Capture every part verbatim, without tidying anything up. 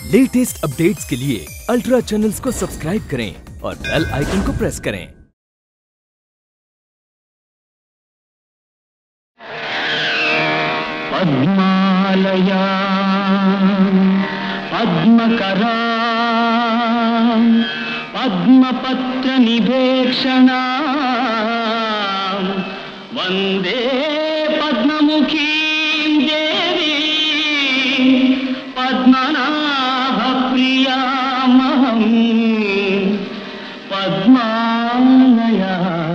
Latest updates के लिए ultra channels को सब्सक्राइब करें और बेल आइकन को प्रेस करें। पद्मालया पद्मकरा पद्मपत्र निभेक्षणा वंदे पद्ममुखीं देवी पद्मनाभ प्रियामहं पद्मालया।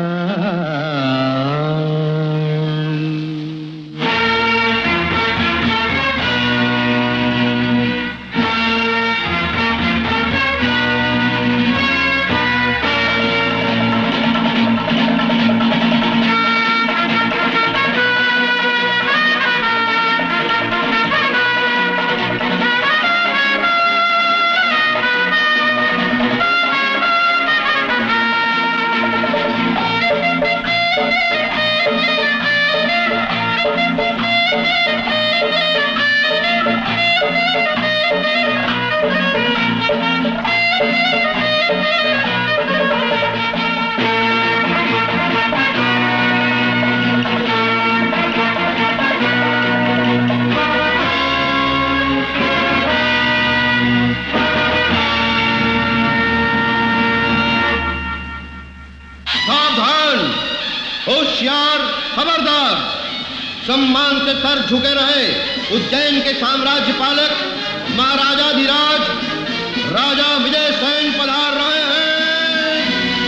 होशियार, खबरदार, सम्मान से सर झुके रहे। उज्जैन के साम्राज्य पालक महाराजाधिराज राजा विजय सेन पधार रहे हैं।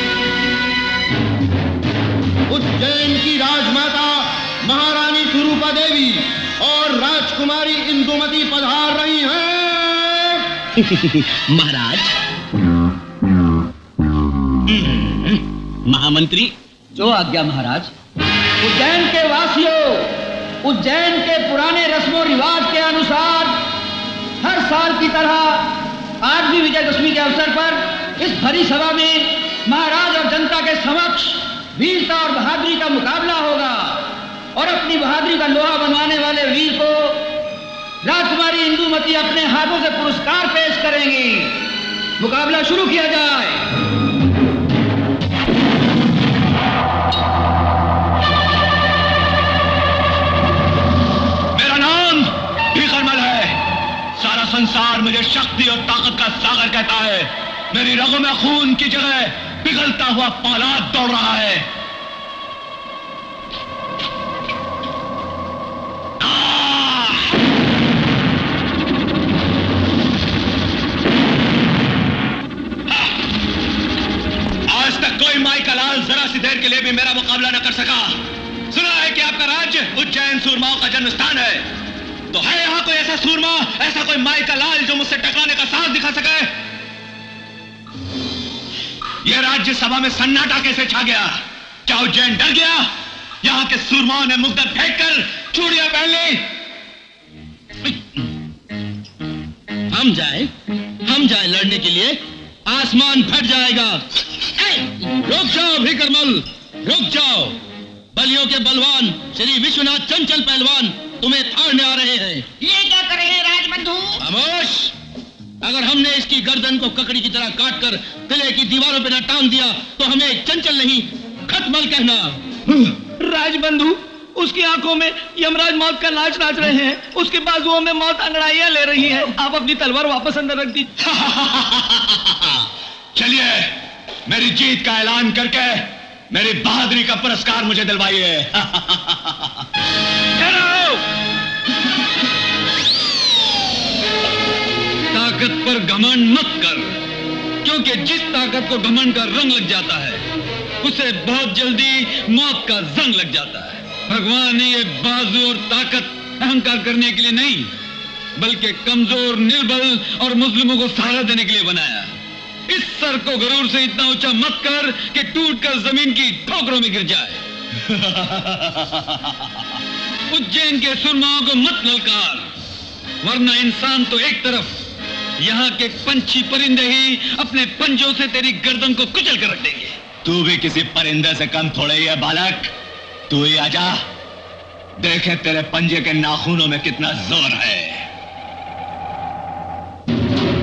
उज्जैन की राजमाता महारानी स्वरूपा देवी और राजकुमारी इंदुमती पधार रही हैं। महाराज, महामंत्री, जो आज्ञा महाराज। उज्जैन के वासियों, उज्जैन के पुराने रस्मों रिवाज के अनुसार हर साल की तरह आज भी विजयदशमी के अवसर पर इस भरी सभा में महाराज और जनता के समक्ष वीरता और बहादुरी का मुकाबला होगा और अपनी बहादुरी का लोहा बनवाने वाले वीर को राजकुमारी इंदुमती अपने हाथों से पुरस्कार पेश करेंगी। मुकाबला शुरू किया जाए। संसार मुझे शक्ति और ताकत का सागर कहता है। मेरी रगों में खून की जगह पिघलता हुआ फौलाद दौड़ रहा है। आज तक कोई माई का लाल जरा सी देर के लिए भी मेरा मुकाबला न कर सका। सुना है कि आपका राज्य उज्जैन सूरमाओं का जन्म स्थान है, तो है यहां कोई ऐसा सूरमा, ऐसा कोई माई का लाल जो मुझसे टकराने का साहस दिखा सके? यह राज्य सभा में सन्नाटा कैसे छा गया? क्या उज्जैन डर गया? यहां के सूरमाओं ने मुग्दर फेंक कर चूड़ियां पहन ली। हम जाए हम जाए लड़ने के लिए, आसमान फट जाएगा। रुक जाओ भीकरमल, रुक जाओ। बलियों के बलवान श्री विश्वनाथ चंचल पहलवान तुम्हें फाड़ने आ रहे हैं। ये क्या कर रहे हैं राजबंधु? खामोश! अगर हमने इसकी गर्दन को ककड़ी की तरह काटकर किले की दीवारों पर न टांग दिया तो हमें चंचल नहीं खटमल कहना। राजबंधु, उसकी आंखों में यमराज मौत का नाच नाच रहे हैं, उसके बाजुओं में मौत अंगड़ाइयां ले रही है। आप अपनी तलवार वापस अंदर रख दीजिए। चलिए, मेरी जीत का ऐलान करके मेरी बहादुरी का पुरस्कार मुझे दिलवाइए। ताकत पर घमंड मत कर, क्योंकि जिस ताकत को घमंड का रंग लग जाता है उसे बहुत जल्दी मौत का जंग लग जाता है। भगवान ने ये बाजू और ताकत अहंकार करने के लिए नहीं, बल्कि कमजोर, निर्बल और मुस्लिमों को सहारा देने के लिए बनाया। इस सर को गरूर से इतना ऊंचा मत कर कि टूटकर जमीन की ठोकरों में गिर जाए। उज्जैन के सुरमाओं को मत ललकार, वरना इंसान तो एक तरफ, यहाँ के पंछी परिंदे ही अपने पंजों से तेरी गर्दन को कुचल कर रख देंगे। तू भी किसी परिंदे से कम थोड़े ही है बालक। तू ही आजा, देखे तेरे पंजे के नाखूनों में कितना जोर है।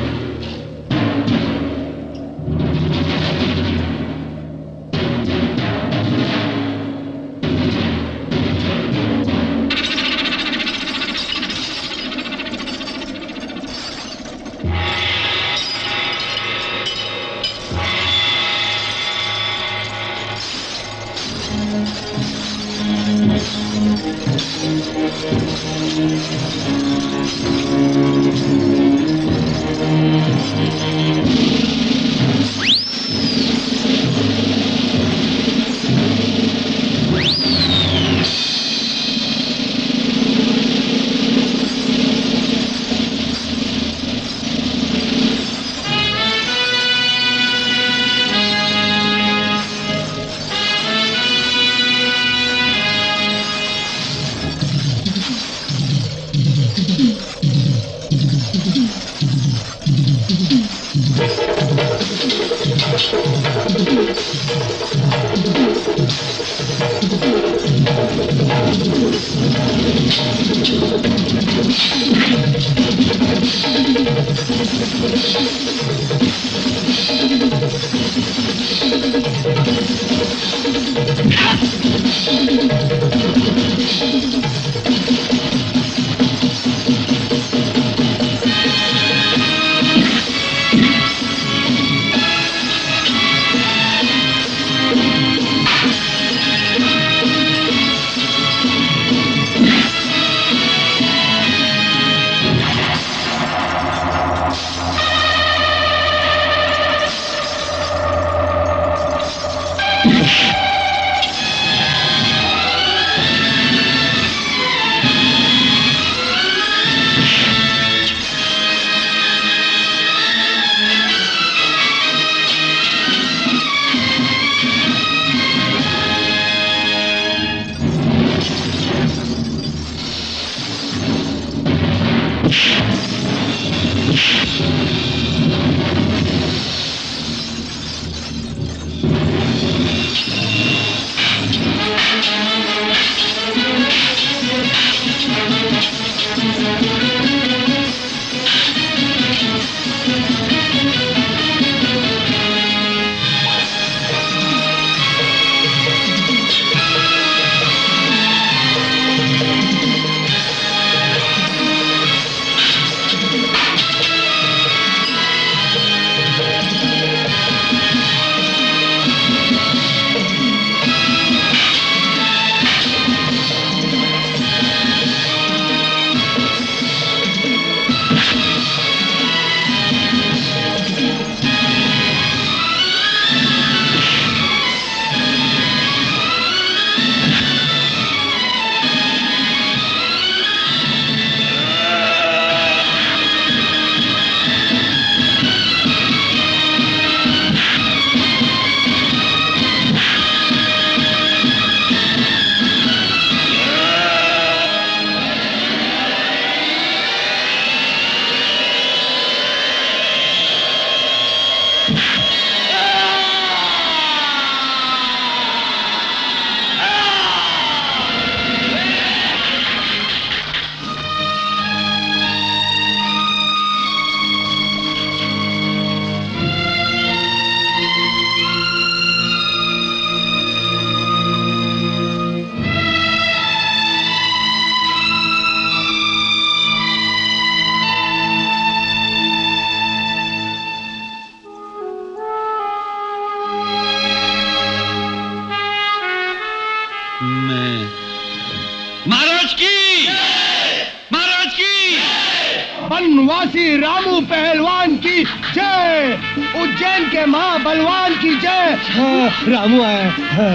बनवासी रामू पहलवान की जय, उज्जैन के महाबलवान की जय। रामू आया।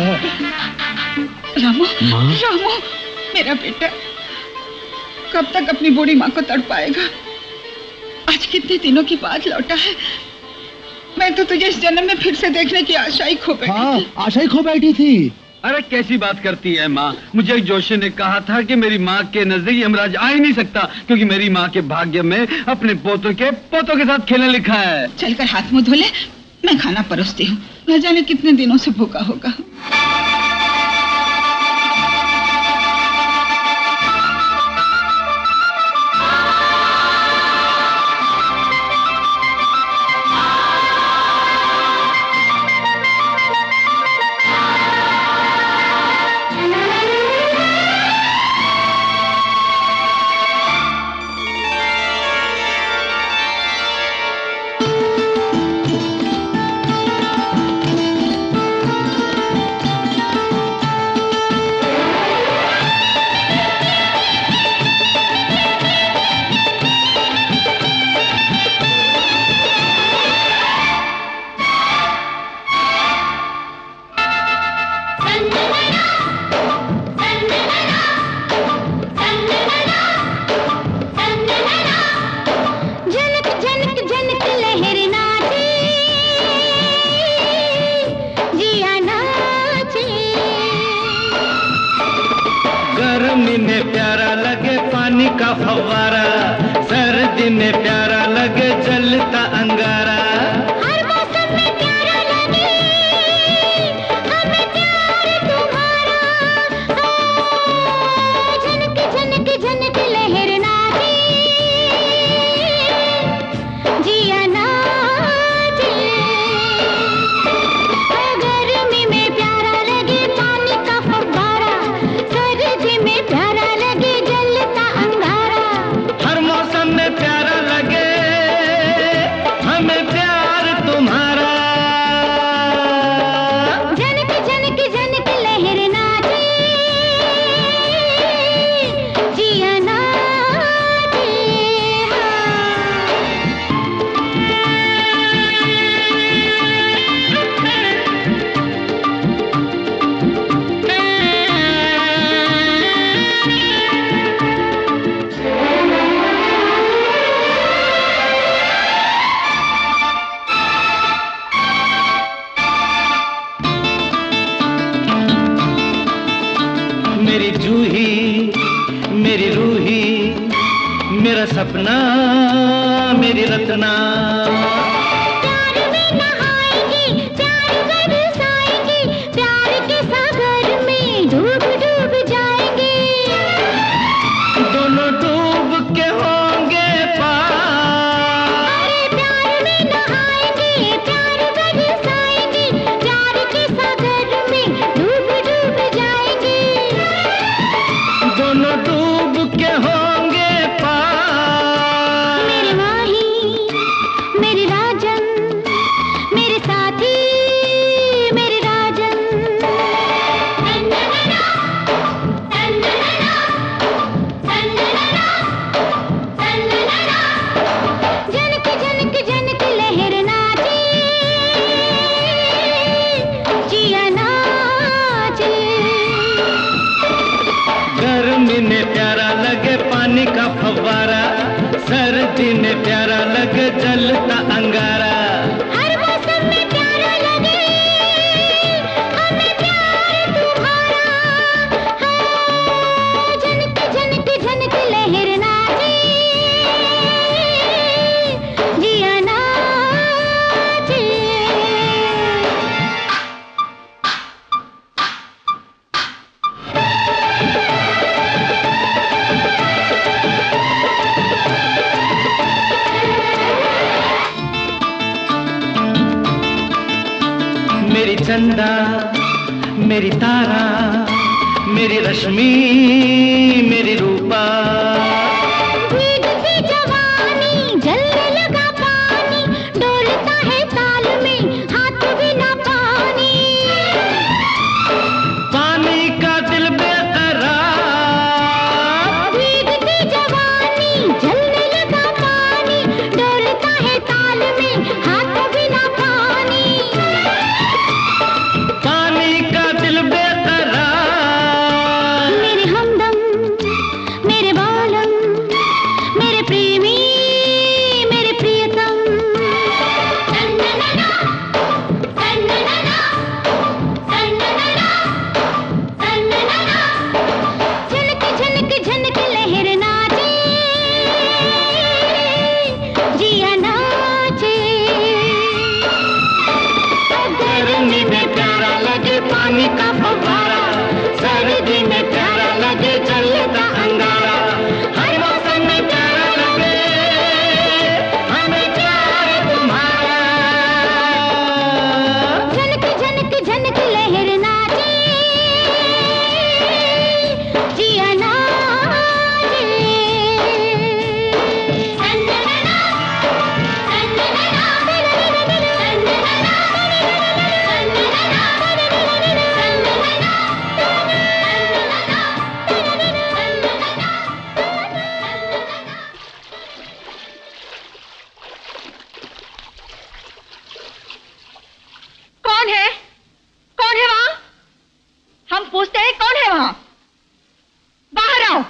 रामू, रामू मेरा बेटा कब तक अपनी बूढ़ी माँ को तड़पाएगा? आज कितने दिनों की बात लौटा है। मैं तो तुझे इस जन्म में फिर से देखने की आशा ही खो बैठी हाँ, थी। आशा ही खो बैठी थी। अरे कैसी बात करती है माँ? मुझे एक जोशी ने कहा था कि मेरी माँ के नजदीक यमराज आ ही नहीं सकता, क्योंकि मेरी माँ के भाग्य में अपने पोतों के पोतों के साथ खेलने लिखा है। चलकर हाथ मुंह धो ले, मैं खाना परोसती हूँ। न जाने कितने दिनों से भूखा होगा। का फव्वारा, सर्दी में प्यारा लगे जलता अंगारा। हर मौसम में प्यारा लगे हमें प्यार तुम्हारा, झनक झनक झनक लहर नाचे, जिया नाचे। गर्मी में प्यारा लगे पानी का फव्वारा, सर्दी में प्यारा लगे जलता अंगारा। हर मौसम में प्यारा लगे हमें प्यार तुम्हारा, झनक झनक झनक लहर नाचे, जिया नाचे। मेरी जूही मेरी रूही, मेरा सपना मेरी रत्ना। प्यार में नहाएंगे, प्यार बरसाएंगे, प्यार के सागर में डूब डूब जाएंगे। दोनों डूब के होंगे पार। अरे प्यार में नहाएंगे, प्यार बरसाएंगे, प्यार के सागर में डूब डूब जाएंगे। दोनों डूब के होंगे पार। मेरे माही, मेरे राजन, मेरे साथी, मेरे राजन। सन्ननना, सन्ननना, सन्ननना, सन्ननना। झनक झनक झनक लहर नाचे, जिया नाचे। गर्मी में प्यारा लगे पानी का फव्वारा, सर्दी में प्यारा लगे जलता अंगारा। हर मौसम में प्यारा लगे हमें प्यार तुम्हारा, हाँ, झनक झनक झनक लहर नाचे, जिया नाचे। मेरी चंदा मेरी तारा, मेरी रश्मि मेरी रूपा। भीगती जवानी जलने लगा पानी, डोलता है ताल में हाथ बिना पानी। पानी का दिल बेकरार। भीगती जवानी जलने लगा पानी, डोलता है ताल में हाथ बिना पानी। पानी का दिल बेकरार। मेरे हमदम, मेरे बालम, मेरे प्रेमी, मेरे प्रियतम। सन्ननना, सन्ननना, सन्ननना, सन्ननना। झनक झनक झनक लहर नाचे, जिया नाचे। गर्मी में प्यारा लगे पानी का फव्वारा, सर्दी में प्यारा लगे जलता अंगारा। हर मौसम में प्यारा लगे हमें प्यार तुम्हारा। झनक झनक झनक लहर नाचे, जिया नाचे। सन्ननना, सन्ननना, सन्ननना, कौन है? कौन है वहां? हम पूछते हैं कौन है वहां? बाहर आओ।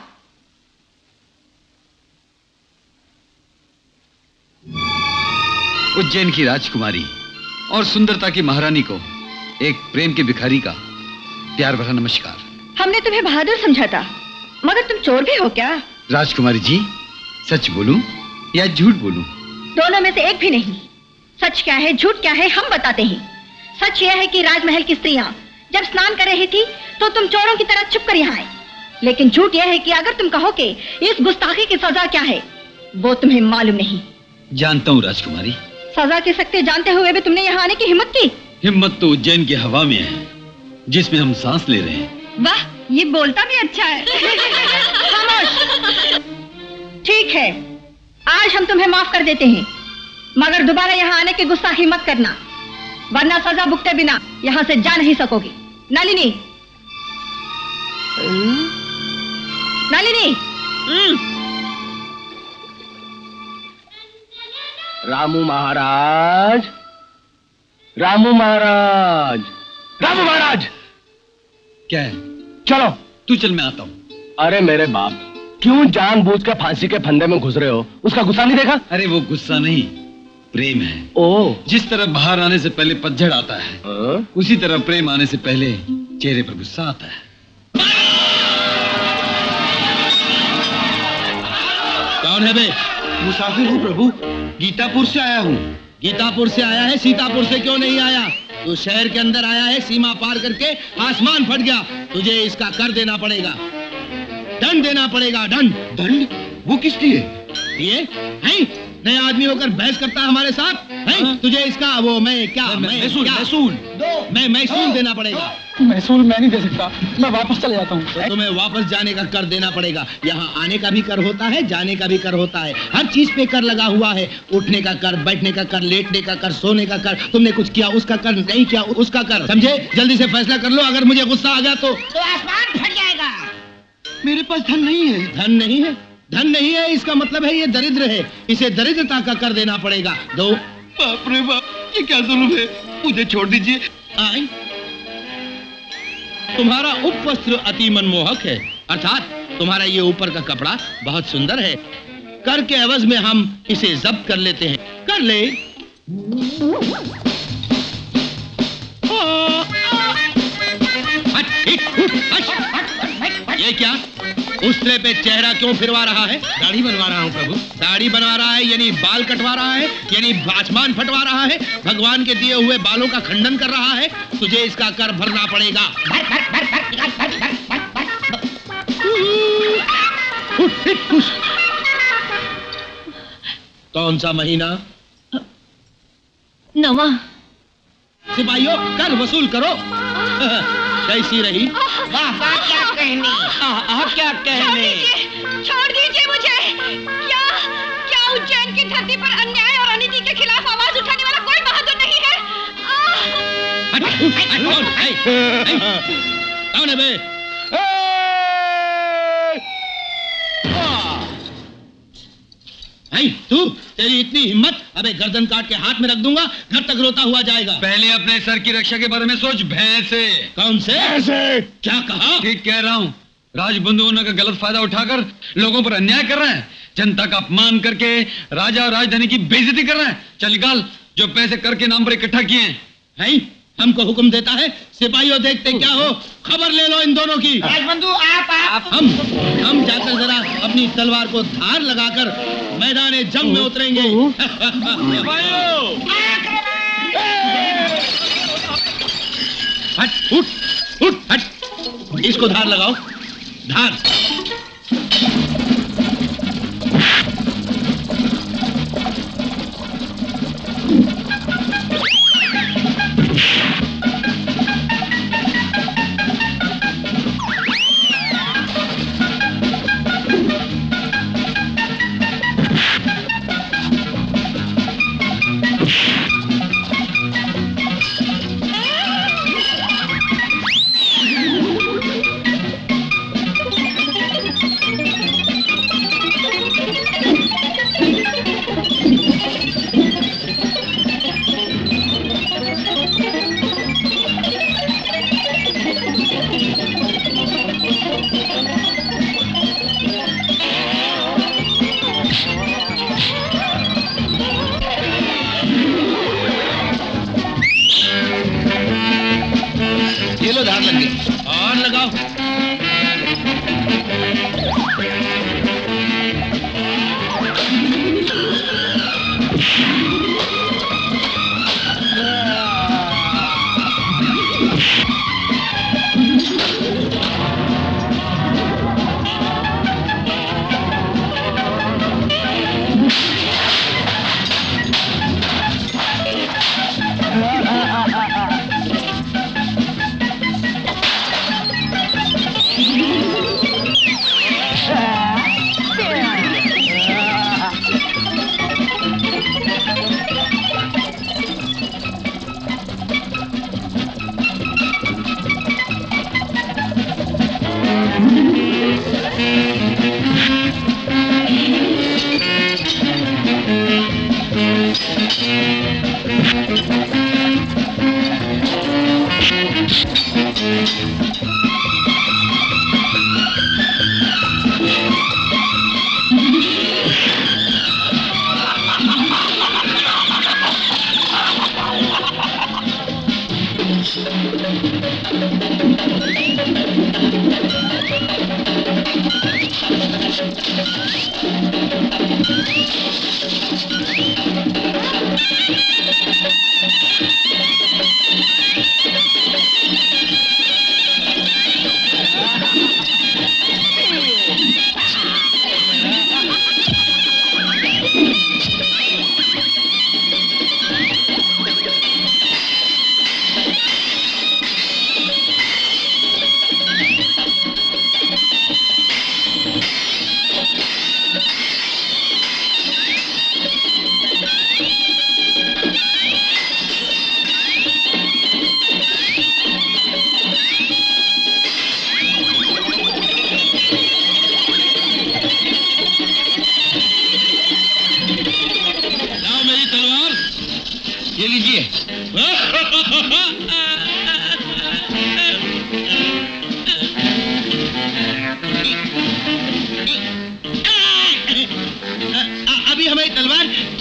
उज्जैन की राजकुमारी और सुंदरता की महारानी को एक प्रेम के भिखारी का प्यार भरा नमस्कार। हमने तुम्हें बहादुर समझा था, मगर तुम चोर भी हो क्या? राजकुमारी जी, सच बोलूं या झूठ बोलूं? दोनों में से एक भी नहीं। सच क्या है झूठ क्या है हम बताते हैं। सच यह है कि राजमहल की स्त्रियां जब स्नान कर रही थी तो तुम चोरों की तरह छुप कर यहाँ आए। लेकिन झूठ यह है कि अगर तुम कहो कि इस गुस्ताखी की सजा क्या है वो तुम्हें मालूम नहीं। जानता हूँ राजकुमारी। सजा की सख्ती जानते हुए भी तुमने यहाँ आने की हिम्मत की? हिम्मत तो उज्जैन की हवा में है जिसमें हम सांस ले रहे हैं। वाह, ये बोलता भी अच्छा है। खामोश। ठीक है, आज हम तुम्हें माफ कर देते हैं, मगर दोबारा यहाँ आने की गुस्ताखी मत करना, वरना सजा भुगते बिना यहाँ से जा नहीं सकोगी। नलिनी, नलिनी। रामू महाराज, रामू महाराज, रामू महाराज। क्या है? चलो तू चल, मैं आता हूँ। अरे मेरे बाप, क्यों जानबूझ कर फांसी के फंदे में घुस रहे हो? उसका गुस्सा नहीं देखा? अरे वो गुस्सा नहीं, प्रेम है। ओ, जिस तरह बाहर आने से पहले पतझड़ आता है, आ? उसी तरह प्रेम आने से पहले चेहरे पर गुस्सा आता है। कौन है बे? मुसाफिर हूँ प्रभु, गीतापुर से आया हूँ। गीतापुर से आया है, सीतापुर से क्यों नहीं आया? तू शहर के अंदर आया है, सीमा पार करके आसमान फट गया। तुझे इसका कर देना पड़ेगा, दंड देना पड़ेगा। दंड? दंड? वो किस लिए? ये हैं? नए आदमी होकर बहस करता है हमारे साथ हैं? तुझे इसका वो मैं क्या मैं महसूल क्या? महसूल मैं महसूल देना पड़ेगा। महसूल मैं नहीं दे सकता, मैं वापस चले जाता हूँ। तो तुम्हें वापस जाने का कर देना पड़ेगा। यहाँ आने का भी कर होता है, जाने का भी कर होता है, हर चीज पे कर लगा हुआ है। उठने का कर, बैठने का कर, लेटने का कर, सोने का कर। तुमने कुछ किया उसका कर, नहीं किया उसका कर। समझे? जल्दी से फैसला कर लो, अगर मुझे गुस्सा आ गया तो तो आसमान फट जाएगा। मेरे पास धन नहीं है। धन नहीं है? धन नहीं है इसका मतलब है ये दरिद्र है, इसे दरिद्रता का कर देना पड़ेगा। दो। बाप रे बाप, ये क्या जुल्म है? मुझे छोड़ दीजिए। आए? तुम्हारा उपवस्त्र अति मनमोहक है, अर्थात तुम्हारा ये ऊपर का कपड़ा बहुत सुंदर है। कर के एवज में हम इसे जब्त कर लेते हैं। कर ले। हट, हिट, हुट, हट। ये क्या? उस्तरे पे चेहरा क्यों फिरवा रहा है? दाढ़ी बनवा रहा हूँ प्रभु। दाढ़ी बनवा रहा है यानी बाल कटवा रहा है, यानी आसमान फटवा रहा है, भगवान के दिए हुए बालों का खंडन कर रहा है। तुझे इसका कर भरना पड़ेगा। भर भर भर भर निकाल, भर भर भर भर। उठ, हिट, हुश। कौन सा महीना? नवा। सिपाहियों, कर वसूल करो। कैसी रही? वाह वाह, क्या कहने। आह क्या कहने। छोड़ दीजिए मुझे। क्या क्या उज्जैन की धरती पर अन्याय और अनीति के खिलाफ आवाज उठाने वाला कोई बहादुर नहीं है? हट, हट, कौन है? है? कौन है बे? है तू? तेरी इतनी हिम्मत? अबे गर्दन काट के हाथ में रख दूंगा, घर तक रोता हुआ जाएगा। पहले अपने सर की रक्षा के बारे में सोच। भैंसे। कौन से? ऐसे क्या कहा? ठीक कह रहा हूँ। राजबंधुओं का गलत फायदा उठाकर लोगों पर अन्याय कर रहा है, जनता का अपमान करके राजा और राजधानी की बेइज्जती कर रहा है। चल निकाल जो पैसे कर के नाम पर इकट्ठा किए हैं। है? हमको हुक्म देता है? सिपाहियों देखते क्या हो, खबर ले लो इन दोनों की। राजबंधु आप आप हम हम जाकर जरा अपनी तलवार को धार लगाकर मैदान जंग में उतरेंगे। हट, उठ, उठ, हट। इसको धार लगाओ, धार।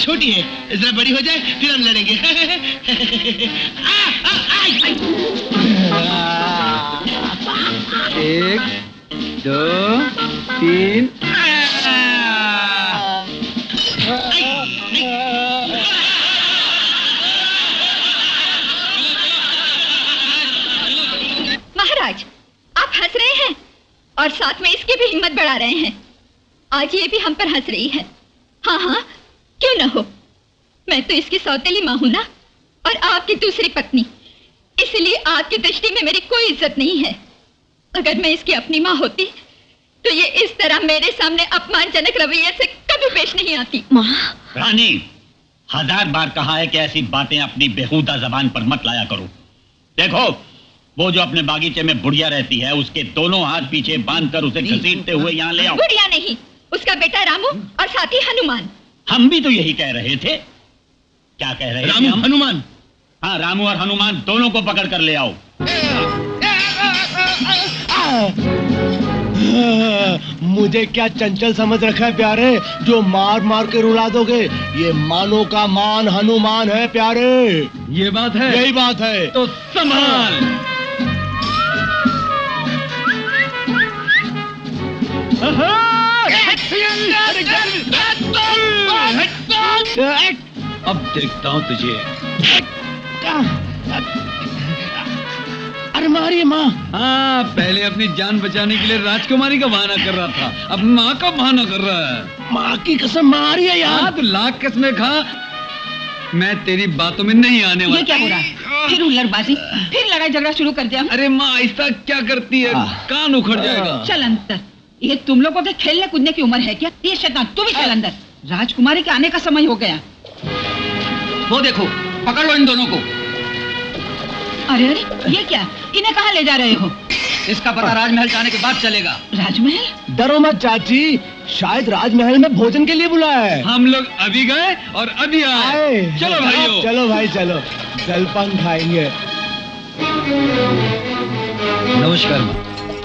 छोटी है, जरा बड़ी हो जाए फिर हम लड़ेंगे। आ, आ, आ, एक, दो, तीन। महाराज, आप हंस रहे हैं और साथ में इसकी भी हिम्मत बढ़ा रहे हैं। आज ये भी हम पर हंस रही है। हाँ हाँ, क्यों ना हो। मैं तो इसकी सौतेली माँ हूं ना, और आपकी दूसरी पत्नी, इसलिए आपकी दृष्टि में मेरी कोई इज्जत नहीं है। अगर मैं इसकी अपनी माँ होती तो ये इस तरह मेरे सामने अपमानजनक रवैये से कभी पेश नहीं आती। माँ। रानी, हजार बार कहा है कि ऐसी बातें अपनी बेहुदा जबान पर मत लाया करो। देखो, वो जो अपने बागीचे में बुढ़िया रहती है, उसके दोनों हाथ पीछे बांधकर उसे घसीटते हुए यहाँ ले आओ। बुढ़िया नहीं, उसका बेटा रामू और साथ ही हनुमान। हम भी तो यही कह रहे थे। क्या कह रहे थे? रामू हनुमान। हाँ, रामू और हनुमान दोनों को पकड़ कर ले आओ। मुझे क्या चंचल समझ रखा है प्यारे, जो मार मार के रुला दोगे? ये मानो का मान हनुमान है प्यारे। ये बात है? यही बात है। तो संभाल। अब देखता हूँ तुझे। अरे मारिए माँ। हाँ, पहले अपनी जान बचाने के लिए राजकुमारी का बहाना कर रहा था, अब माँ का बहाना कर रहा है। माँ की कसम मारिए यार। तो लाख कसमें खा, मैं तेरी बातों में नहीं आने वाला। ये क्या हो रहा है? फिर हुल्लड़बाजी, फिर लड़ाई झगड़ा शुरू कर दिया। अरे माँ, ऐसा क्या करती है, कान उखड़ जाएगा। चल अंदर, ये तुम लोगों के खेलने कूदने की उम्र है क्या? ये शैतान, तू भी चल अंदर। राजकुमारी के आने का समय हो गया। वो देखो, पकड़ लो इन दोनों को। अरे अरे, ये क्या? इन्हें कहाँ ले जा रहे हो? इसका पता राजमहल जाने के बाद चलेगा। राजमहल? डरो मत चाची, शायद राजमहल में भोजन के लिए बुलाया है। हम लोग अभी गए और अभी आए। चलो भाइयों। चलो भाई चलो, जलपान खाएंगे। नमस्कार।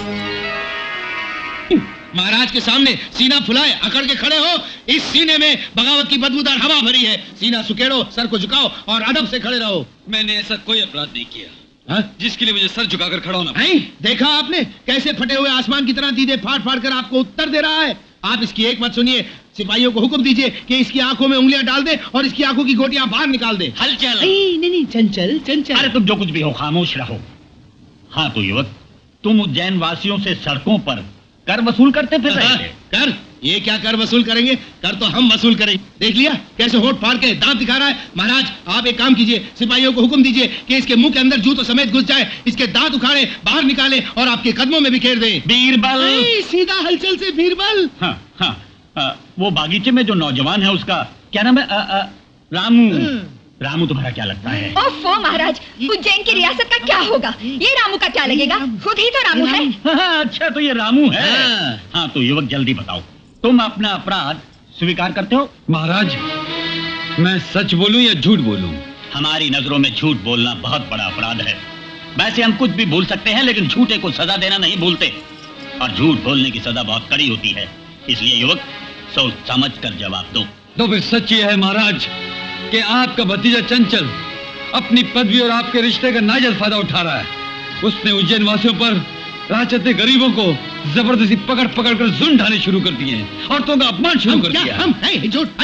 महाराज के सामने सीना फुलाए अकड़ के खड़े हो। इस सीने में बगावत की बदबूदार हवा भरी है। सीना सुकेड़ो, सर को झुकाओ और अदब से खड़े रहो। मैंने ऐसा कोई अपराध नहीं किया, हा? जिसके लिए मुझे सर झुकाकर खड़ा होना। नहीं देखा आपने कैसे फटे हुए आसमान की तरह दीदे फाड़ फाड़ कर आपको उत्तर दे रहा है। आप इसकी एक मत सुनिए, सिपाहियों को हुक्म दीजिए कि इसकी आंखों में उंगलियां डाल दे और इसकी आंखों की गोटियां बाहर निकाल दे। हलचल। नहीं नहीं चंचल चंचल। अरे तुम जो कुछ भी हो खामोश रहो। हाँ तो युवक, तुम उज्जैन वासियों से सड़कों पर कर वसूल करते फिर रहे थे। कर? ये क्या कर वसूल करेंगे? कर तो हम वसूल करेंगे। देख लिया कैसे होठ फाड़ के दांत दिखा रहा है। महाराज आप एक काम कीजिए, सिपाहियों को हुक्म दीजिए कि इसके मुंह के अंदर जूतों समेत घुस जाए, इसके दांत उखाड़े बाहर निकाले और आपके कदमों में बिखेर दे। बीरबल। सीधा हलचल से बीरबल। हाँ हाँ, आ, वो बागीचे में जो नौजवान है उसका क्या नाम है? आ, आ, रामू। रामू तुम्हारा क्या लगता है? ओफो महाराज, उज्जैन की रियासत का क्या होगा? ये रामू का क्या लगेगा? खुद ही तो रामू है। हाँ, अच्छा तो ये रामू है। हाँ, हाँ तो युवक जल्दी बताओ, तुम अपना अपराध स्वीकार करते हो? महाराज, मैं सच बोलूं या झूठ बोलूं? हमारी नजरों में झूठ बोलना बहुत बड़ा अपराध है। वैसे हम कुछ भी भूल सकते हैं, लेकिन झूठे को सजा देना नहीं भूलते, और झूठ बोलने की सजा बहुत कड़ी होती है। इसलिए युवक सोच समझ कर जवाब दो। तो फिर सच ये है महाराज कि आपका भतीजा चंचल अपनी पदवी और आपके रिश्ते का नाजायज फायदा उठा रहा है। उसने उज्जैन वासियों पर राह चलते गरीबों को जबरदस्ती पकड़ पकड़ कर जुल्म ढाने शुरू कर दिए हैं और तो का अपमान शुरू कर दिया। हम नहीं झूठ।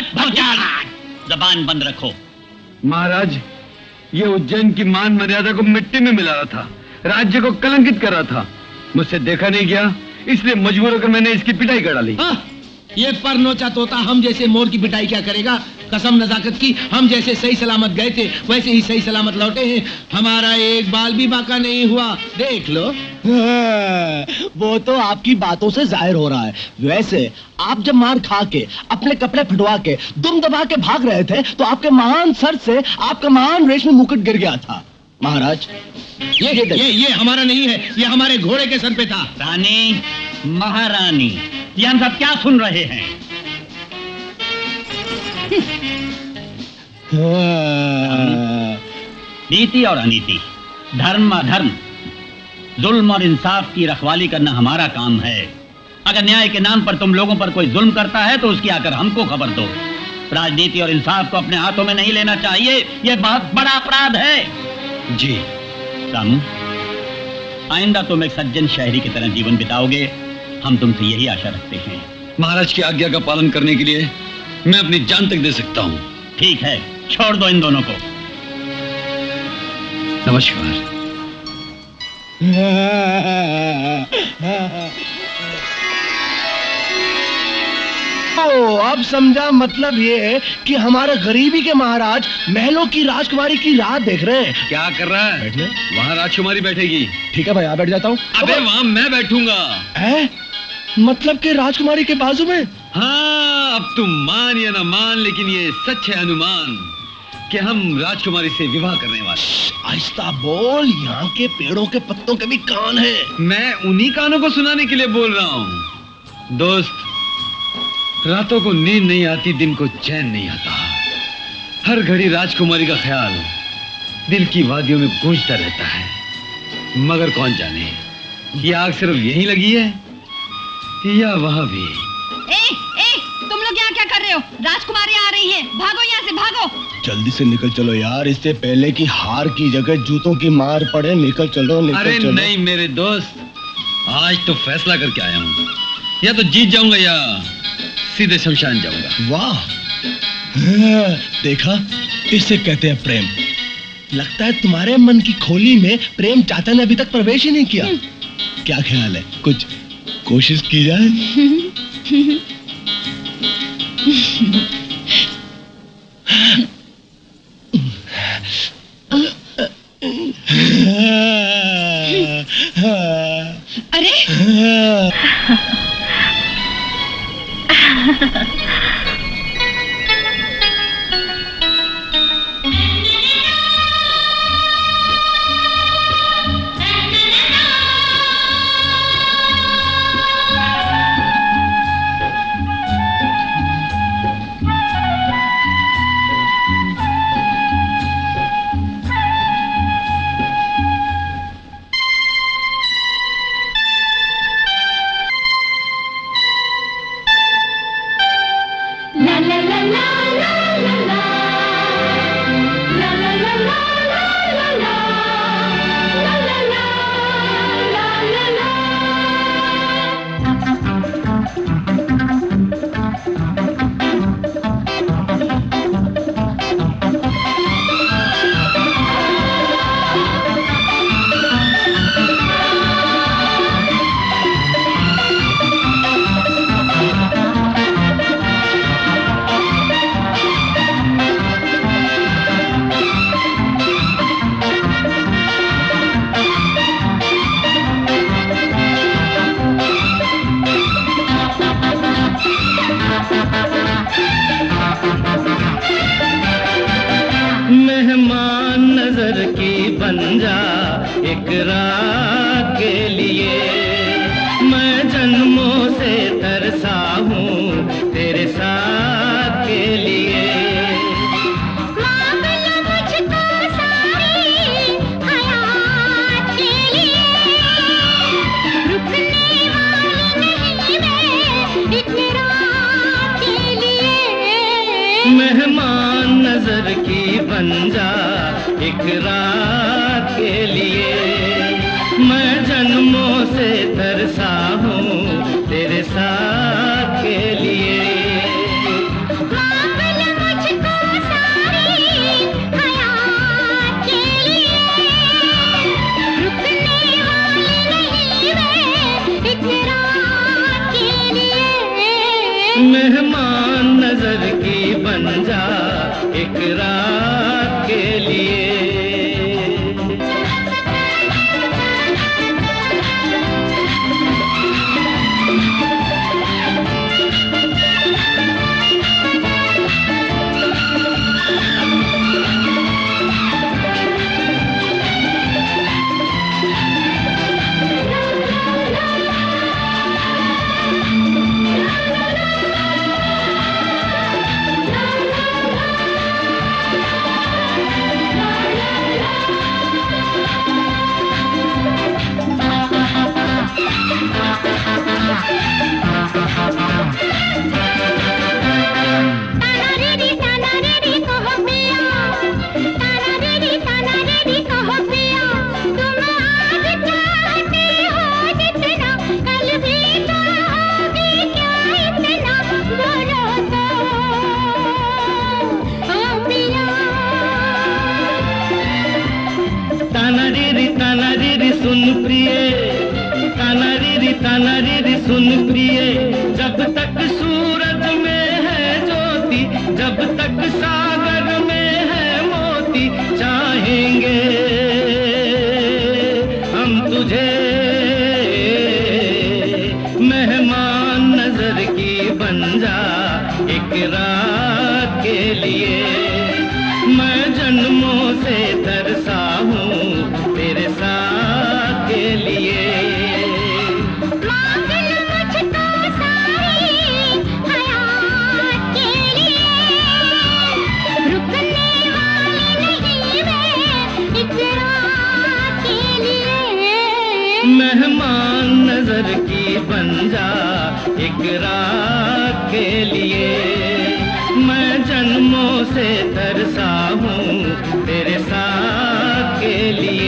जबान बंद रखो। महाराज, ये उज्जैन की मान मर्यादा को मिट्टी में मिला रहा था, राज्य को कलंकित कर रहा था। मुझसे देखा नहीं गया, इसलिए मजबूर होकर मैंने इसकी पिटाई कर डाली। ये पर नोचा तोता हम जैसे मोर की पिटाई क्या करेगा? कसम नजाकत की, हम जैसे सही सलामत गए थे वैसे ही सही सलामत लौटे हैं। हमारा एक बाल भी बाका नहीं हुआ, देख लो। वो तो आपकी बातों से जाहिर हो रहा है। वैसे आप जब मार खा के अपने कपड़े फटवा के दुम दबा के भाग रहे थे तो आपके महान सर से आपका महान रेशमी मुकुट गिर गया था। महाराज ये ये, ये ये हमारा नहीं है, ये हमारे घोड़े के सर पे था। रानी, महारानी, ये हम सब क्या सुन रहे हैं? नीति और अनीति, धर्म अधर्म, जुल्म और इंसाफ की रखवाली करना हमारा काम है। अगर न्याय के नाम पर तुम लोगों पर कोई जुल्म करता है तो उसकी आकर हमको खबर दो। राजनीति और इंसाफ को अपने हाथों में नहीं लेना चाहिए। यह बहुत बड़ा अपराध है। जी रामू, आइंदा तुम एक सज्जन शहरी की तरह जीवन बिताओगे, हम तुमसे यही आशा रखते हैं। महाराज की आज्ञा का पालन करने के लिए मैं अपनी जान तक दे सकता हूँ। ठीक है, छोड़ दो इन दोनों को। नमस्कार। ओ, अब समझा। मतलब ये है कि हमारे गरीबी के महाराज महलों की राजकुमारी की राह देख रहे हैं। क्या कर रहा है? बैठने। वहाँ राजकुमारी बैठेगी। ठीक है भाई, यहाँ बैठ जाता हूँ। अबे वहाँ मैं बैठूंगा। है? मतलब कि राजकुमारी के बाजू में? हाँ, अब तुम मान या ना मान, लेकिन ये सच है अनुमान कि हम राजकुमारी से विवाह करने वाले। आहिस्ता बोल, यहाँ के पेड़ों के पत्तों के भी कान हैं। मैं उन्हीं कानों को सुनाने के लिए बोल रहा हूँ। दोस्त, रातों को नींद नहीं आती, दिन को चैन नहीं आता। हर घड़ी राजकुमारी का ख्याल दिल की वादियों में गूंजता रहता है। मगर कौन जाने ये आग सिर्फ यहीं लगी है या वहां भी। ए, ए, तुम लोग यहाँ क्या कर रहे हो? राजकुमारी आ रही है, भागो यहाँ से, भागो। जल्दी से निकल चलो यार, इससे पहले कि हार की जगह जूतों की मार पड़े। निकल चलो, निकल अरे चलो। नहीं मेरे दोस्त, आज तो फैसला करके आया हूँ। या तो जीत जाऊंगा या सीधे शमशान जाऊंगा। वाह, हाँ, देखा, इसे कहते हैं प्रेम। लगता है तुम्हारे मन की खोली में प्रेम चाचा ने अभी तक प्रवेश ही नहीं किया। क्या ख्याल है, कुछ कोशिश की जाए? अरे La जब तक सागर में है मोती चाहेंगे हम तुझे मेहमान नजर की बन जा एक रात के लिए मैं जन्मों से तरसा हूँ तेरे साथ के लिए मेहमान नजर की बन जा एक रात के लिए मैं जन्मों से तरसा हूँ तेरे साथ के लिए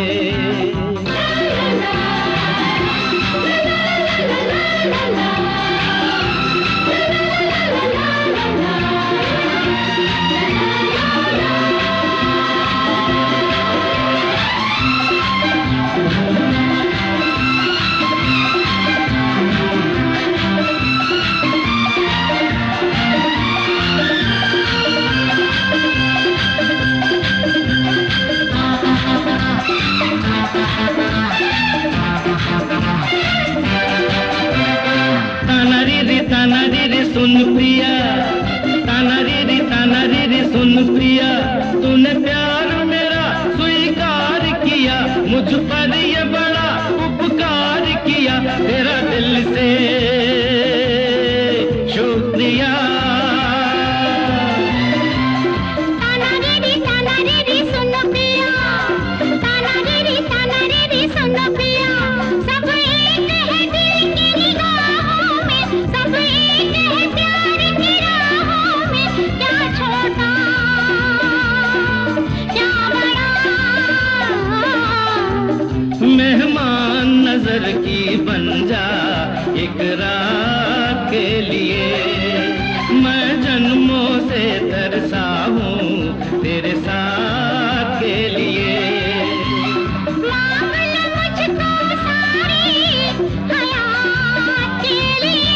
तानारी सुन प्रिया तानारी तानारी सुन प्रिया तूने प्यार मेरा स्वीकार किया मुझ पर ये बड़ा उपकार किया तेरा दिल से शुक्रिया तानारी तानारी सुन प्रिया तानारी तानारी सुन प्रिया सब एक है दिल की निगाहों में सब एक है प्यार की राहों में क्या छोटा क्या बड़ा मेहमान नजर की बन जा एक रात के लिए मैं जन्मों से तरसा हूँ तेरे साथ के लिए मांग ले मुझको सारी हयात के लिए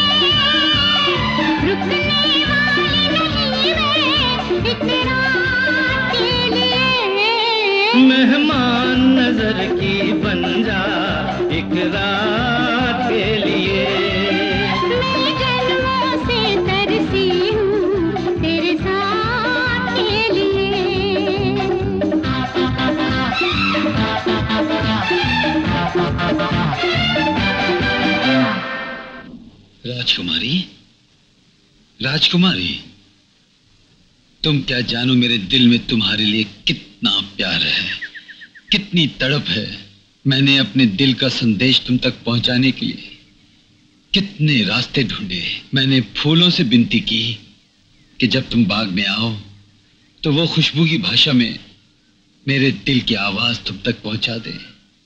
रुकने वाली नहीं मैं एक रात के लिए मेहमान नजर की बन जा एक रात के लिए मैं जन्मों से तरसी हूँ तेरे साथ के लिए राजकुमारी राजकुमारी तुम क्या जानो मेरे दिल में तुम्हारे लिए कितना प्यार है कितनी तड़प है मैंने अपने दिल का संदेश तुम तक पहुंचाने के लिए कितने रास्ते ढूंढे मैंने फूलों से विनती की कि जब तुम बाग में आओ तो वो खुशबू की भाषा में मेरे दिल की आवाज तुम तक पहुंचा दे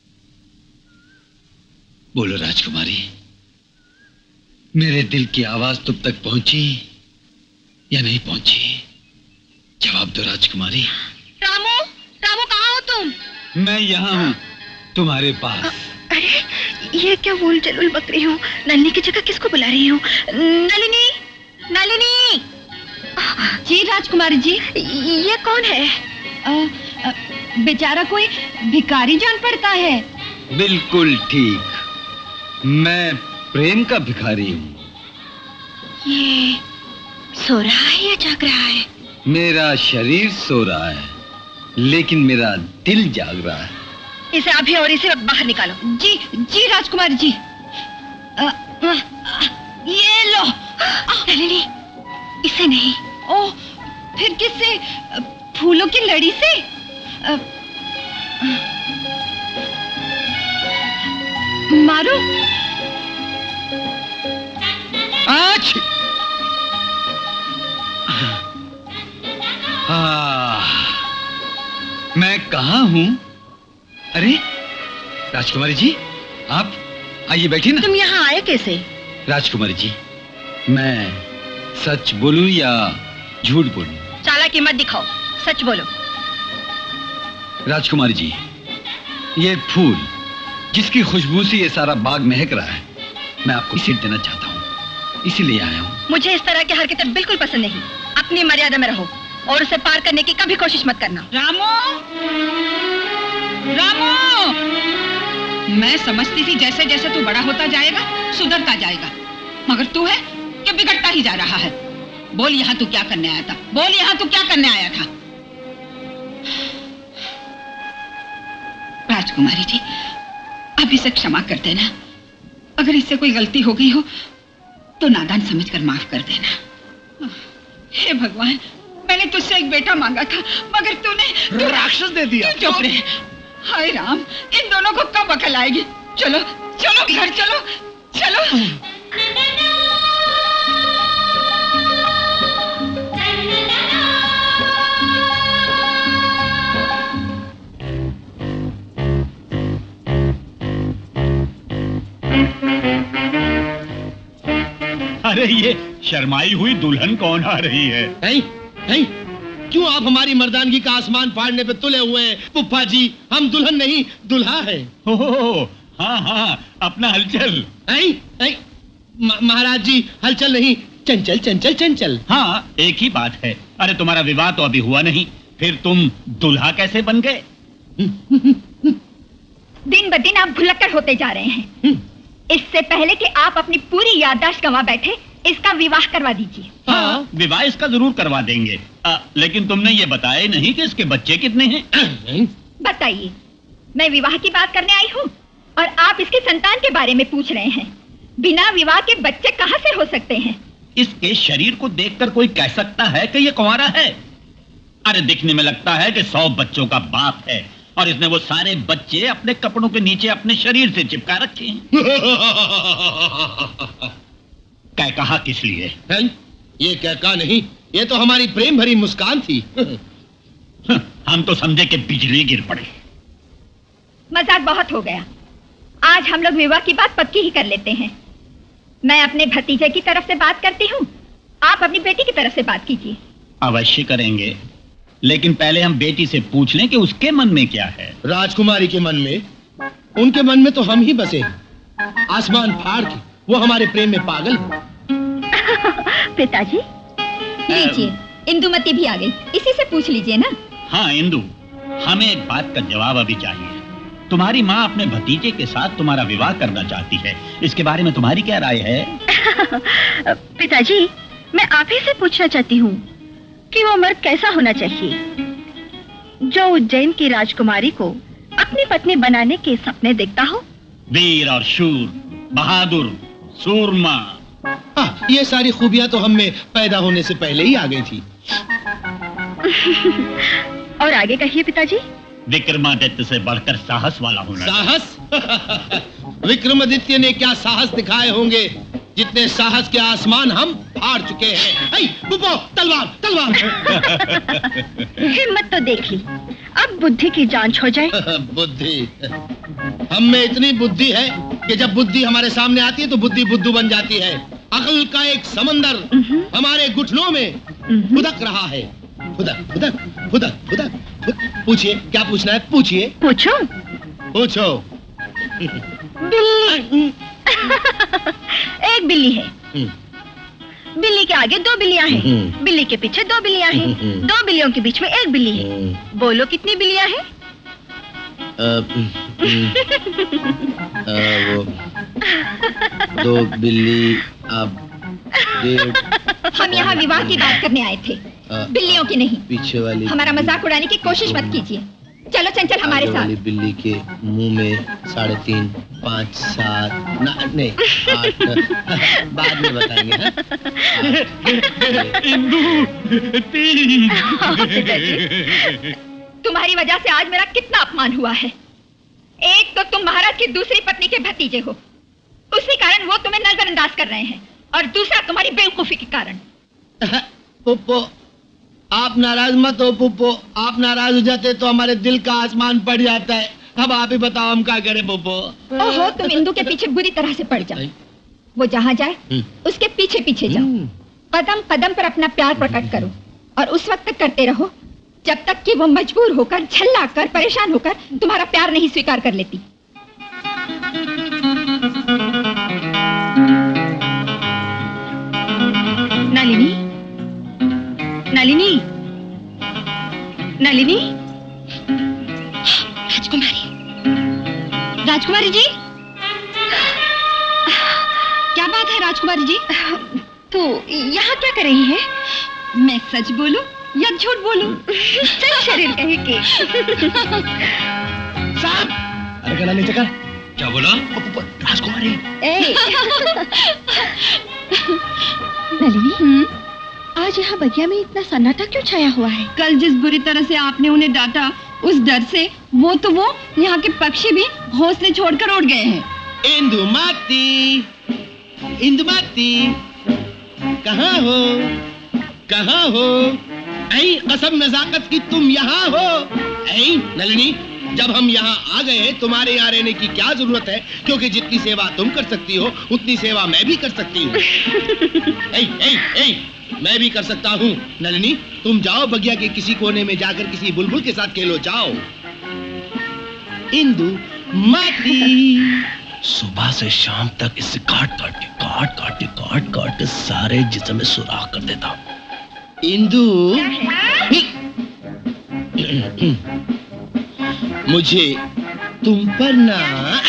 बोलो राजकुमारी मेरे दिल की आवाज तुम तक पहुंची या नहीं पहुंची जवाब दो राजकुमारी रामू रामू कहाँ हो तुम मैं यहाँ हूँ तुम्हारे पास अरे ये क्या बोल जलूल बक रही हूँ नलिनी की जगह किसको बुला रही हूँ नलिनी नलिनी जी राजकुमारी जी ये कौन है आ, आ, बेचारा कोई भिखारी जान पड़ता है बिल्कुल ठीक मैं प्रेम का भिखारी हूँ ये सो रहा है या जाग रहा है मेरा शरीर सो रहा है लेकिन मेरा दिल जाग रहा है इसे अभी और इसे बाहर निकालो जी जी राजकुमारी जी आ, आ, ये लो नलिनी इसे नहीं ओ फिर किससे फूलों की लड़ी से आ, मारो आज हाँ मैं कहाँ हूँ अरे राजकुमारी जी आप आइए बैठिए ना तुम यहाँ आए कैसे राजकुमारी जी मैं सच बोलूं या झूठ बोलूं चालाकी मत दिखाओ सच बोलो राजकुमारी जी ये फूल जिसकी खुशबू से ये सारा बाग महक रहा है मैं आपको सीट देना चाहता हूँ इसीलिए आया हूँ मुझे इस तरह की हरकतें बिल्कुल पसंद नहीं अब अपनी मर्यादा में रहो और उसे पार करने की कभी कोशिश मत करना। रामू, रामू, मैं समझती थी जैसे जैसे तू बड़ा होता जाएगा सुधरता जाएगा, मगर तू है कि बिगड़ता ही जा रहा है। बोल यहाँ तू क्या करने आया था? बोल यहाँ तू क्या करने आया था? राजकुमारी जी, आप इसे क्षमा कर देना। अगर इससे कोई गलती हो गई हो तो नादान समझकर माफ कर देना। हे भगवान, मैंने तुझसे एक बेटा मांगा था मगर तूने राक्षस दे दिया। चुप रहे। हाय राम, इन दोनों को कब अकल आएगी? चलो चलो घर चलो चलो। अरे ये शर्माई हुई दुल्हन कौन आ रही है? नहीं, नहीं, क्यों आप हमारी मर्दानगी का आसमान फाड़ने पे तुले हुए हैं? पुप्पा जी, हम दुल्हन नहीं दुल्हा है। ओह, हाँ हाँ, अपना हलचल। नहीं, नहीं, महाराज जी, हलचल नहीं, चंचल चंचल चंचल। हाँ, एक ही बात है। अरे तुम्हारा विवाह तो अभी हुआ नहीं, फिर तुम दुल्हा कैसे बन गए? दिन ब दिन आप भुलक्कड़ होते जा रहे हैं। इससे पहले कि आप अपनी पूरी याददाश्त गंवा बैठे, इसका विवाह करवा दीजिए। हाँ, विवाह इसका जरूर करवा देंगे। आ, लेकिन तुमने ये बताया नहीं कि इसके बच्चे कितने हैं? बताइए, मैं विवाह की बात करने आई हूँ और आप इसकी संतान के बारे में पूछ रहे हैं। बिना विवाह के बच्चे कहाँ से हो सकते हैं? इसके शरीर को देखकर कोई कह सकता है कि ये कुंवारा है? अरे दिखने में लगता है कि सौ बच्चों का बाप है और इसने वो सारे बच्चे अपने कपड़ों के नीचे अपने शरीर से चिपका रखे हैं। कह कहा किस लिए? ये कह कहा नहीं, ये तो हमारी प्रेम भरी मुस्कान थी। हम तो समझे कि बिजली गिर पड़े। मजाक बहुत हो गया। आज हम लोग विवाह की बात पक्की ही कर लेते हैं। मैं अपने भतीजे की तरफ से बात करती हूँ, आप अपनी बेटी की तरफ से बात कीजिए। अवश्य करेंगे, लेकिन पहले हम बेटी से पूछ लें कि उसके मन में क्या है। राजकुमारी के मन में? उनके मन में तो हम ही बसे हैं। आसमान फाड़ के वो हमारे प्रेम में पागल है। पिताजी, लीजिए, इंदुमती भी आ गई, इसी से पूछ लीजिए ना। हाँ इंदु, हमें एक बात का जवाब अभी चाहिए। तुम्हारी माँ अपने भतीजे के साथ तुम्हारा विवाह करना चाहती है, इसके बारे में तुम्हारी क्या राय है? पिताजी, मैं आप ही से पूछना चाहती हूँ कि वो मर्द कैसा होना चाहिए जो उज्जैन की राजकुमारी को अपनी पत्नी बनाने के सपने देखता हो? वीर और शूर, बहादुर, सूरमा। हाँ, ये सारी खूबियां तो हम में पैदा होने से पहले ही आ गई थी। और आगे कहिए पिताजी। विक्रमादित्य से बढ़कर साहस वाला होना। साहस? विक्रमादित्य ने क्या साहस दिखाए होंगे जितने साहस के आसमान हम फाड़ चुके हैं। बुब्बो, तलवार तलवार। हिम्मत तो देख ली, अब बुद्धि की जांच हो जाए। बुद्धि? हम में इतनी बुद्धि है कि जब बुद्धि हमारे सामने आती है तो बुद्धि बुद्धू बन जाती है। अकल का एक समंदर हमारे घुटनों में फुदक रहा है। फुदक फुदक फुदक फुदक। पूछिए, क्या पूछना है? पूछिए। पूछो पूछो। बिल्ली। एक बिल्ली है, बिल्ली के आगे दो बिल्लियां हैं, बिल्ली के पीछे दो बिल्लियां हैं, दो बिल्लियों के बीच में एक बिल्ली है। बोलो कितनी बिल्लियां हैं? वो दो बिल्ली। अब हम यहाँ विवाह की बात करने आए थे, बिल्लियों की नहीं। पीछे वाली हमारा मजाक उड़ाने की कोशिश मत कीजिए। चलो चंचल हमारे साथ। वाली बिल्ली के मुंह में साढ़े तीन पाँच सात ना नहीं आठ। बाद में बताएंगे। तुम्हारी वजह से आज मेरा कितना अपमान हुआ है। एक तो तुम महाराज की दूसरी पत्नी के भतीजे हो, उसी कारण वो तुम्हें नजरअंदाज कर रहे हैं, और दूसरा तुम्हारी बेवकूफी के कारण। पुप्पो, आप नाराज मत हो। पुप्पो, आप नाराज हो जाते तो हमारे दिल का आसमान पड़ जाता है। अब आप ही बताओ हम क्या करें। पुप्पो, ओहो, तुम इंदु के पीछे बुरी तरह से पड़ जाओ। वो जहाँ जाए उसके पीछे पीछे जाओ, कदम कदम पर अपना प्यार प्रकट करो, और उस वक्त तक करते रहो जब तक कि वो मजबूर होकर, झल्ला कर, परेशान होकर तुम्हारा प्यार नहीं स्वीकार कर लेती। नलिनी, नलिनी, नलिनी, राजकुमारी, राजकुमारी जी, क्या बात है राजकुमारी जी? तो यहाँ क्या कर रही है? मैं सच बोलूं या झूठ बोलूं? सच शरीर कहे के। साहब, अरे गला नीचे कर। क्या बोला? राजकुमारी। ए। नलिनी, आज यहाँ बगिया में इतना सन्नाटा क्यों छाया हुआ है? कल जिस बुरी तरह से आपने उन्हें डांटा, उस डर से वो तो वो यहाँ के पक्षी भी घोंसले छोड़कर उड़ गए हैं। इंदुमती, इंदुमती, कहाँ हो? कहाँ हो? ऐ कसम नजाकत की तुम यहाँ हो? ऐ नलिनी, जब हम यहाँ आ गए हैं तुम्हारे यहाँ रहने की क्या जरूरत है? क्योंकि जितनी सेवा तुम कर सकती हो उतनी सेवा मैं भी कर सकती हूँ। ऐ ऐ ऐ मैं भी कर सकता हूँ। नलिनी, तुम जाओ बगिया के किसी कोने में जाकर किसी बुलबुल के साथ खेलो, जाओ। इंदु माती। सुबह से शाम तक इसे काट काट के काट काट के काट काट के सारे जिस्म में सुराख कर देता हूँ। इंदु, मुझे तुम पर ना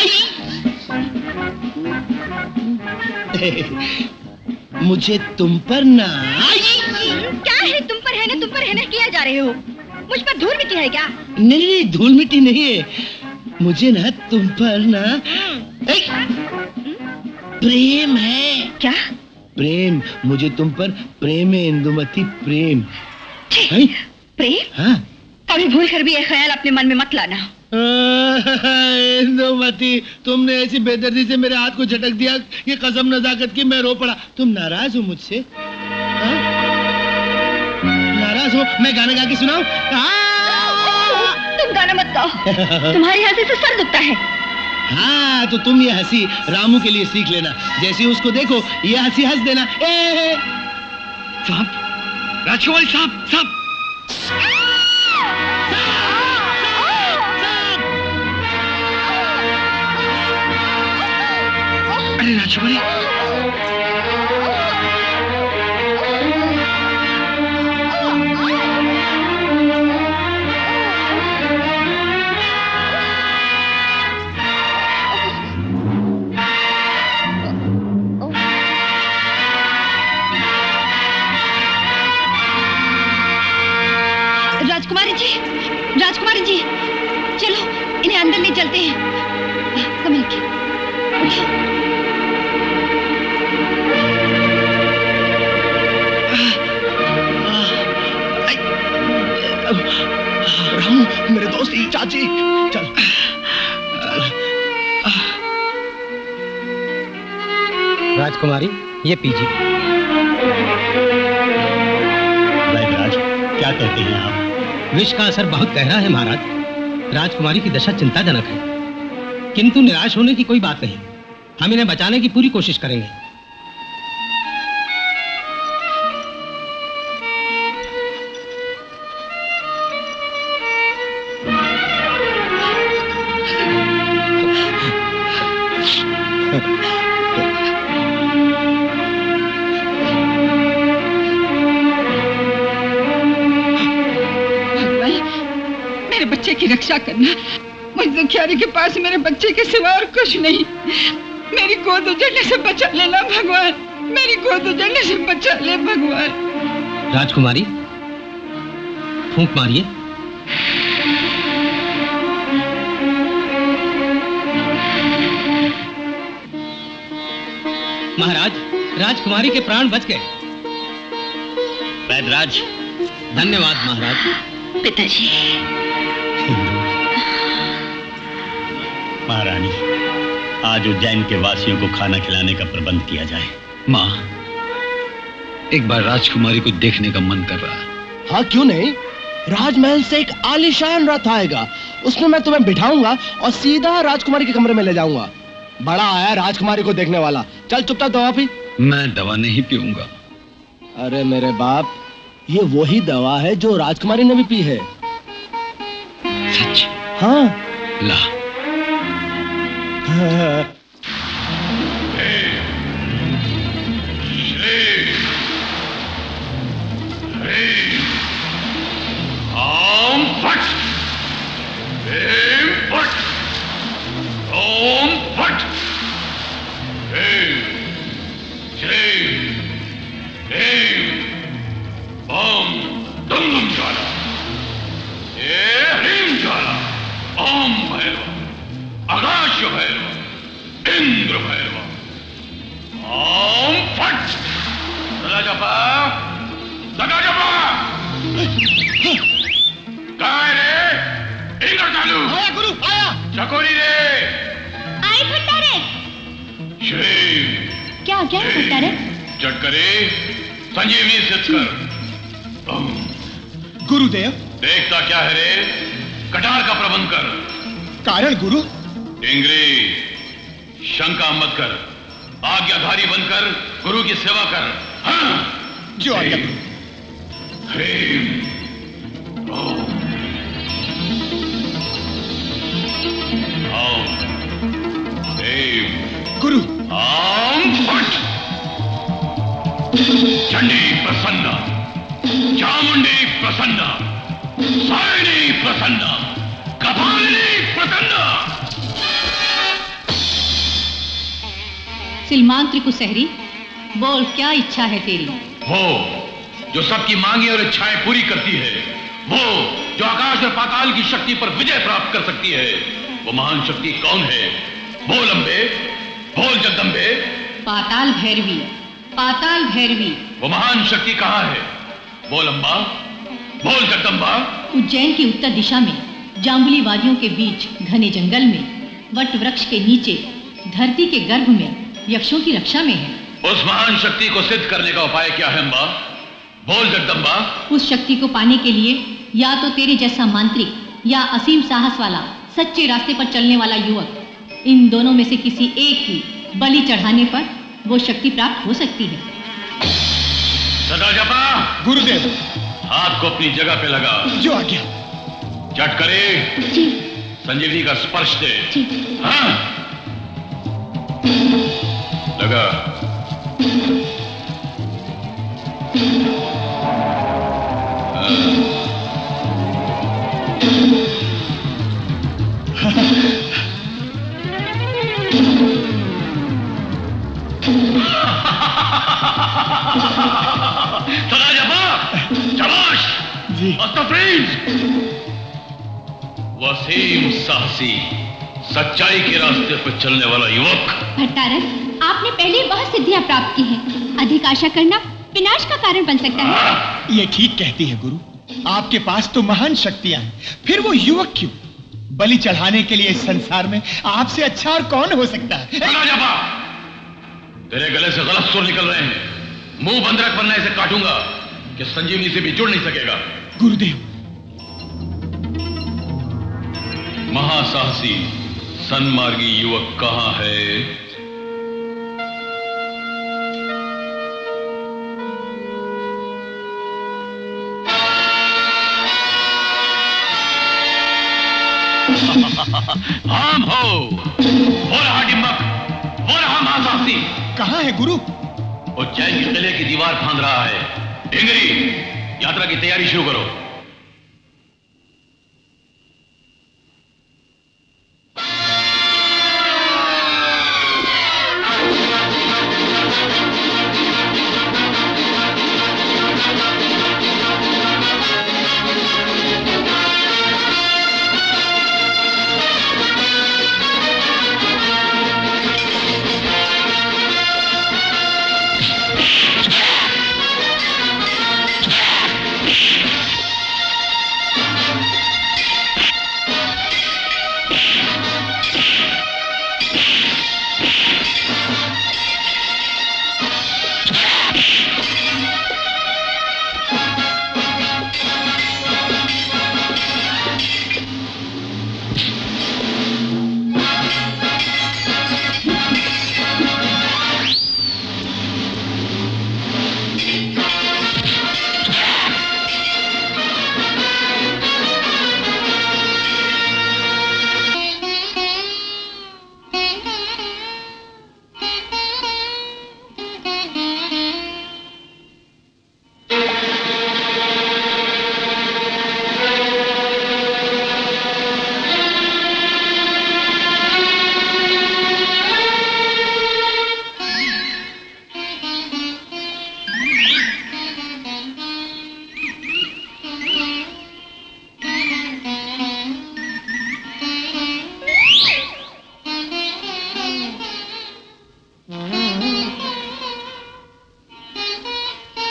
मुझे तुम पर ना क्या है तुम पर है ना, तुम पर है ना किया जा रहे हो? मुझ पर धूल मिट्टी है क्या? नहीं नहीं, धूल मिट्टी नहीं है, मुझे ना तुम पर ना प्रेम है। क्या? प्रेम, मुझे तुम पर प्रेम है इंदुमती, प्रेम। प्रेम? हाँ। कभी भूल कर भी ये ख्याल अपने मन में मत लाना। इंदुमती, तुमने ऐसी बेदर्दी से मेरे हाथ को झटक दिया, ये कसम नजाकत की मैं रो पड़ा। तुम नाराज हो मुझसे? नाराज हो? मैं गाना गा के सुनाऊं? तुम गाना मत गाओ, तुम्हारी हंसी से सर दुखता है। हाँ, तो तुम ये हंसी रामू के लिए सीख लेना, जैसे उसको देखो ये हंसी हंस देना। ए साहब, राजकुमारी साहब, साहब, अरे राजकुमारी, राजकुमारी जी, राजकुमारी जी, चलो इन्हें अंदर ले चलते हैं। कमल की रामू, मेरे दोस्त, चाची, चल चल। राजकुमारी, ये पीजिए। वैदराज, क्या कहते हैं आप? विष का असर बहुत गहरा है महाराज। राजकुमारी की दशा चिंताजनक है, किंतु निराश होने की कोई बात नहीं। हम इन्हें बचाने की पूरी कोशिश करेंगे। बच्चे की रक्षा करना। मुझ दुखियारी के पास मेरे बच्चे के सिवा और कुछ नहीं। मेरी गोद उजड़ने से बचा लेना भगवान, मेरी गोद उजड़ने से बचा ले भगवान। राजकुमारी, फूंक मारिए। महाराज, राजकुमारी के प्राण बच गए। वैदराज, धन्यवाद महाराज। पिताजी। महारानी, आज उज्जैन के वासियों को खाना खिलाने का प्रबंध किया जाए। माँ, एक बार राजकुमारी को देखने का मन कर रहा है। हाँ, क्यों नहीं? राजमहल से एक आलीशान रथ आएगा, उसमें मैं तुम्हें बिठाऊंगा और सीधा राजकुमारी के कमरे में ले जाऊंगा। बड़ा आया राजकुमारी को देखने वाला। चल चुपचाप दवा पी। मैं दवा नहीं पीऊंगा। अरे मेरे बाप, ये वही दवा है जो राजकुमारी ने भी पी है। सच? हाँ। ला। हाँ। Hey! Hey! सदा जपा, सदा जपा। कहाँ है रे? इंद्र चालू। आया गुरु, आया। चकोरी रे। आई भट्टारे। श्री। क्या क्या है भट्टारे? चट करे, संजीवनी सिद्ध कर। गुरुदेव। देखता क्या है रे? कटार का प्रबंध कर। कारण गुरु? टिंगरी, शंका मत कर, आज्ञाधारी बनकर गुरु की सेवा कर। हाँ? जो आज्ञा। ह्रीम, ओम, ओम, ह्रीम, गुरु। ओम फट। चंडी प्रसन्न, चामुंडी प्रसन्न, सारिणी प्रसन्न, कपालिनी प्रसन्न। सिलमांत्र कुसहरी, बोल क्या इच्छा है तेरी? वो जो सबकी मांगे और इच्छाएं पूरी करती है, वो जो आकाश और पाताल की शक्ति पर विजय प्राप्त कर सकती है, वो महान शक्ति कौन है? बोल अम्बे, बोल जगदम्बे। पाताल भैरवी, पाताल भैरवी। वो महान शक्ति कहाँ है? बोल अम्बा, बोल जगदम्बा। उज्जैन की उत्तर दिशा में जांबुली वादियों के बीच घने जंगल में वट वृक्ष के नीचे धरती के गर्भ में यक्षों की रक्षा में है। उस महान शक्ति को सिद्ध करने का उपाय क्या है अम्बा? बोल जगदम्बा। उस शक्ति को पाने के लिए या तो तेरे जैसा मांत्रिक या असीम साहस वाला सच्चे रास्ते पर चलने वाला युवक, इन दोनों में से किसी एक की बलि चढ़ाने पर वो शक्ति प्राप्त हो सकती है। सदा जपा। गुरुदेव। हाथ को अपनी जगह पे लगा। जो आज्ञा। चट करे। जी। संजीवनी का स्पर्श दे। जी। हाँ? लगा। सदा जपा। शाबाश। जी। वसीम साहसी, सच्चाई के रास्ते पर चलने वाला युवक। भट्टारक, आपने पहले बहुत सिद्धियां प्राप्त की हैं। अधिक आशा करना विनाश का कारण बन सकता है। ये ठीक कहती है गुरु। आपके पास तो महान शक्तियां हैं, फिर वो युवक क्यों? बलि चढ़ाने के लिए इस संसार में आपसे अच्छा और कौन हो सकता है? जपा। तेरे गले से गलत सुर निकल रहे हैं। मुंह बंद रख वरना इसे काटूंगा कि संजीवनी से भी जुड़ नहीं सकेगा। गुरुदेव। महासाहसी सन्मार्गी युवक कहां है? हम हो। वो रहा डिम्बक, वो रहा महासाहसी। कहां है गुरु? उज्जैन के किले की दीवार फांद रहा है। ढेंगरी, यात्रा की तैयारी शुरू करो।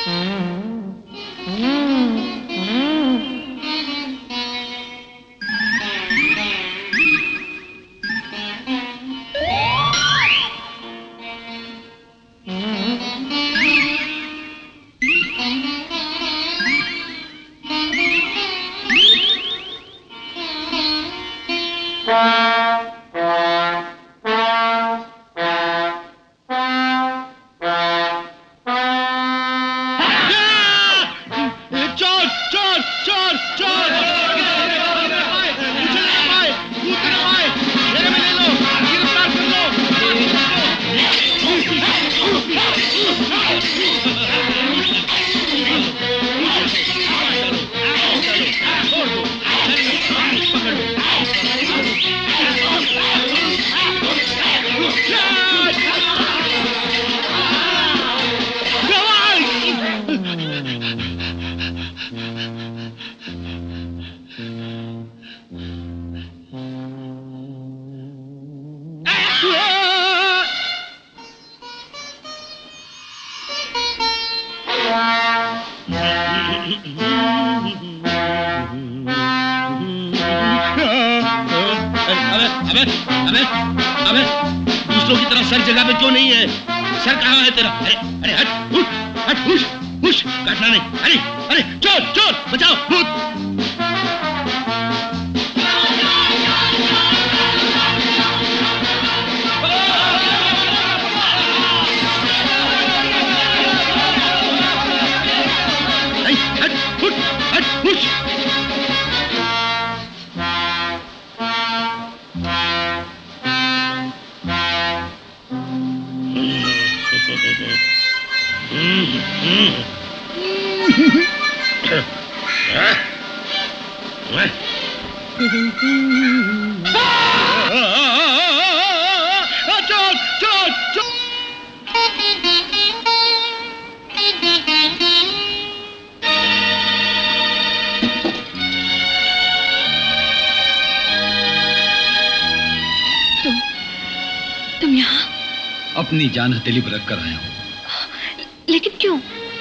अपनी जान हथेली पर रखकर आया हूं। लेकिन क्यों?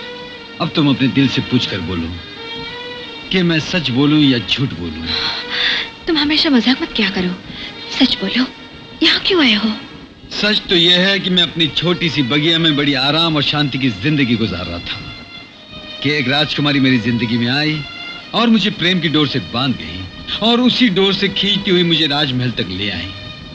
अब तुम अपने दिल से पूछ कर बोलो कि मैं सच बोलूं या झूठ बोलूं। तुम हमेशा मजाक मत क्या करो, सच बोलो, यहाँ क्यों आए हो? सच तो यह है कि मैं अपनी छोटी सी बगिया में बड़ी आराम और शांति की जिंदगी गुजार रहा था कि एक राजकुमारी मेरी जिंदगी में आई और मुझे प्रेम की डोर से बांध गई और उसी डोर से खींचती हुई मुझे राजमहल तक ले आई।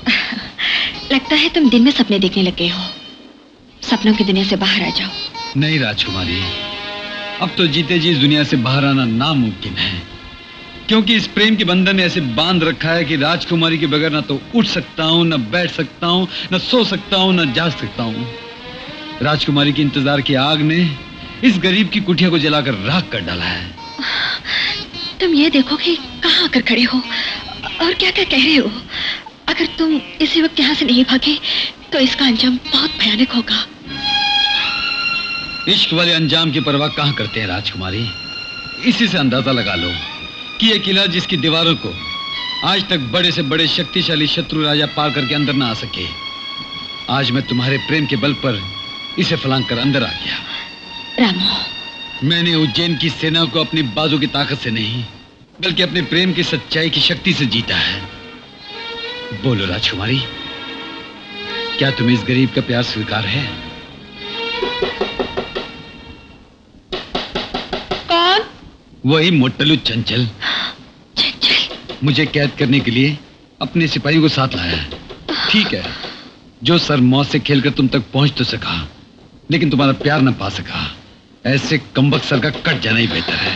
लगता है तुम दिन में सपने देखने लग गए हो। सपनों की दुनिया से बाहर आ जाओ। नहीं राजकुमारी, अब तो जीते जी दुनिया से बाहर आना नामुमकिन है, क्योंकि इस प्रेम के बंधन ने ऐसे बांध रखा है कि राजकुमारी के बगैर ना तो उठ सकता हूँ, न बैठ सकता हूँ, न सो सकता हूँ, न जाग सकता हूँ। राजकुमारी के इंतजार की आग ने इस गरीब की कुटिया को जलाकर राख कर डाला है। तुम ये देखो कि कहाँ आकर खड़े हो और क्या क्या कह रहे हो। अगर तुम इसी वक्त यहाँ से नहीं भागे तो इसका अंजाम बहुत भयानक होगा। इश्क वाले अंजाम की परवाह कहाँ करते हैं राजकुमारी। इसी से अंदाजा लगा लो कि यह किला जिसकी दीवारों को आज तक बड़े से बड़े शक्तिशाली शत्रु राजा पार करके अंदर ना आ सके, आज मैं तुम्हारे प्रेम के बल पर इसे फलांग कर अंदर आ गया। रामो, मैंने उज्जैन की सेना को अपनी बाजू की ताकत से नहीं बल्कि अपने प्रेम की सच्चाई की शक्ति से जीता है। बोलो राजकुमारी, क्या तुम्हें इस गरीब का प्यार स्वीकार है? कौन? वही मोटलू चंचल। चंचल मुझे कैद करने के लिए अपने सिपाहियों को साथ लाया है। ठीक है, जो सर मौत से खेलकर तुम तक पहुंच तो सका, लेकिन तुम्हारा प्यार न पा सका। ऐसे कमबख्त सर का कट जाना ही बेहतर है।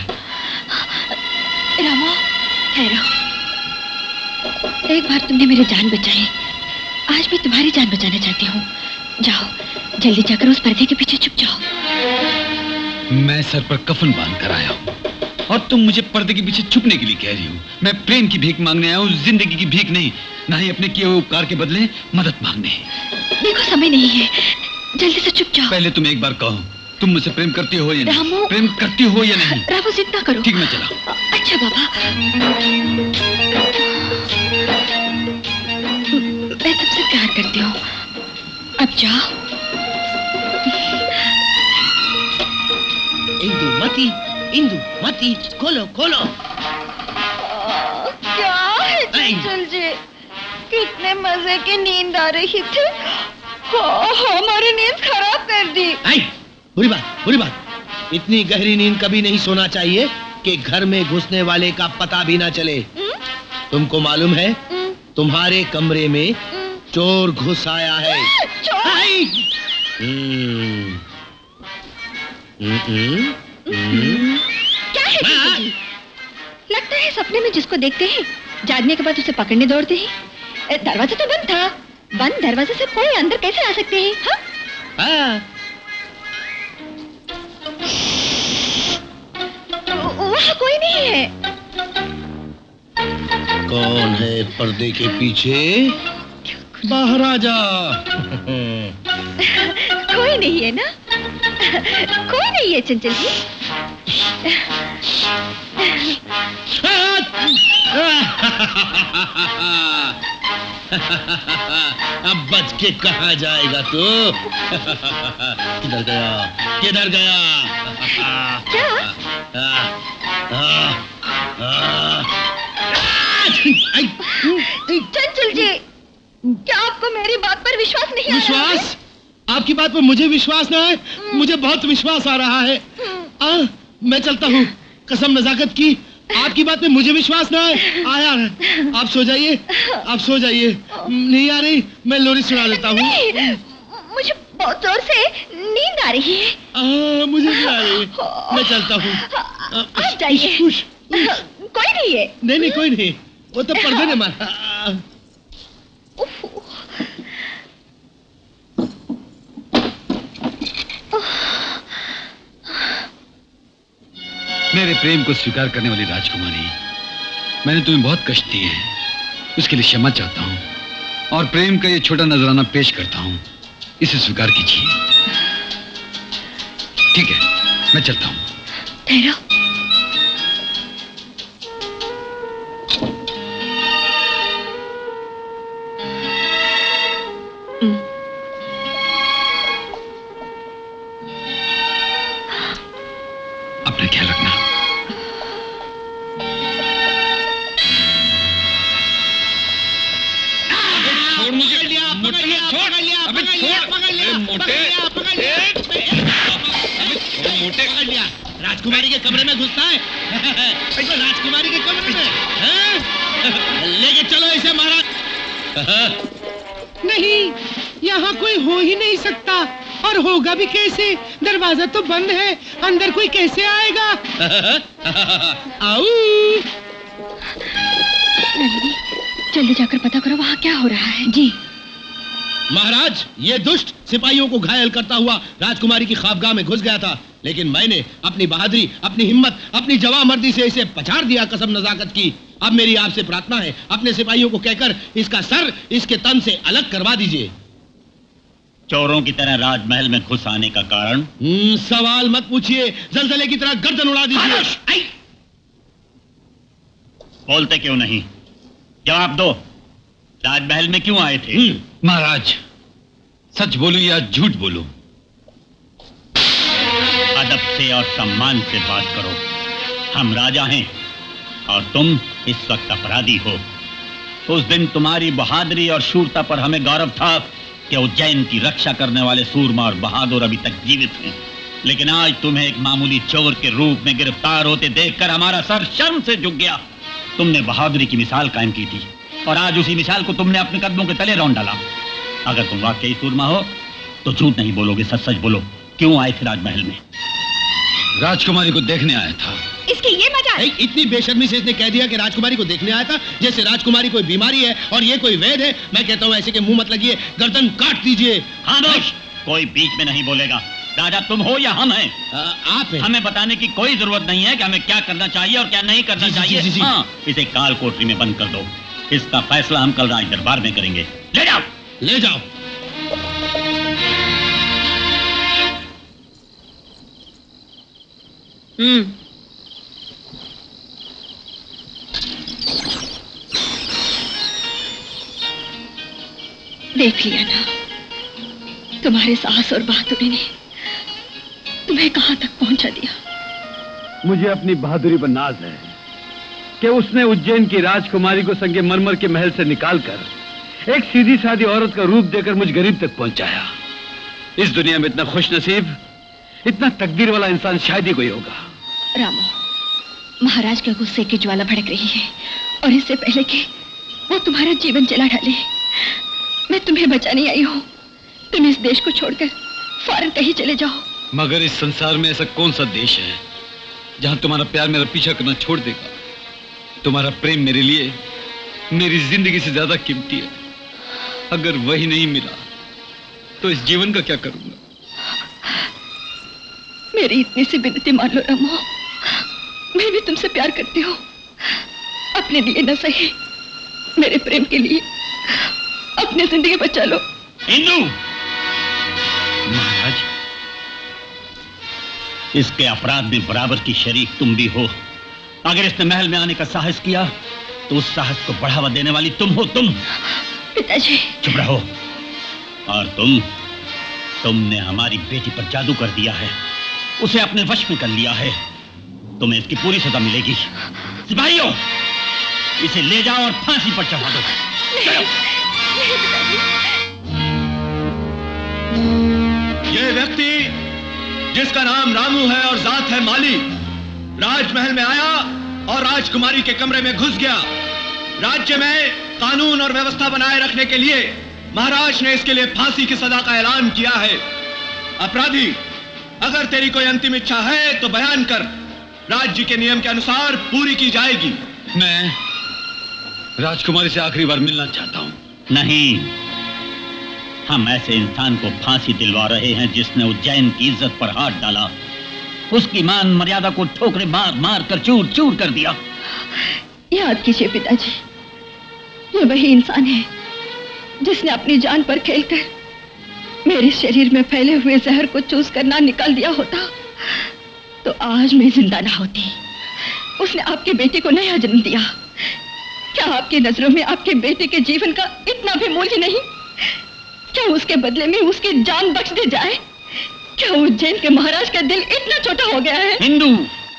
रामो, ठहरो। एक बार तुमने मेरी जान बचाई, आज मैं तुम्हारी जान बचाना चाहती हूँ। जाओ, जल्दी जाकर उस पर्दे के पीछे छुप जाओ। मैं सर पर कफन बांध कर आया हूँ और तुम मुझे पर्दे के पीछे छुपने के लिए कह रही हो। मैं प्रेम की भीख मांगने आया हूँ, जिंदगी की भीख नहीं, ना ही अपने किए हुए उपकार के बदले मदद मांगने। देखो समय नहीं है, जल्दी से छुप जाओ। पहले तुम एक बार कहो, तुम मुझसे प्रेम करती हो या नहीं? रामू, प्रेम करती हो या नहीं? रामू, जितना करो। ठीक, मैं चला। अच्छा बाबा, मैं तुमसे प्यार करती हूँ, अब जाओ। इंदुमती, इंदुमती, खोलो खोलो। क्या है चंचल जी? कितने मजे की नींद आ रही थी, हमारी नींद खराब कर दी। आई, बुरी बात, बुरी बात। इतनी गहरी नींद कभी नहीं सोना चाहिए कि घर में घुसने वाले का पता भी ना चले। तुमको मालूम है तुम्हारे कमरे में चोर घुस आया है। चोर? हम्म, हम्म, हम्म। क्या है चंचल जी? लगता है सपने में जिसको देखते हैं जागने के बाद उसे पकड़ने दौड़ते हैं। दरवाजा तो बंद था, बंद दरवाजे से कोई अंदर कैसे आ सकते हैं? हाँ? हाँ। वहाँ कोई नहीं है। कौन है पर्दे के पीछे? बाहर आ जा। कोई नहीं है ना? कोई नहीं है चंचल जी। अब बच के कहाँ जाएगा तू? किधर गया? किधर गया? क्या? चंचल जी, क्या आपको मेरी बात पर विश्वास नहीं आ रहा है? विश्वास? आपकी बात पर मुझे विश्वास ना है, मुझे बहुत विश्वास आ रहा है। आ, मैं चलता हूँ, कसम नजाकत की, आपकी बात में मुझे विश्वास ना है। आया, आप सो जाइए, आप सो जाइए। नहीं आ रही, मैं लोरी सुना देता हूँ। मुझे बहुत जोर से नींद आ रही है। आ, मुझे भी आ रही है, मैं चलता हूँ। आप जाइए। कोई नहीं है। नहीं नहीं कोई नहीं, वो तो पर्दे ने मारा। मेरे प्रेम को स्वीकार करने वाली राजकुमारी, मैंने तुम्हें बहुत कष्ट दिए हैं, उसके लिए क्षमा चाहता हूँ और प्रेम का ये छोटा नजराना पेश करता हूँ, इसे स्वीकार कीजिए। ठीक है, मैं चलता हूँ। ठहरो। अपना ख्याल रखना। छोड़ मुझे, पकड़ लिया, पकड़ लिया, पकड़ लिया, पकड़ लिया, पकड़ लिया, मोटे, पकड़ लिया, मोटे, पकड़ लिया। राजकुमारी के कमरे में घुसता है। राजकुमारी के कमरे में लेके चलो इसे महाराज। नहीं, यहाँ कोई हो ही नहीं सकता, और होगा भी कैसे? दरवाजा तो बंद है, अंदर कोई कैसे आएगा? आओ। नलिनी, जल्दी जाकर पता करो वहाँ क्या हो रहा है। जी महाराज, ये दुष्ट सिपाहियों को घायल करता हुआ राजकुमारी की ख्वाबगाह में घुस गया था, लेकिन मैंने अपनी बहादुरी, अपनी हिम्मत, अपनी जवामर्दी से इसे पछाड़ दिया, कसम नजाकत की। अब मेरी आपसे प्रार्थना है, अपने सिपाहियों को कहकर इसका सर इसके तन से अलग करवा दीजिए। चोरों की तरह राजमहल में घुस आने का कारण? सवाल मत पूछिए, जलजले की तरह गर्दन उड़ा दीजिए। बोलते क्यों नहीं? जवाब दो, राजमहल में क्यों आए थे? महाराज, सच बोलूं या झूठ बोलूं? अदब से और सम्मान से बात करो। हम राजा हैं और तुम इस वक्त अपराधी हो। उस दिन तुम्हारी बहादुरी और शूरता पर हमें गौरव था कि उज्जैन की रक्षा करने वाले सूरमा और बहादुर अभी तक जीवित हैं, लेकिन आज तुम्हें एक मामूली चोर के रूप में गिरफ्तार होते देखकर हमारा सर शर्म से झुक गया। तुमने बहादुरी की मिसाल कायम की थी और आज उसी मिसाल को तुमने अपने कदमों के तले रौंद डाला। अगर तुम वाकई सूरमा हो तो झूठ नहीं बोलोगे, सच सच बोलो, क्यों आए थे राजमहल में? राजकुमारी को देखने आया था। इसकी ये मजाक? इतनी बेशर्मी से इसने कह दिया कि राजकुमारी को देखने आया था, जैसे राजकुमारी कोई बीमारी है और ये कोई वैद है। मैं कहता हूँ ऐसे के मुंह मत लगिए, गर्दन काट दीजिए। खामोश, कोई बीच में नहीं बोलेगा। राजा तुम हो या हम हैं? आ, आप हैं। हमें बताने की कोई जरूरत नहीं है कि हमें क्या करना चाहिए और क्या नहीं करना चाहिए। जी, जी, जी, हाँ, इसे काल कोठरी में बंद कर दो। इसका फैसला हम कल राज दरबार में करेंगे। ले जाओ, ले जाओ। हम्म देख लिया ना, तुम्हारे साहस और बहादुरी ने तुम्हें कहां तक पहुंचा दिया। मुझे अपनी बहादुरी पर नाज है कि उसने उज्जैन की राजकुमारी को संगे मरमर के महल से निकालकर एक सीधी सादी औरत का रूप देकर मुझ गरीब तक पहुंचाया। इस दुनिया में इतना खुश नसीब, इतना तकदीर वाला इंसान शायद ही कोई होगा। रामू, महाराज के गुस्से की ज्वाला भड़क रही है और इससे पहले कि वो तुम्हारा जीवन जला डाले, मैं तुम्हें बचाने आई हूँ। तुम इस देश को छोड़कर फौरन कहीं चले जाओ। मगर इस संसार में ऐसा कौन सा देश है जहां तुम्हारा प्यार मेरा पीछा करना छोड़ देगा? तुम्हारा प्रेम मेरे लिए मेरी जिंदगी से ज्यादा कीमती है। अगर वही नहीं मिला तो इस जीवन का क्या करूंगा? मेरी इतनी सी विनती मान लो रामो, मैं भी तुमसे प्यार करती हूँ। अपने लिए न सही, मेरे प्रेम के लिए अपनी जिंदगी बचा लो। इंदु! महाराज, इसके अपराध में बराबर की शरीक तुम भी हो। अगर इसने महल में आने का साहस किया तो उस साहस को बढ़ावा देने वाली तुम हो। तुम पिताजी चुप रहो। और तुम तुमने हमारी बेटी पर जादू कर दिया है, उसे अपने वश में कर लिया है। तुम्हें इसकी पूरी सजा मिलेगी। सिपाहियों, इसे ले जाओ और फांसी पर चढ़ा दो। ये व्यक्ति जिसका नाम रामू है और जात है माली, राजमहल में आया और राजकुमारी के कमरे में घुस गया। राज्य में कानून और व्यवस्था बनाए रखने के लिए महाराज ने इसके लिए फांसी की सजा का ऐलान किया है। अपराधी, अगर तेरी कोई अंतिम इच्छा है तो बयान कर, राज्य के नियम के अनुसार पूरी की जाएगी। मैं राजकुमारी से आखिरी बार मिलना चाहता हूं। नहीं, हम ऐसे इंसान को फांसी दिलवा रहे हैं जिसने उज्जैन की इज्जत पर हाथ डाला, उसकी मान मर्यादा को ठोकरे मार मार कर चूर चूर कर दिया। याद कीजिए पिताजी, ये वही इंसान है जिसने अपनी जान पर खेलकर मेरे शरीर में फैले हुए जहर को चूस कर ना निकाल दिया होता तो आज मैं जिंदा ना होती। उसने आपके बेटे को नया जन्म दिया। क्या आपकी नजरों में आपके बेटे के जीवन का इतना भी मूल्य नहीं? क्या उसके बदले में उसकी जान बख्श दी जाए? क्या उज्जैन के महाराज का दिल इतना छोटा हो गया है? हिंदू!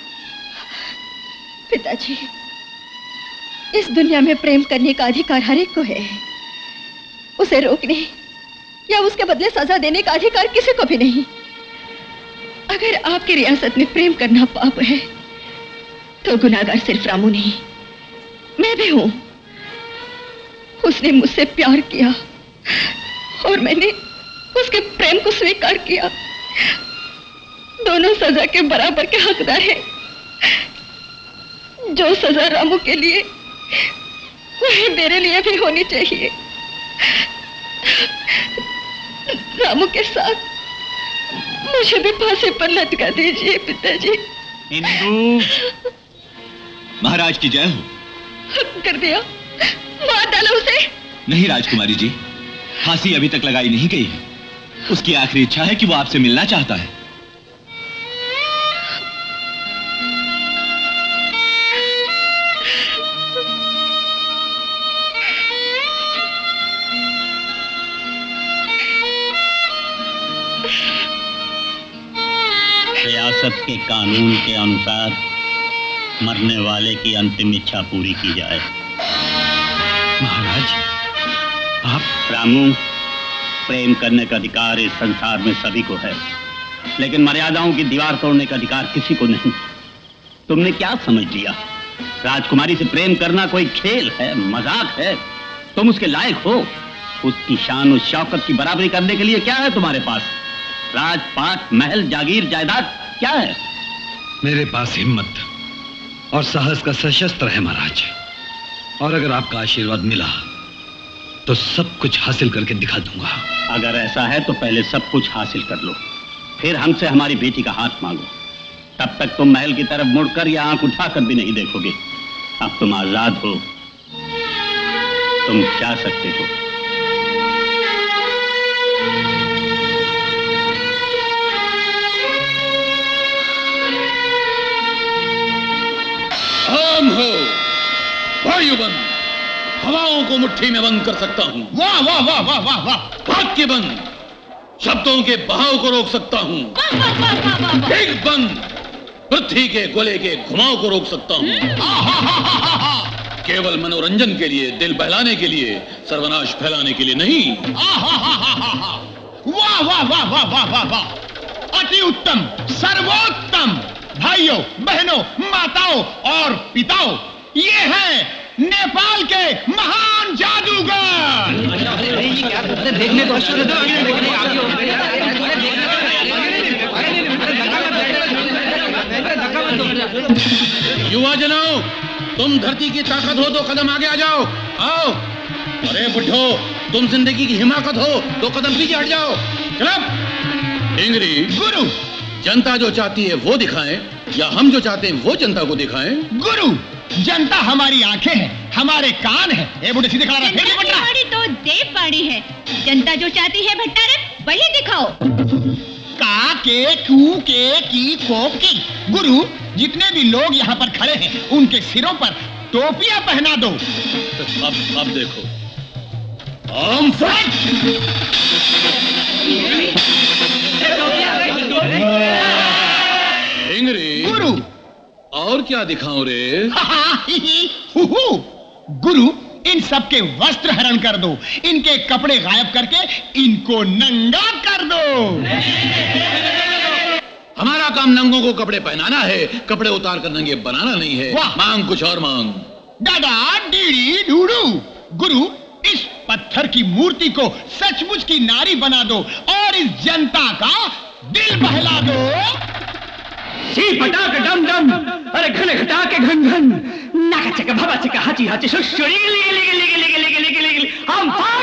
पिताजी, इस दुनिया में प्रेम करने का अधिकार हर एक को है। उसे रोकने या उसके बदले सजा देने का अधिकार किसी को भी नहीं। अगर आपकी रियासत में प्रेम करना पाप है तो गुनाहगार सिर्फ रामू नहीं, मैं भी हूं। उसने मुझसे प्यार किया और मैंने उसके प्रेम को स्वीकार किया। दोनों सजा के बराबर के हकदार हैं। जो सजा रामू के लिए वही मेरे लिए भी होनी चाहिए। रामू के साथ मुझे भी फांसी पर लटका दीजिए पिताजी। इंदु! महाराज की जय हो। कर दिया, मार डालो उसे। नहीं राजकुमारी जी, फांसी अभी तक लगाई नहीं गई है। उसकी आखिरी इच्छा है कि वो आपसे मिलना चाहता है। रियासत के कानून के अनुसार मरने वाले की अंतिम इच्छा पूरी की जाए। महाराज, आप? रामू, प्रेम करने का अधिकार इस संसार में सभी को है, लेकिन मर्यादाओं की दीवार तोड़ने का अधिकार किसी को नहीं। तुमने क्या समझ लिया? राजकुमारी से प्रेम करना कोई खेल है, मजाक है? तुम उसके लायक हो? उसकी शान और शौकत की बराबरी करने के लिए क्या है तुम्हारे पास? राजपाट, महल, जागीर, जायदाद क्या है? मेरे पास हिम्मत और साहस का सशस्त्र है महाराज, और अगर आपका आशीर्वाद मिला तो सब कुछ हासिल करके दिखा दूंगा। अगर ऐसा है तो पहले सब कुछ हासिल कर लो, फिर हमसे हमारी बेटी का हाथ मांगो। तब तक तुम महल की तरफ मुड़कर या आंख उठाकर भी नहीं देखोगे। अब तुम आजाद हो, तुम जा सकते हो। हम हो वायुबंद, हवाओं को मुट्ठी में बंद कर सकता हूं। वाह वाह वाह वाह वाह वाह। वाक्य बंद, शब्दों के बहाव को रोक सकता हूं। दिग बंद, पृथ्वी के गोले के घुमाव को रोक सकता हूँ। केवल मनोरंजन के लिए, दिल बहलाने के लिए, सर्वनाश फैलाने के लिए नहीं। वाह वाह वाह वाह वाह वाह वाह, अति उत्तम, सर्वोत्तम। भाइयों, बहनों, माताओं और पिताओं, ये है नेपाल के महान जादूगर। देखने को युवा जनों, तुम धरती की ताकत हो तो कदम आगे आ जाओ। आओ। अरे बुढ़ो, तुम जिंदगी की हिमाकत हो तो कदम पीछे हट जाओ। चलो। इंग्री गुरु, जनता जो चाहती है वो दिखाएं या हम जो चाहते हैं वो जनता को दिखाएं? गुरु, जनता हमारी आंखें हैं, हमारे कान हैं। ए बुढ़े सीधे खड़ा रह, फिर नहीं बढ़ना। तो देववाणी है, जनता जो चाहती है भट्टारे वही दिखाओ। का के कू के की को की। गुरु, जितने भी लोग यहाँ पर खड़े हैं उनके सिरों पर टोपियां पहना दो। अब अब देखो। आम फट। इंग्री गुरु, और क्या दिखाऊं रे? गुरु, इन सब के वस्त्र हरण कर दो, इनके कपड़े गायब करके इनको नंगा कर दो। हमारा काम नंगों को कपड़े पहनाना है, कपड़े उतार कर नंगे बनाना नहीं है। मांग कुछ और मांग। दादा डीडी डूडू। गुरु, इस पत्थर की मूर्ति को सचमुच की नारी बना दो और इस जनता का दिल बहला दो। सी पटाक डम डम, अरे घन घटा के घन घन, नाका चका भवा चका हाची हाची शुशुरी लिगे लिगे लिगे लिगे लिगे लिगे लिगे हम फाट।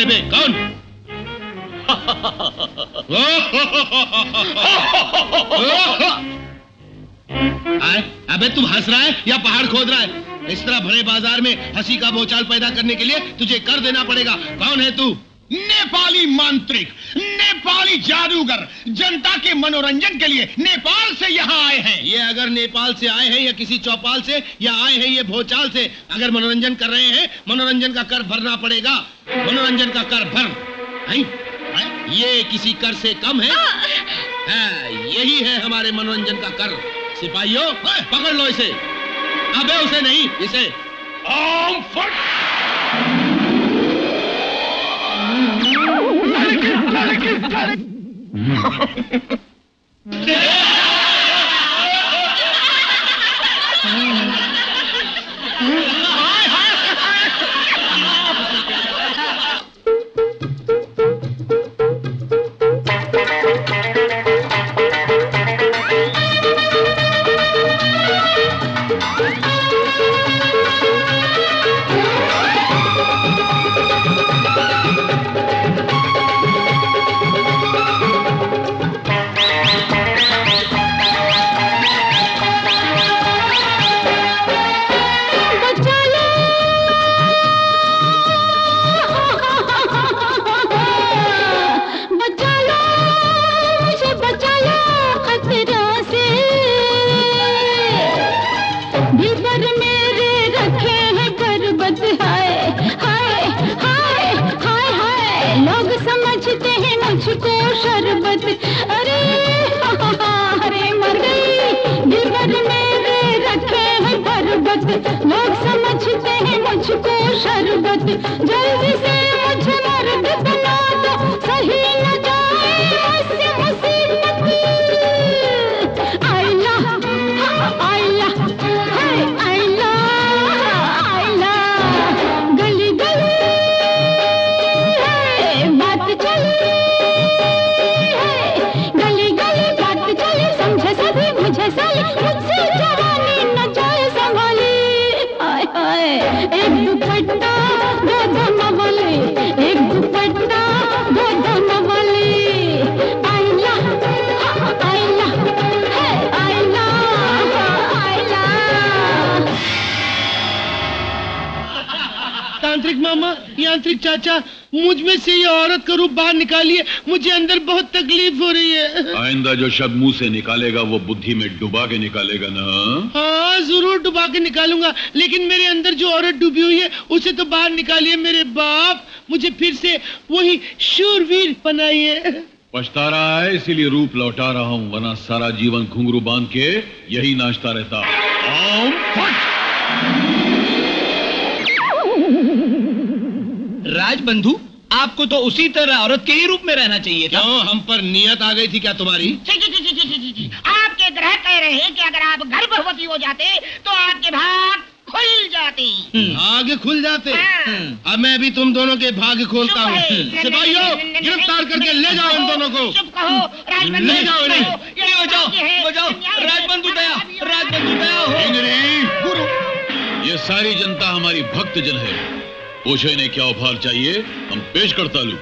है बे? कौन? आए, अबे तू हंस रहा है या पहाड़ खोद रहा है? इस तरह भरे बाजार में हंसी का भौचाल पैदा करने के लिए तुझे कर देना पड़ेगा। कौन है तू? नेपाली मांत्रिक, नेपाली जादूगर, जनता के मनोरंजन के लिए नेपाल से यहाँ आए हैं। ये अगर नेपाल से आए हैं या किसी चौपाल से या आए हैं ये भोचाल से, अगर मनोरंजन कर रहे हैं, मनोरंजन का कर भरना पड़ेगा। मनोरंजन का कर भर। नहीं? ये किसी कर से कम है? हाँ, यही है हमारे मनोरंजन का कर। सिपाहियों, पकड़ लो इसे। अबे उसे नहीं, इसे। आम फट। लोग समझते हैं मुझको शरबत, जल्दी से मुझे मर्द बना दो, सही न जाए मुझसे मुसीबत। आइला आइला हाय आइला आइला, गली गली है बात चली है, गली गली बात चली, समझे सभी मुझे सही, मुझसे जवानी न जाए संभाली। एक दुपट्टा दो दोनों वाले, एक दुपट्टा दो दोनों वाले, आइला आइला है आइला आइला। तांत्रिक मामा, यांत्रिक चाचा, मुझ में से ये औरत का रूप बाहर निकालिए, मुझे अंदर बहुत तकलीफ हो रही है। आइंदा जो शब्द मुंह से निकालेगा वो बुद्धि में डुबा के निकालेगा ना। हाँ, जरूर डुबा के निकालूंगा, लेकिन मेरे अंदर जो औरत डूबी हुई है उसे तो बाहर निकालिए मेरे बाप, मुझे फिर से वही शूरवीर बनाइए। पछता रहा है इसीलिए रूप लौटा रहा हूँ, वरना सारा जीवन घुंघरू बांध के यही नाचता रहता। ओम फट। राजबंधु, आपको तो उसी तरह औरत के ही रूप में रहना चाहिए था। क्यों, हम पर नियत आ गई थी क्या तुम्हारी? छी, छी, छी, छी, छी, छी, छी। आपके ग्रह कह रहे हैं कि अगर आप गर्भवती हो जाते तो आपके भाग खुल जाते। भाग खुल जाते? अब मैं भी तुम दोनों के भाग खोलता हूँ। सिपाहियों, गिरफ्तार करके ले जाओ इन दोनों को। चुप कहो, राजबंधु, ले जाओ इन्हें। बचाओ बचाओ, राजबंधु दया, राजबंधु दया हो। गुरु, ये सारी जनता हमारी भक्त जन है, पूछो इन्हें क्या उपहार चाहिए, हम पेश करता लू।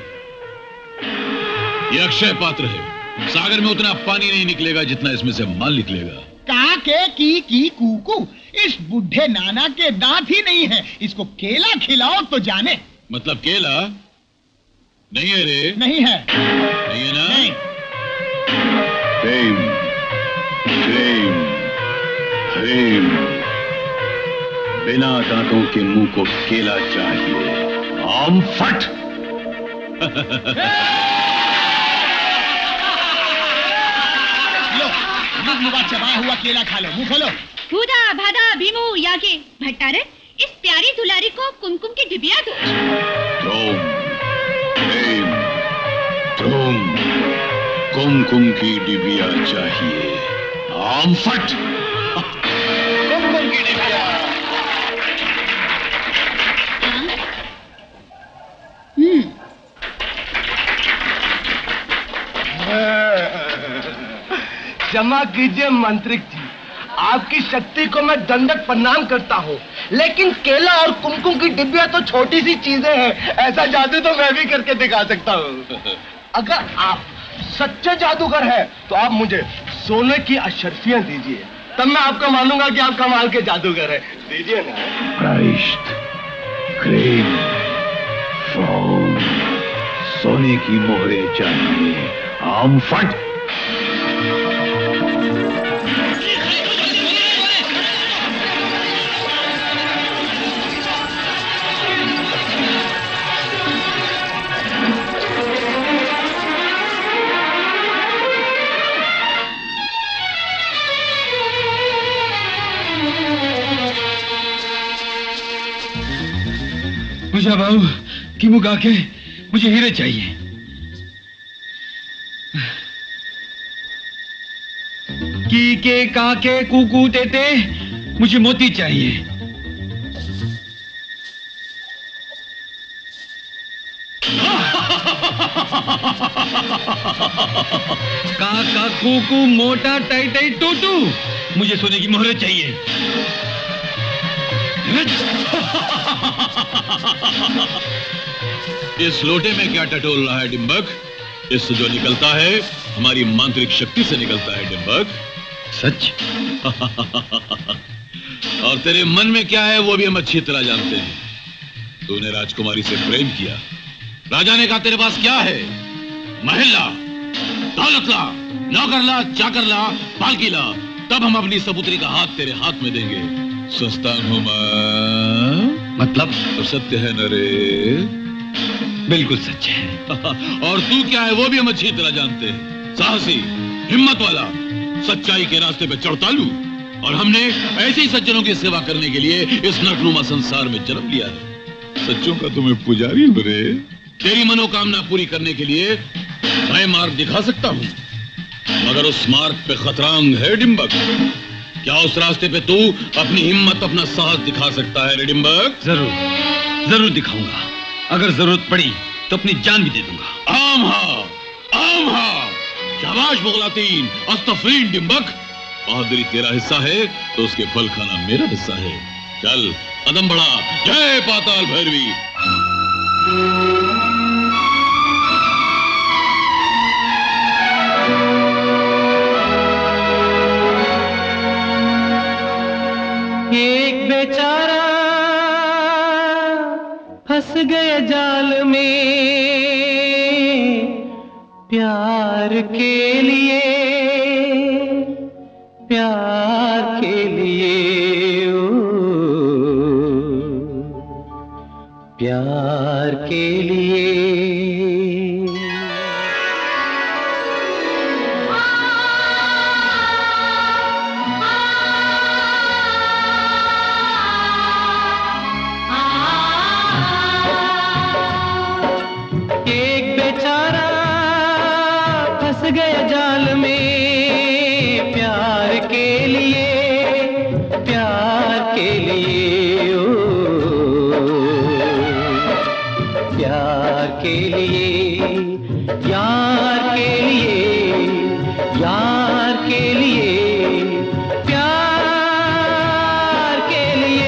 ये अक्षय पात्र है, सागर में उतना पानी नहीं निकलेगा जितना इसमें से माल निकलेगा। का के की की कूकू, इस बुढ़े नाना के दांत ही नहीं है, इसको केला खिलाओ तो जाने। मतलब केला नहीं है रे? नहीं है। नहीं है ना? नहीं। प्रेम, प्रेम, प्रेम, बिना दांतों के मुंह को केला चाहिए। आम फट। लो, मुंह चबा हुआ केला खा लो, मुंह खोलो। भूदा भादा भीमू यागे भट्टारे, इस प्यारी दुलारी को कुमकुम की डिबिया दो। तुम, प्रेम, तुम, कुमकुम की डिबिया चाहिए। आम फट। कुमकुम की डिबिया। क्षमा कीजिए मंत्रिक जी, आपकी शक्ति को मैं दंडक प्रणाम करता हूँ, लेकिन केला और कुमकुम की डिब्बियां तो छोटी सी चीजें हैं। ऐसा जादू तो मैं भी करके दिखा सकता हूँ। अगर आप सच्चे जादूगर हैं, तो आप मुझे सोने की अशर्फियां दीजिए, तब मैं आपको मानूंगा कि आप कमाल के जादूगर हैं। दीजिए ना। क्राइस्ट, क्रीम, फोम, सोने की मोहरे चाहिए। आम फट। मुझे बाबू की मुगा के मुझे हीरे चाहिए। की के काके कुकू तेते मुझे मोती चाहिए। काका कुकू मोटा टाई टाई टूटू मुझे सोने की मोहरे चाहिए। इस लोटे में क्या टटोल रहा है डिम्बक? इससे जो निकलता है हमारी मांत्रिक शक्ति से निकलता है डिम्बक। सच? और तेरे मन में क्या है वो भी हम अच्छी तरह जानते हैं। तूने राजकुमारी से प्रेम किया, राजा ने कहा तेरे पास क्या है? महल ला, दौलत ला, नौकर ला, चाकर ला, पालकी ला, तब हम अपनी सपुत्री का हाथ तेरे हाथ में देंगे। सस्ता मतलब? तो सत्य है न रे? बिल्कुल सच है। और तू क्या है वो भी हम अच्छी तरह जानते हैं। साहसी, हिम्मत वाला, सच्चाई के रास्ते पे चढ़तालू। और हमने ऐसे ही सज्जनों की सेवा करने के लिए इस नरनुमा संसार में जन्म लिया है। सच्चों का तुम्हें पुजारी हूं रे। तेरी मनोकामना पूरी करने के लिए मैं मार्ग दिखा सकता हूं, मगर उस मार्ग पे खतरांग है डिम्बक। क्या उस रास्ते पे तू अपनी हिम्मत, अपना साहस दिखा सकता है रे डिम्बक? जरूर, जरूर दिखाऊंगा। अगर जरूरत पड़ी तो अपनी जान भी दे दूंगा। आम हा, आम हा, शाबाश मुगलातीन, अस्तफरीन डिम्बक। बहादुरी तेरा हिस्सा है तो उसके फल खाना मेरा हिस्सा है। चल कदम बढ़ा। जय पाताल भैरवी। एक बेचारा फंस गया जाल में, प्यार के लिए, प्यार के लिए, ओ, प्यार के लिए। एक बेचारा फंस गया जाल में, प्यार के लिए, प्यार के लिए, ओ, प्यार के लिए, यार के लिए, यार के लिए, प्यार के लिए।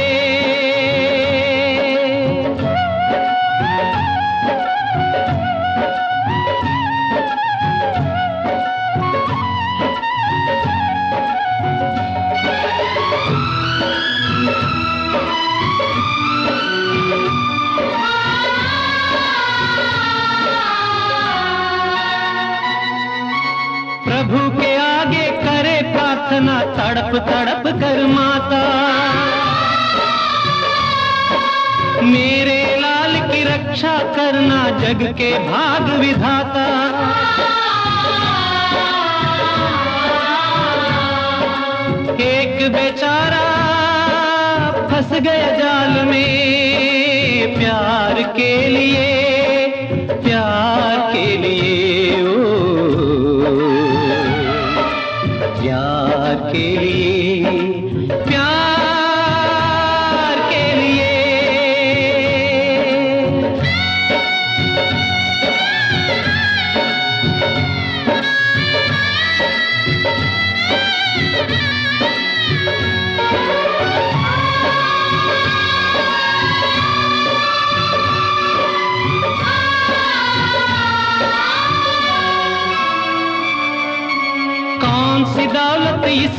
प्रभु के आगे करे प्रार्थना, तड़प तड़प कर माता, मेरे लाल की रक्षा करना, जग के भाग विधाता। एक बेचारा फंस गया जाल में, प्यार के लिए, प्यार के लिए, ओ, प्यार के लिए, प्यार के लिए।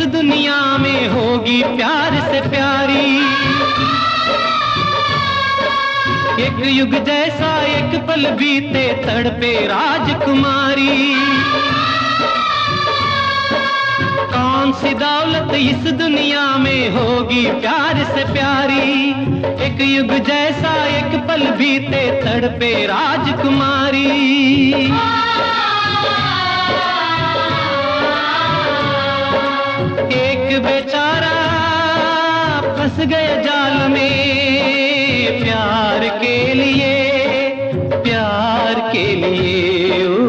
दुनिया में होगी प्यार से प्यारी। एक युग जैसा एक पल बीते तड़पे राजकुमारी। कौन सी दौलत इस दुनिया में होगी प्यार से प्यारी। एक युग जैसा एक पल बीते तड़पे राजकुमारी। एक बेचारा फंस गया जाल में प्यार के लिए, प्यार के लिए ओ,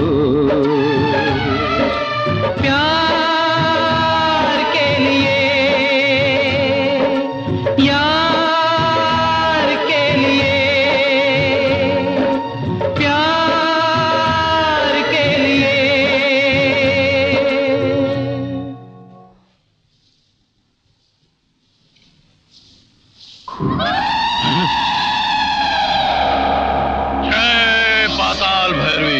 प्यार के लिए, यार के लिए, प्यार के लिए। जय पाताल भैरवी।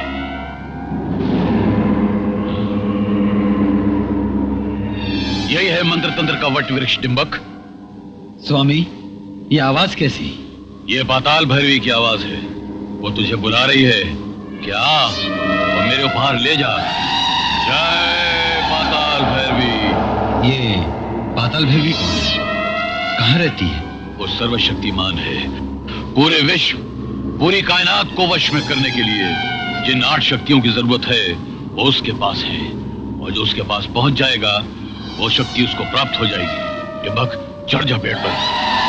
यही है मंत्र तंत्र का वट वृक्ष डिंबक। स्वामी, ये आवाज कैसी? ये पाताल भैरवी की आवाज है। वो तुझे बुला रही है। क्या वो मेरे उपहार ले जा। जय पाताल भैरवी। ये पाताल भैरवी कौन है? कहाँ रहती है? वो सर्वशक्तिमान है। पूरे विश्व, पूरी कायनात को वश में करने के लिए जिन आठ शक्तियों की जरूरत है वो उसके पास है। और जो उसके पास पहुंच जाएगा वो शक्ति उसको प्राप्त हो जाएगी। ये बक चढ़ जा पेड़ पर।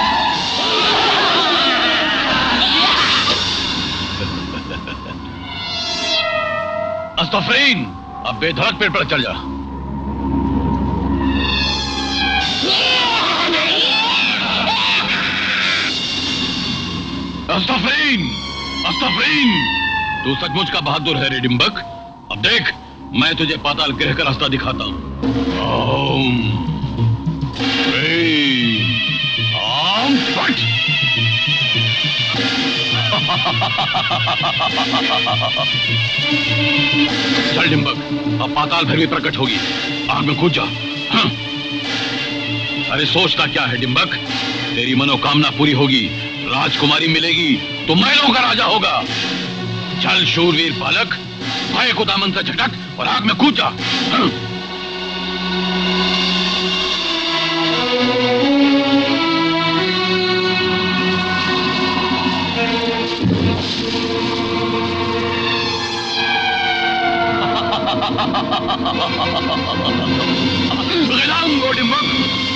अस्तगफिरीन, अब बेधड़क पेड़ पर चढ़ जा। अस्तगफिरीन, अस्तगफिरीन, तू सचमुच का बहादुर है रे डिंबक। अब देख, मैं तुझे पाताल गृह का रास्ता दिखाता हूं। ओम ह्रीं आम फट। चल डिंबक, अब पाताल भैरवी प्रकट होगी। आग में कूद जा। हाँ। अरे सोचता क्या है डिंबक, तेरी मनोकामना पूरी होगी, राजकुमारी मिलेगी तो महलों का राजा होगा। चल शूरवीर बालक, भय को दामन से झटक और आग में कूद जा। हाँ। गुलाम को डिंबक।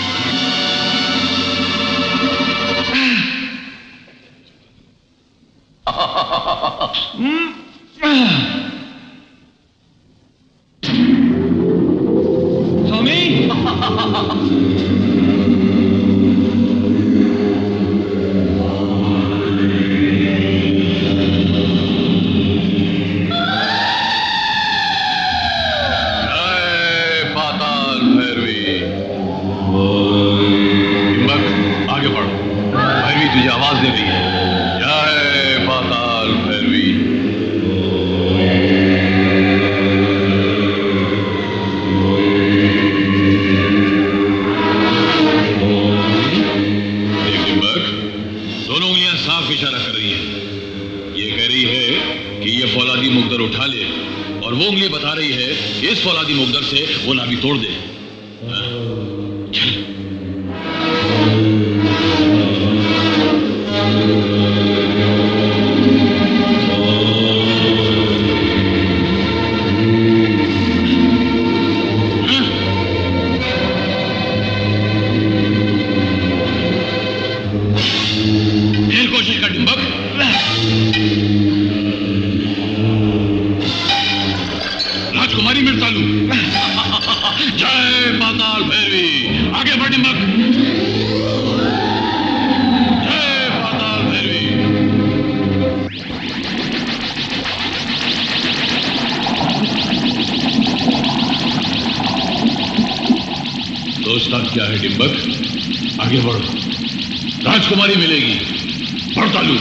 वो नाभि तोड़ दे। चल। फिर कोशिश कर डिंबक। राजकुमारी में चालू। जय पाताल भैरवी। आगे बढ़ डिंबक। जय पाताल भैरवी। दोस्ता क्या है डिंबक, आगे बढ़ो, राजकुमारी मिलेगी। बढ़ चालू।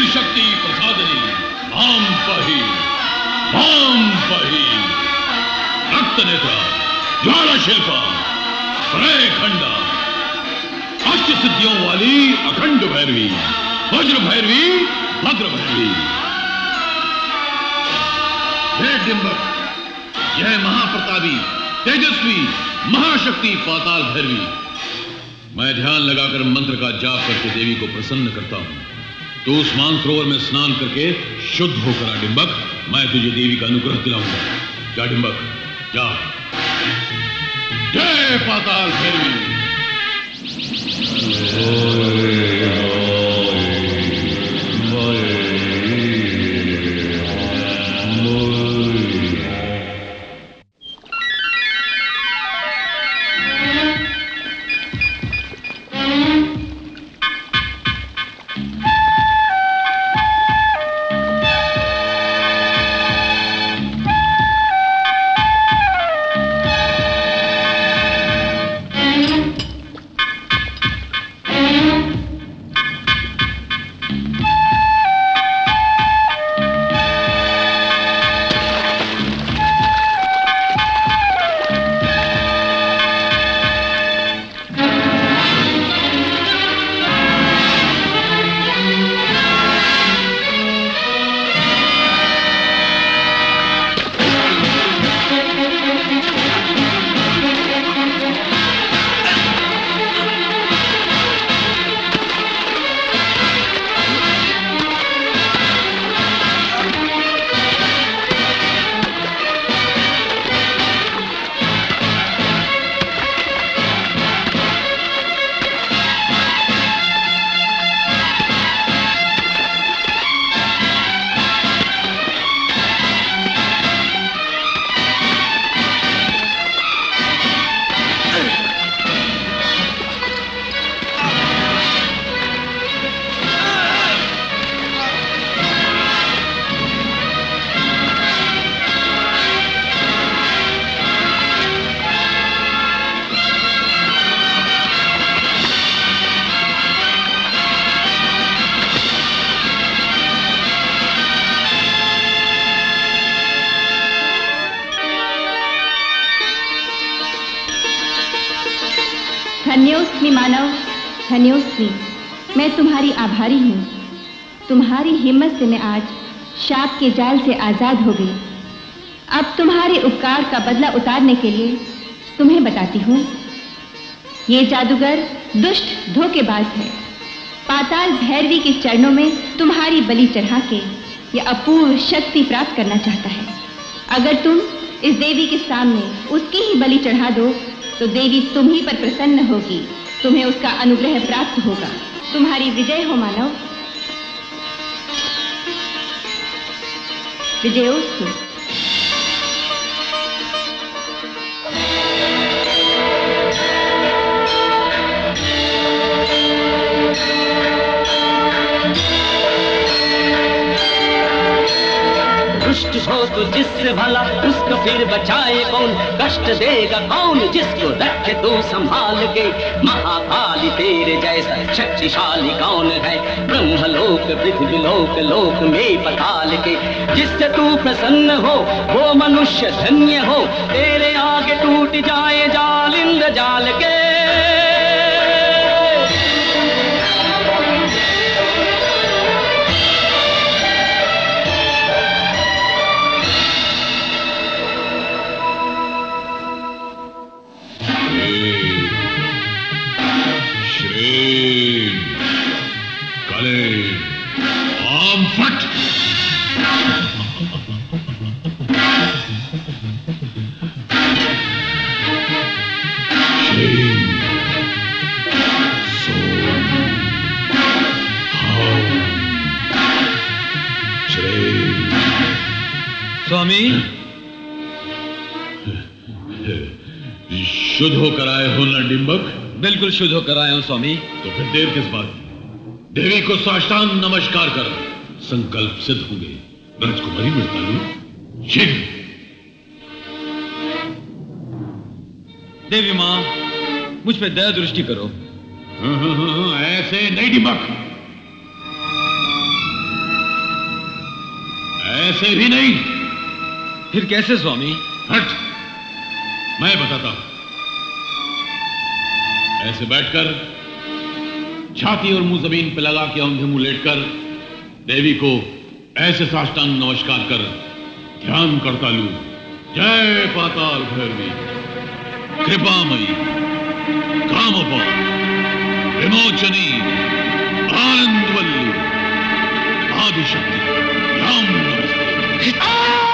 वीर शक्ति प्रसादनी माम पही माम पही रक्त नेत्रा ज्वाला शिल्पा प्रय खंडा अष्ट सिद्धियों वाली अखंड भैरवी वज्र भैरवी भद्र भैरवी। हे डिंबक, यह महाप्रतापी तेजस्वी महाशक्ति पाताल भैरवी, मैं ध्यान लगाकर मंत्र का जाप करके देवी को प्रसन्न करता हूं। तो उस मानसरोवर में स्नान करके शुद्ध होकर आ डिंबक, मैं तुझे देवी का अनुग्रह दिलाऊंगा। जा डिंबक जा। जय पाताल भैरवी। धन्योस्मि मानव, धन्योस्मि। मैं तुम्हारी आभारी हूँ। तुम्हारी हिम्मत से मैं आज शाप के जाल से आजाद हो गई। अब तुम्हारे उपकार का बदला उतारने के लिए तुम्हें बताती हूँ। ये जादूगर दुष्ट धोखेबाज है। पाताल भैरवी के चरणों में तुम्हारी बलि चढ़ा के यह अपूर्व शक्ति प्राप्त करना चाहता है। अगर तुम इस देवी के सामने उसकी ही बलि चढ़ा दो तो देवी तुम ही पर प्रसन्न होगी, तुम्हें उसका अनुग्रह प्राप्त होगा। तुम्हारी विजय हो मानव। विजयोस्तु। दुष्ट हो तो जिससे भला उसको फिर बचाए कौन, कष्ट देगा कौन जिसको रखे तू संभाल के। महाकाली तेरे जैसा शक्तिशाली कौन है, ब्रह्मलोक पृथ्वीलोक लोक में पताल के। जिससे तू प्रसन्न हो वो मनुष्य धन्य हो, तेरे आगे टूट जाए जाल इंद्र जाल के। स्वामी, शुद्ध होकर आए हो ना डिंबक? बिल्कुल शुद्ध होकर आए हो स्वामी। तो फिर देर किस बात? देवी को साष्टांग नमस्कार कर संकल्प सिद्ध होंगे। राजकुमारी मृतालु शीघ्र। देवी मां, मुझ पे दया दृष्टि करो। हाँ, हाँ, हाँ, ऐसे नहीं डिंबक। ऐसे भी नहीं। फिर कैसे स्वामी? हट, मैं बताता हूं। ऐसे बैठकर छाती और मुंह जमीन पे लगा के औंधे मुंह लेटकर देवी को ऐसे साष्टांग नमस्कार कर ध्यान करता लू। जय पाताल भैरवी, कृपामयी, कामपा, विमोचनी, आनंदवल्ली, आदिशक्ति, राम नमस्ते।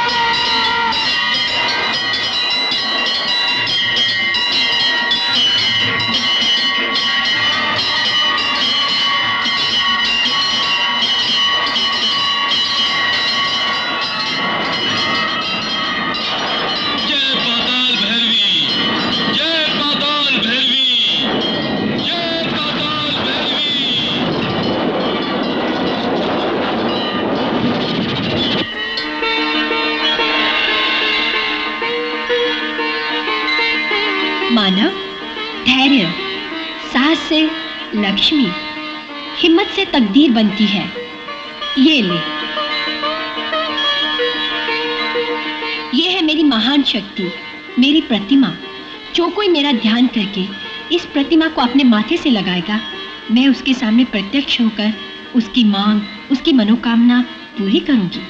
मानव, धैर्य, साहस से लक्ष्मी, हिम्मत से तकदीर बनती है। ये ले, ये है मेरी महान शक्ति, मेरी प्रतिमा। जो कोई मेरा ध्यान करके इस प्रतिमा को अपने माथे से लगाएगा, मैं उसके सामने प्रत्यक्ष होकर उसकी मांग, उसकी मनोकामना पूरी करूंगी।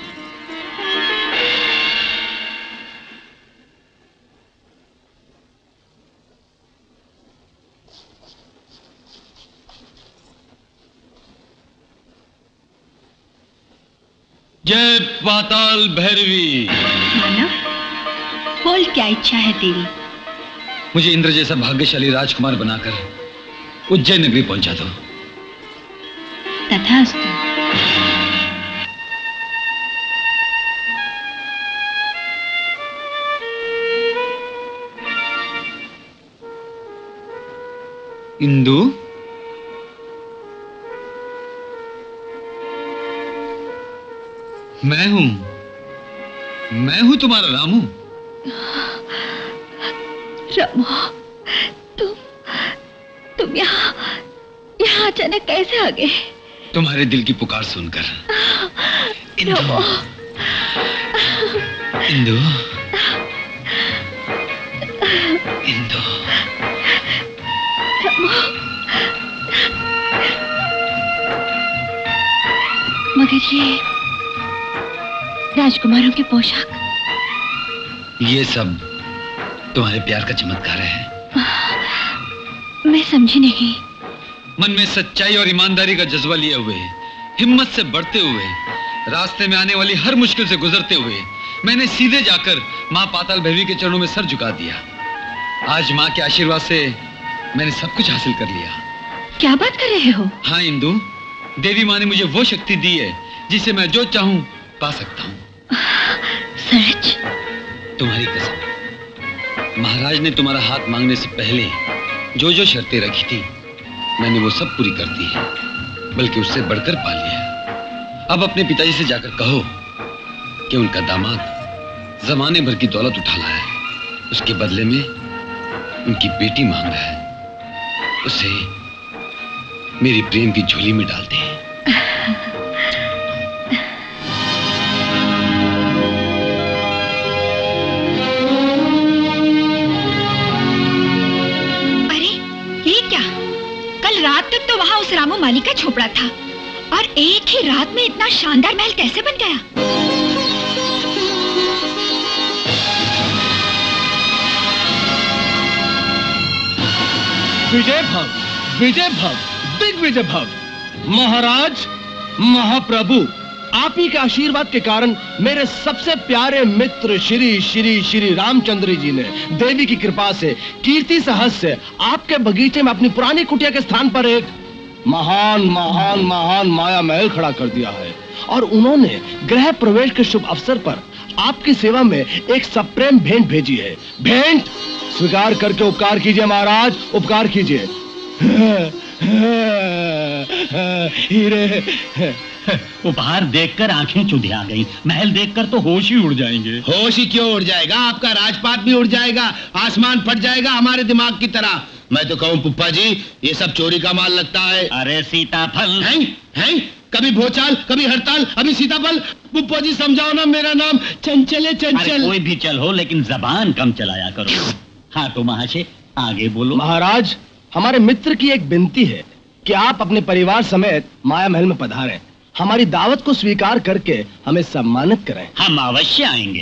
जय पाताल भैरवी। मानव, बोल क्या इच्छा है तेरी? मुझे इंद्र जैसा भाग्यशाली राजकुमार बनाकर उज्जैन नगरी पहुंचा दो। तथास्तु। इंदु, मैं हूं, मैं हूं तुम्हारा रामू। रामू, तुम तुम यहाँ यहाँ अचानक कैसे आ गए? तुम्हारे दिल की पुकार सुनकर। इंदु, इंदु, इंदु। मगर ये राजकुमारों के पोशाक, ये सब तुम्हारे प्यार का चमत्कार है। मैं समझी नहीं। मन में सच्चाई और ईमानदारी का जज्बा लिए हुए, हिम्मत से बढ़ते हुए, रास्ते में आने वाली हर मुश्किल से गुजरते हुए मैंने सीधे जाकर माँ पाताल भैरवी के चरणों में सर झुका दिया। आज माँ के आशीर्वाद से मैंने सब कुछ हासिल कर लिया। क्या बात कर रहे हो? हाँ इंदु, देवी माँ ने मुझे वो शक्ति दी है जिसे मैं जो चाहूं पा सकता हूँ। सच? तुम्हारी कसम। महाराज ने तुम्हारा हाथ मांगने से पहले जो जो शर्तें रखी थी, मैंने वो सब पूरी कर दी है, बल्कि उससे बढ़कर पा लिया। अब अपने पिताजी से जाकर कहो कि उनका दामाद जमाने भर की दौलत उठा लाया है, उसके बदले में उनकी बेटी मांग रहा है, उसे मेरी प्रेम की झोली में डालते हैं। रात तक तो वहाँ उस रामू माली का झोपड़ा था, और एक ही रात में इतना शानदार महल कैसे बन गया? विजय भव, विजय भव, दिग्विजय भव। महाराज, महाप्रभु, आप ही के आशीर्वाद के कारण मेरे सबसे प्यारे मित्र श्री श्री श्री रामचंद्र जी ने देवी की कृपा से कीर्ति सहज से आपके बगीचे में अपनी पुरानी कुटिया के स्थान पर एक महान महान महान माया महल खड़ा कर दिया है, और उन्होंने गृह प्रवेश के शुभ अवसर पर आपकी सेवा में एक सप्रेम भेंट भेजी है। भेंट स्वीकार करके उपकार कीजिए महाराज, उपकार कीजिए। हीरे। उपहार देखकर आंखें चुधिया गई, महल देखकर तो होश ही उड़ जाएंगे। होश ही क्यों उड़ जाएगा, आपका राजपाट भी उड़ जाएगा, आसमान फट जाएगा हमारे दिमाग की तरह। मैं तो कहूँ पुप्पा जी, ये सब चोरी का माल लगता है। अरे सीताफल हैं? हैं? कभी भोचाल, कभी हड़ताल, अभी सीताफल। पुप्पो जी समझाओ ना, मेरा नाम चंचल है, चंचल। कोई भी चल हो, लेकिन जबान कम चलाया करो। हाँ तो महाशय आगे बोलो। महाराज, हमारे मित्र की एक विनती है कि आप अपने परिवार समेत माया महल में पधारें, हमारी दावत को स्वीकार करके हमें सम्मानित करें। हम अवश्य आएंगे।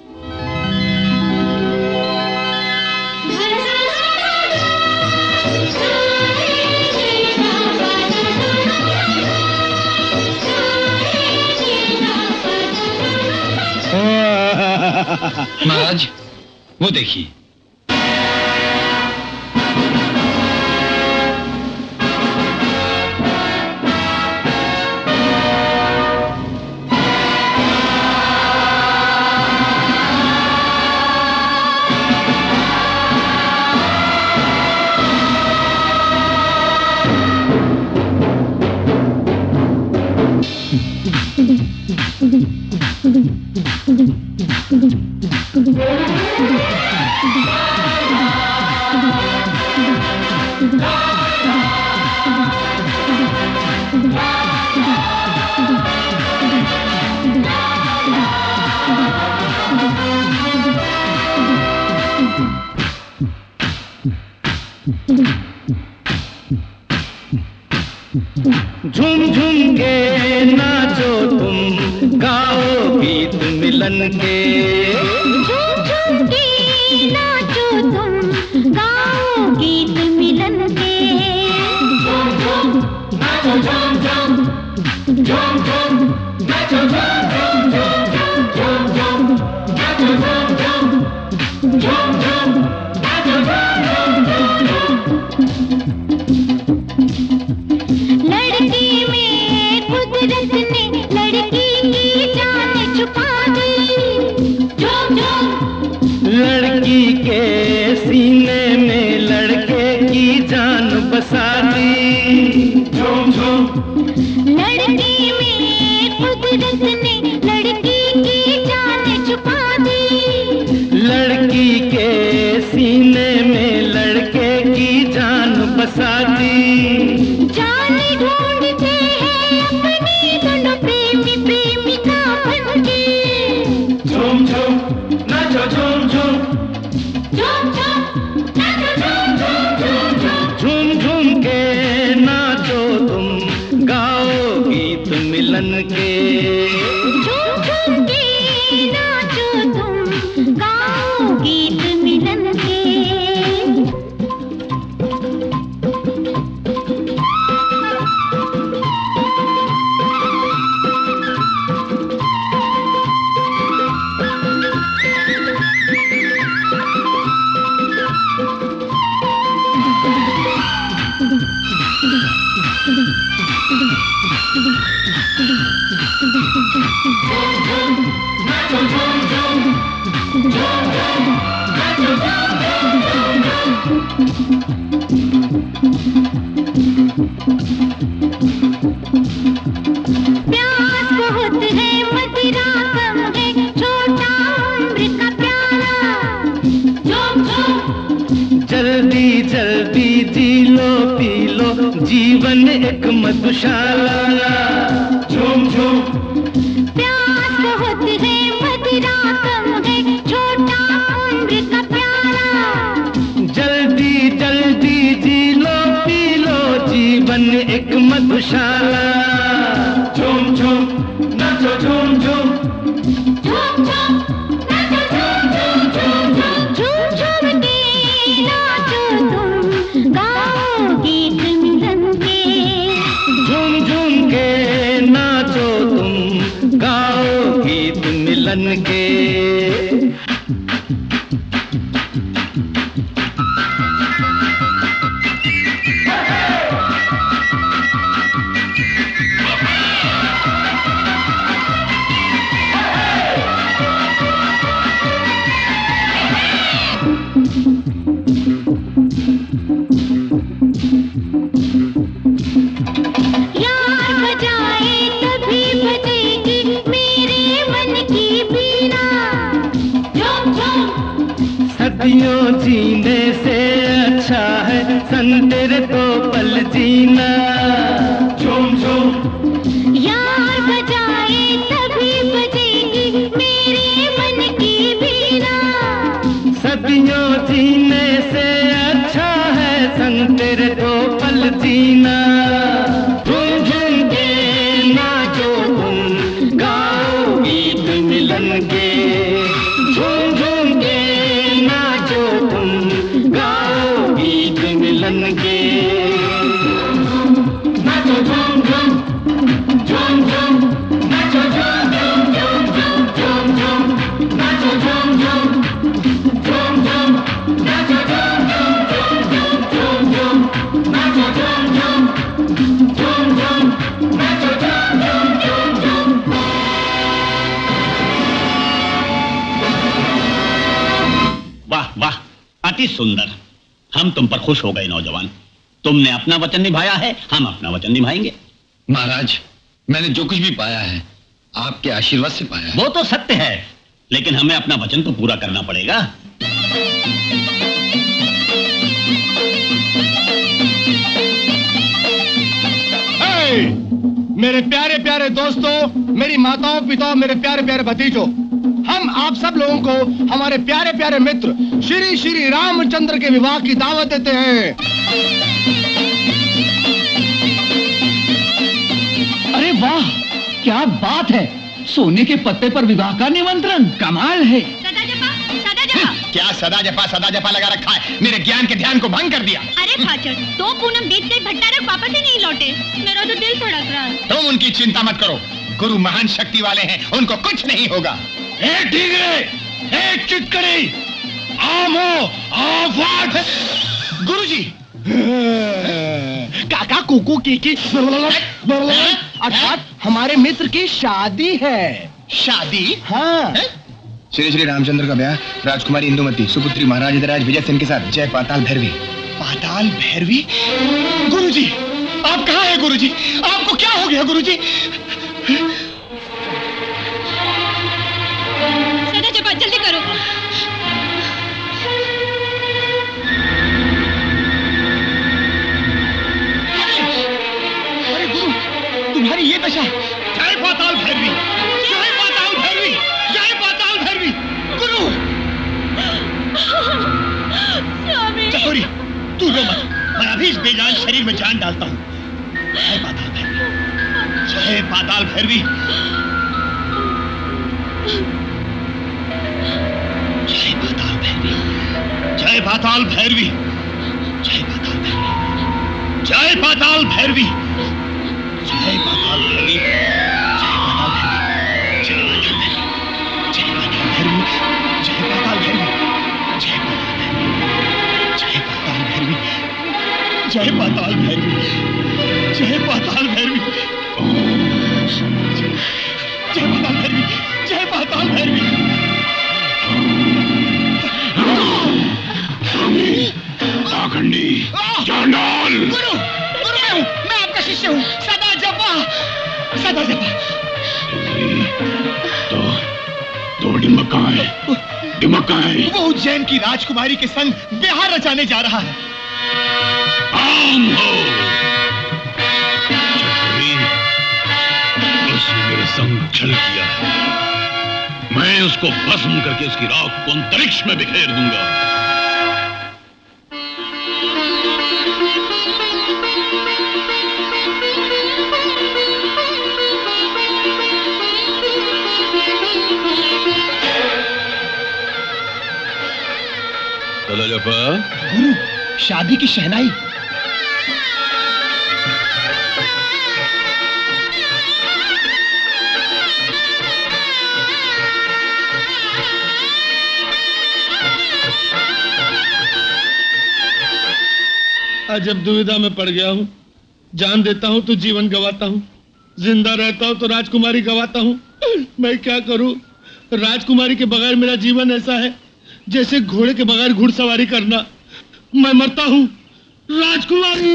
महाराज वो देखिए। झूम झूम के नाचो तुम, गाओ गीत मिलन के। झूम झूम के नाचो तुम, गाओ गीत मिलन के। झूम झूम नाचो, झूम झूम, झूम झूम नाचो, झूम झूम, झूम झूम नाचो, झूम झूम, झूम झूम नाचो, झूम झूम। लड़की में कुदरत ने लड़की की जान छुपा दी। झूम झूम लड़की के सीने में लड़के की जान बसा दी। झूम झूम लड़की में कुदरत ने लड़की की जान छुपा दी। लड़की के सीने में लड़के की जान बसा दी। जान ढूंढते हैं अपनी दोनों प्रेमी प्रेमिका बनके। झूम झूम नाचो, झूम झूम, झूम झूम नाचो, झूम झूम, झूम झूम। झूम झूम के नाचो तुम, गाओ गीत मिलन के। झूम झूम के नाचो तुम, गाओ गीत मिलन के। प्यास बहुत है, मदिरा कम है, छोटा उम्र का प्याला। झूम झूम जल्दी जल्दी जी लो पी लो, जीवन एक मधुशाला। झूम झूम प्यास बहुत है, मदिरा कम है, छोटा उम्र का प्याला। जल्दी जल्दी जी लो पी लो, जीवन एक मधुशाला। झूम झूम नाचो, झूम झूम, झूम झूम नाचो, झूम झूम, झूम झूम। झूम झूम के नाचो तुम, गाओ गीत मिलन के। झूम झूम के नाचो तुम, गाओ गीत मिलन के। यार बजाए तभी बजेगी मेरे मन की बीना। झूम झूम सदियों जीने से अच्छा है सन तेरे तो पल जीना। झूम झूम अति सुंदर। हम तुम पर खुश हो गए नौजवान। तुमने अपना वचन निभाया है, हम अपना वचन निभाएंगे। महाराज, मैंने जो कुछ भी पाया है आपके आशीर्वाद से पाया है। वो तो सत्य है, लेकिन हमें अपना वचन तो पूरा करना पड़ेगा। मेरे प्यारे प्यारे दोस्तों, मेरी माताओं पिताओं, मेरे प्यारे प्यारे भतीजों, हम आप सब लोगों को हमारे प्यारे प्यारे मित्र श्री श्री रामचंद्र के विवाह की दावत देते हैं। अरे वाह, क्या बात है! सोने के पत्ते पर विवाह का निमंत्रण, कमाल है। सदा जपा, सदा जपा। क्या सदा जपा सदा जपा लगा रखा है? मेरे ज्ञान के ध्यान को भंग कर दिया। अरे फाचड़, दो पूनम बीत गई, भट्टारक वापस ही नहीं लौटे। मेरा तो दिल धड़क रहा है। तुम उनकी चिंता मत करो, गुरु महान शक्ति वाले हैं, उनको कुछ नहीं होगा। एक ठीकरे, एक चिटकड़ी, आमो, आवाज। गुरुजी, काका कुकू की अर्थात हमारे मित्र की शादी है। शादी? हाँ। श्री श्री रामचंद्र का ब्याह राजकुमारी इंदुमती सुपुत्री महाराज धीराज विजय सेन के साथ जय पाताल भैरवी। पाताल भैरवी? गुरुजी, आप कहाँ हैं गुरुजी? आपको क्या हो गया गुरुजी? सदा जपा, जल्दी करो। अरे गुरु, तुम्हारी ये दशा। जय पाताल भैरवी, जय पाताल भैरवी, जय पाताल भैरवी। गुरु चकोरी, तू रो मत, मैं अभी इस बेजान शरीर में जान डालता हूँ। जय पाताल भैरवी, जय पाताल भैरवी, जय पाताल भैरवी, जय पाताल भैरवी, जय पाताल भैरवी, जय पाताल भैरवी, जय पाताल भैरवी, जय पाताल भैरवी, जय पाताल भैरवी, जय पाताल भैरवी, जय पाताल भैरवी, जय पाताल भैरवी, जय पाताल भैरवी, जय पाताल भैरवी, जय पाताल भैरवी। पाखंडी, चांडाल। गुरु, गुरु मैं हूँ, मैं आपका शिष्य हूँ। सदा जपा, सदा जपा। तो तो डिमक कहाँ है? डिमक कहाँ है? वो उज्जैन की राजकुमारी के संग ब्याह रचाने जा रहा है। आम हो। चकोरी, उसने मेरे संग छल किया है। मैं उसको भस्म करके उसकी राख को अंतरिक्ष में बिखेर दूंगा। सदा जपा। गुरु, शादी की शहनाई। अजब दुविधा में पड़ गया हूँ। जान देता हूँ तो जीवन गवाता हूँ, जिंदा रहता हूँ तो राजकुमारी गवाता हूँ। मैं क्या करूँ? राजकुमारी के बगैर मेरा जीवन ऐसा है जैसे घोड़े के बगैर घुड़सवारी करना। मैं मरता हूँ। राजकुमारी!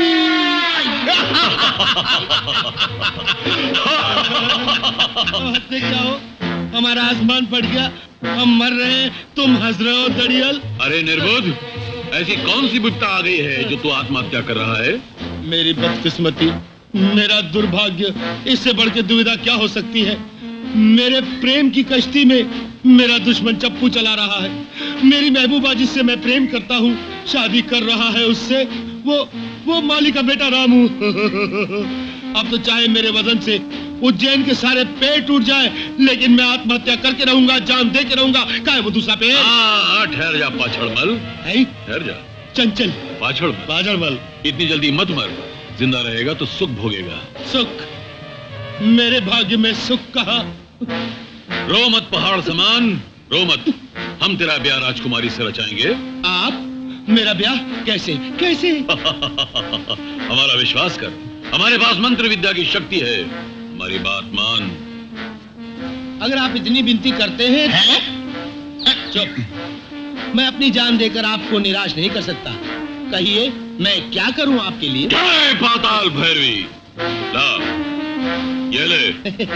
हंसते क्या हो? हमारा आसमान फट गया, हम मर रहे हैं, तुम हंस रहे हो दड़ियल। अरे निर्बोध, ऐसी कौन सी विपदा आ गई है जो तू आत्महत्या कर रहा है? मेरी बदकिस्मती, मेरा दुर्भाग्य, इससे बढ़ के दुविधा क्या हो सकती है? मेरे प्रेम की कश्ती में मेरा दुश्मन चप्पू चला रहा है। मेरी महबूबा जिससे मैं प्रेम करता हूँ, शादी कर रहा है उससे, वो वो माली का बेटा रामू। अब तो चाहे मेरे वजन से उज्जैन के सारे पेड़ टूट जाए, लेकिन मैं आत्महत्या करके रहूंगा, जान दे के रहूंगा। क्या है वो दूसरा पेड़? हाँ, ठहर जा पाछड़मल, ठहर जा। चंचल पाछड़ पाछड़मल, इतनी जल्दी मत मर। जिंदा रहेगा तो सुख भोगेगा। सुख? मेरे भाग्य में सुख कहाँ? रो मत पहाड़ समान, रो मत। हम तेरा ब्याह राजकुमारी से रचाएंगे। आप? मेरा ब्याह कैसे कैसे? हमारा विश्वास कर, हमारे पास मंत्र विद्या की शक्ति है। हमारी बात मान। अगर आप इतनी विनती करते हैं, हैं? चुप। मैं अपनी जान देकर आपको निराश नहीं कर सकता। कहिए मैं क्या करूं आपके लिए? जय पाताल भैरवी। ला, ये ले।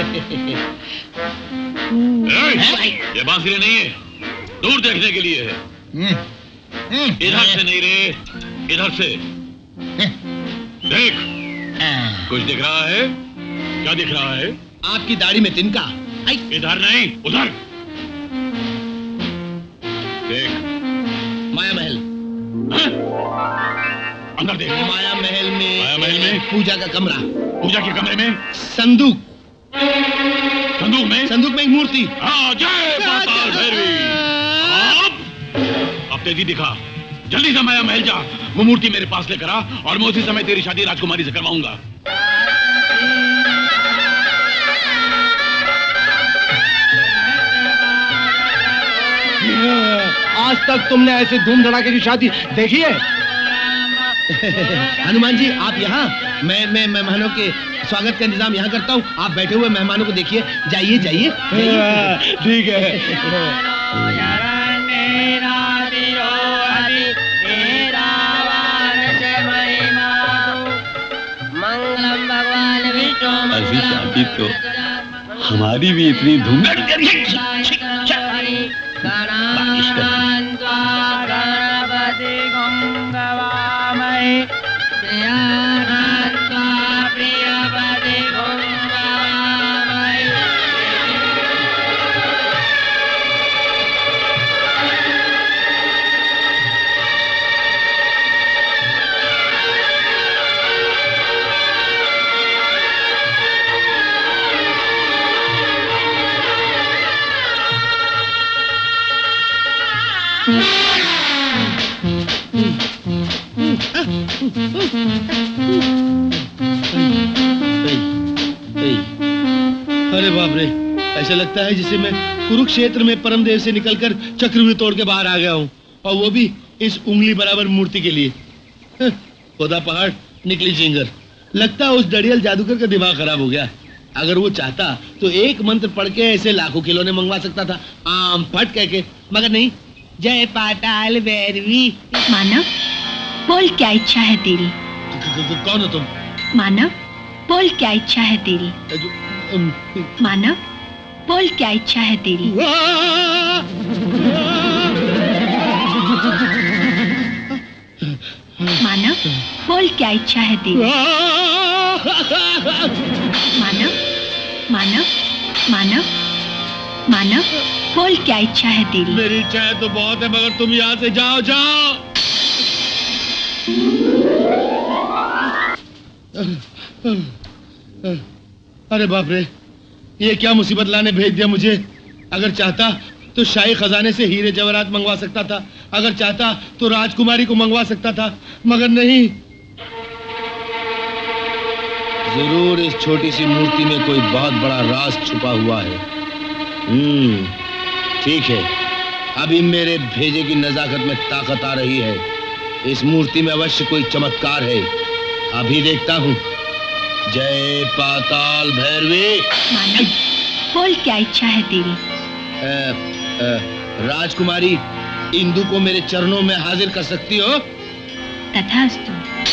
ए, ये बांसुरी नहीं है, दूर देखने के लिए है। इधर से नहीं रे, इधर से देख। कुछ दिख रहा है? क्या दिख रहा है? आपकी दाढ़ी में तिनका। इधर नहीं, उधर देख। माया महल। अंदर देख। माया महल में माया महल में पूजा का कमरा। पूजा के कमरे में संदूक। संदूक में संदूक में एक मूर्ति। हाँ, जय पाताल भैरवी। अब अब तेजी दिखा, जल्दी से माया महल जा, वो मूर्ति मेरे पास लेकर आ और मैं उसी समय तेरी शादी राजकुमारी से करवाऊंगा। आज तक तुमने ऐसे धूम धड़ाके की शादी देखी है? हनुमान जी आप यहाँ, मैं मैं मेहमानों के स्वागत का इंतजाम यहाँ करता हूँ। आप बैठे हुए मेहमानों को देखिए। जाइए जाइए। ठीक है। ऐसी शादी तो हमारी भी इतनी धूम अरे बाप रे, ऐसा लगता है जैसे मैं कुरुक्षेत्र में परमदेव से निकलकर चक्रव्यूह तोड़ के बाहर आ गया हूँ, और वो भी इस उंगली बराबर मूर्ति के लिए। खुदा पहाड़ निकली जिंगर। लगता है उस डड़ियल जादूगर का दिमाग खराब हो गया। अगर वो चाहता तो एक मंत्र पढ़ के ऐसे लाखों खिलौने मंगवा सकता था, आम फट कह के, मगर नहीं। जय पाताल भैरवी। मानव, बोल क्या इच्छा है तेरी? कौन हो तुम? मानव, बोल क्या इच्छा है तेरी? मानव, बोल क्या इच्छा है तेरी? मानव, बोल क्या इच्छा है तेरी? मानव, मानव, मानव, मानव, बोल क्या इच्छा है तेरी? मेरी इच्छा तो बहुत है, मगर तुम यहाँ से जाओ जाओ। अरे बाप रे, ये क्या मुसीबत लाने भेज दिया मुझे। अगर चाहता तो शाही खजाने से हीरे जवाहरात मंगवा सकता था, अगर चाहता तो राजकुमारी को मंगवा सकता था, मगर नहीं। जरूर इस छोटी सी मूर्ति में कोई बहुत बड़ा राज छुपा हुआ है। हम्म, ठीक है, अभी मेरे भेजे की नजाकत में ताकत आ रही है। इस मूर्ति में अवश्य कोई चमत्कार है, अभी देखता हूँ। जय पाताल भैरवी। मानव, बोल क्या इच्छा है तेरी? आ, आ, राजकुमारी, इंदु को मेरे चरणों में हाजिर कर सकती हो? तथास्तु।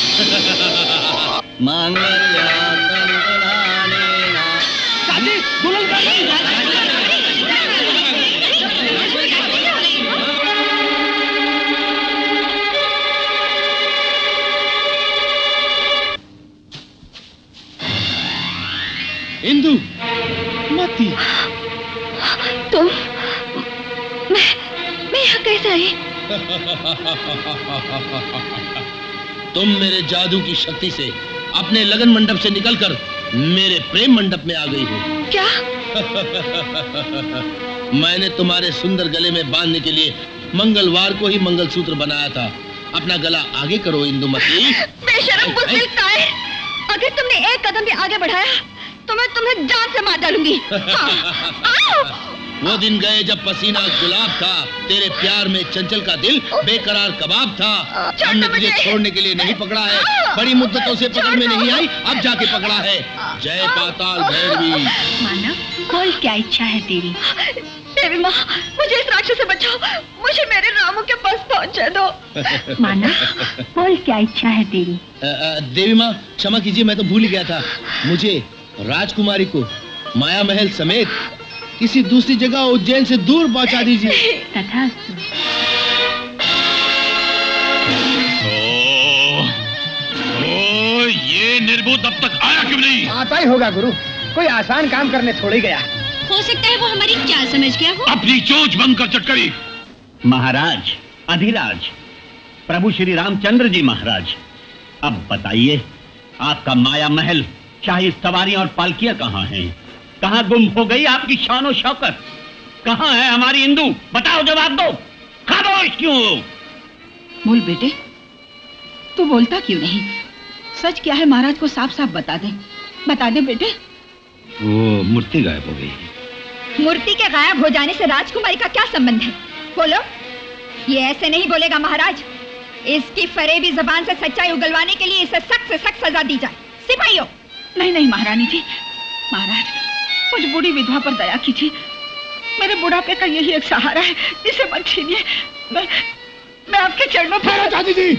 इंदु, मती। तुम, मैं, मैं यहाँ कैसे आई? तुम मेरे जादू की शक्ति से अपने लगन मंडप से निकलकर मेरे प्रेम मंडप में आ गई हो। क्या? मैंने तुम्हारे सुंदर गले में बांधने के लिए मंगलवार को ही मंगलसूत्र बनाया था। अपना गला आगे करो इंदुमती। बेशरम बुज़दिल कायर, अगर तुमने एक कदम भी आगे बढ़ाया तो मैं तुम्हें जान से मार डालूंगी। हाँ। वो दिन गए जब पसीना गुलाब था, तेरे प्यार में चंचल का दिल बेकरार कबाब था। हमने तुझे छोड़ने के लिए नहीं पकड़ा है, बड़ी मुद्दतों से पकड़ में नहीं आई, अब जाके पकड़ा है। जय पाताल भैरवी। मानव, बोल क्या इच्छा है तेरी? देवी माँ, मुझे इस राक्षस से बचाओ, मुझे मेरे रामू के पास पहुंचा दो। माना, बोल क्या इच्छा है तेरी? आ, आ, देवी माँ क्षमा कीजिए, मैं तो भूल ही गया था। मुझे राजकुमारी को माया महल समेत किसी दूसरी जगह उज्जैन से दूर पहुंचा दीजिए। तथास्तु। ओ, ये निर्बोध अब तक आया क्यों नहीं? आता ही होगा गुरु, कोई आसान काम करने थोड़ी गया। हो सकता है वो हमारी चाल समझ गया हो। अपनी चोंच बंद कर चटकरी। महाराज, अधिराज, प्रभु श्री रामचंद्र जी महाराज, अब बताइए आपका माया महल, शाही सवारियां और पालकियां कहाँ हैं? कहाँ गुम हो गई आपकी शान और शौकत? कहाँ है हमारी इंदु? बताओ, जवाब दो। खामोश क्यों हो? बोल बेटे, तू बोलता क्यों नहीं? सच क्या है महाराज को साफ साफ बता दे, बता दे बेटे। वो मूर्ति गायब हो गई। मूर्ति के गायब हो जाने से राजकुमारी का क्या संबंध है? बोलो। ये ऐसे नहीं बोलेगा महाराज। इसकी फरेबी जबान से सच्चाई उगलवाने के लिए इसे सख्त से सख्त सजा दी जाए। सिपाहियों। नहीं नहीं महारानी जी, महाराज मुझ बूढ़ी विधवा पर दया कीजिए। मेरे बुढ़ापे का यही एक सहारा है, इसे मत छीनिए। मैं, मैं आपके चरणों पर। दादी जी।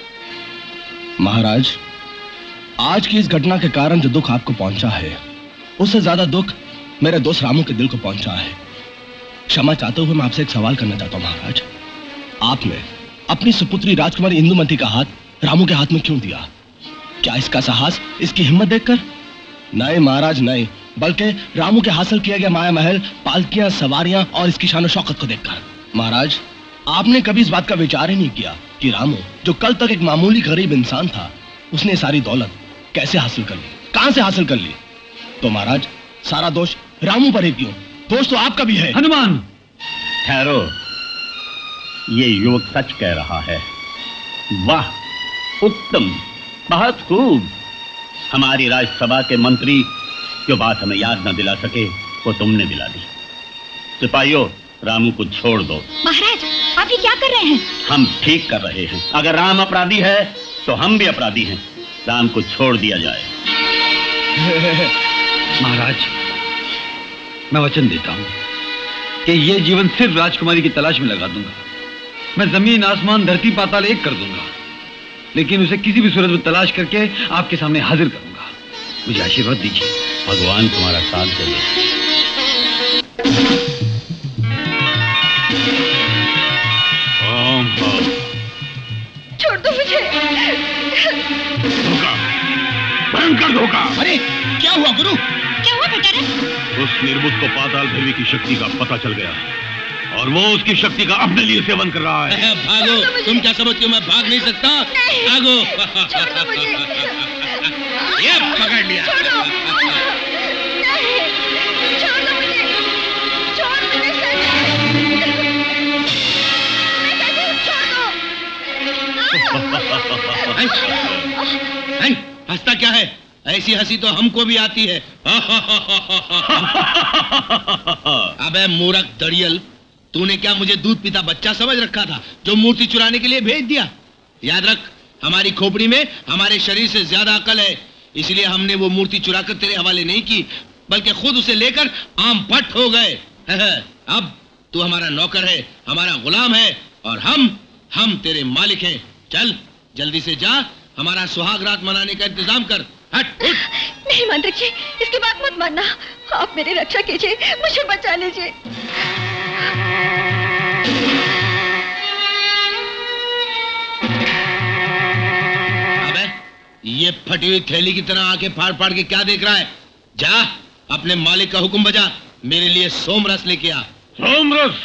महाराज, आज की इस घटना के कारण जो दुख आपको पहुंचा है, उससे ज्यादा दुख मेरे दोस्त रामू के दिल को पहुंचा है। क्षमा चाहते हुए मैं आपसे एक सवाल करना चाहता हूं महाराज। आपने अपनी सुपुत्री राजकुमारी इंदुमती का हाथ रामू के हाथ में क्यों दिया? क्या इसका साहस, इसकी हिम्मत देखकर? नहीं महाराज नहीं, बल्कि रामू के हासिल किया गया माया महल, पालकियां, सवारियां और इसकी शान शौकत को देखकर। महाराज, आपने कभी इस बात का विचार ही नहीं किया कि रामू, जो कल तक एक मामूली गरीब इंसान था, उसने सारी दौलत कैसे हासिल कर ली, कहां से हासिल कर ली? तो महाराज, सारा दोष रामू पर ही क्यों? दोष तो आपका भी है। हनुमान, ठहरो, ये युवक सच कह रहा है। वाह, उत्तम, बहुत खूब। हमारी राज्यसभा के मंत्री जो बात हमें याद न दिला सके, वो तुमने दिला दी। सिपाहियों, रामू को छोड़ दो। महाराज, आप ये क्या कर रहे हैं? हम ठीक कर रहे हैं। अगर राम अपराधी है तो हम भी अपराधी हैं। राम को छोड़ दिया जाए। महाराज, मैं वचन देता हूं कि ये जीवन सिर्फ राजकुमारी की तलाश में लगा दूंगा। मैं जमीन, आसमान, धरती, पाताल एक कर दूंगा, लेकिन उसे किसी भी सूरत में तलाश करके आपके सामने हाजिर करूंगा। मुझे आशीर्वाद दीजिए। भगवान तुम्हारा साथ दे। ओम छोड़ दो मुझे। धोखा, भयंकर धोखा। अरे क्या हुआ गुरु? क्या हुआ बेटा रे? उस निर्बुद्ध को पाताल भैरवी की शक्ति का पता चल गया और वो उसकी शक्ति का अपने लिए सेवन कर रहा है। भागो, तुम क्या समझती हो मैं भाग नहीं सकता? भागो। ये पकड़ लिया। हंसता क्या है? ऐसी हंसी तो हमको भी आती है। अबे मूर्ख दड़ियल, तूने क्या मुझे दूध पीता बच्चा समझ रखा था जो मूर्ति चुराने के लिए भेज दिया? याद रख, हमारी खोपड़ी में हमारे शरीर से ज्यादा अकल है, इसलिए हमने वो मूर्ति चुराकर तेरे हवाले नहीं की, बल्कि खुद उसे लेकर आम पट हो गए। अब तू हमारा नौकर है, हमारा गुलाम है, और हम हम तेरे मालिक हैं। चल जल्दी से जा, हमारा सुहाग रात मनाने का इंतजाम कर। हट उठ। नहीं मंत्री जी, इसकी बात मत मानना। आप मेरी रक्षा कीजिए, मुझे बचा लीजिए। अबे ये फटी हुई थैली की तरह आंखें फाड़ फाड़ के क्या देख रहा है? जा अपने मालिक का हुक्म बजा, मेरे लिए सोमरस लेके आ। सोमरस?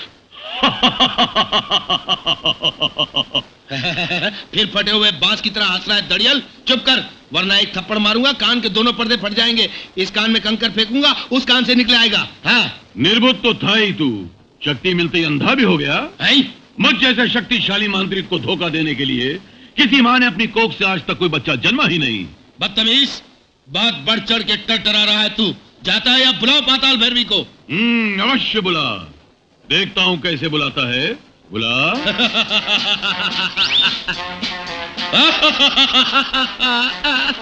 फिर फटे हुए बांस की तरह हंस रहा है दड़ियल। चुप कर, वरना एक थप्पड़ मारूंगा, कान के दोनों पर्दे फट जाएंगे। इस कान में कंकर फेंकूंगा, उस कान से निकले आएगा। हाँ, निर्बुद्ध तो था ही तू, शक्ति मिलते ही अंधा भी हो गया। मुझ जैसे शक्तिशाली मांत्रिक को धोखा देने के लिए किसी माँ ने अपनी कोख से आज तक कोई बच्चा जन्मा ही नहीं। बदतमीज, बहुत बढ़ चढ़ के टरटरा रहा है तू। जाता है या बुलाओ पाताल भैरवी को। हम्म, अवश्य बुला। देखता हूं कैसे बुलाता है। बुला।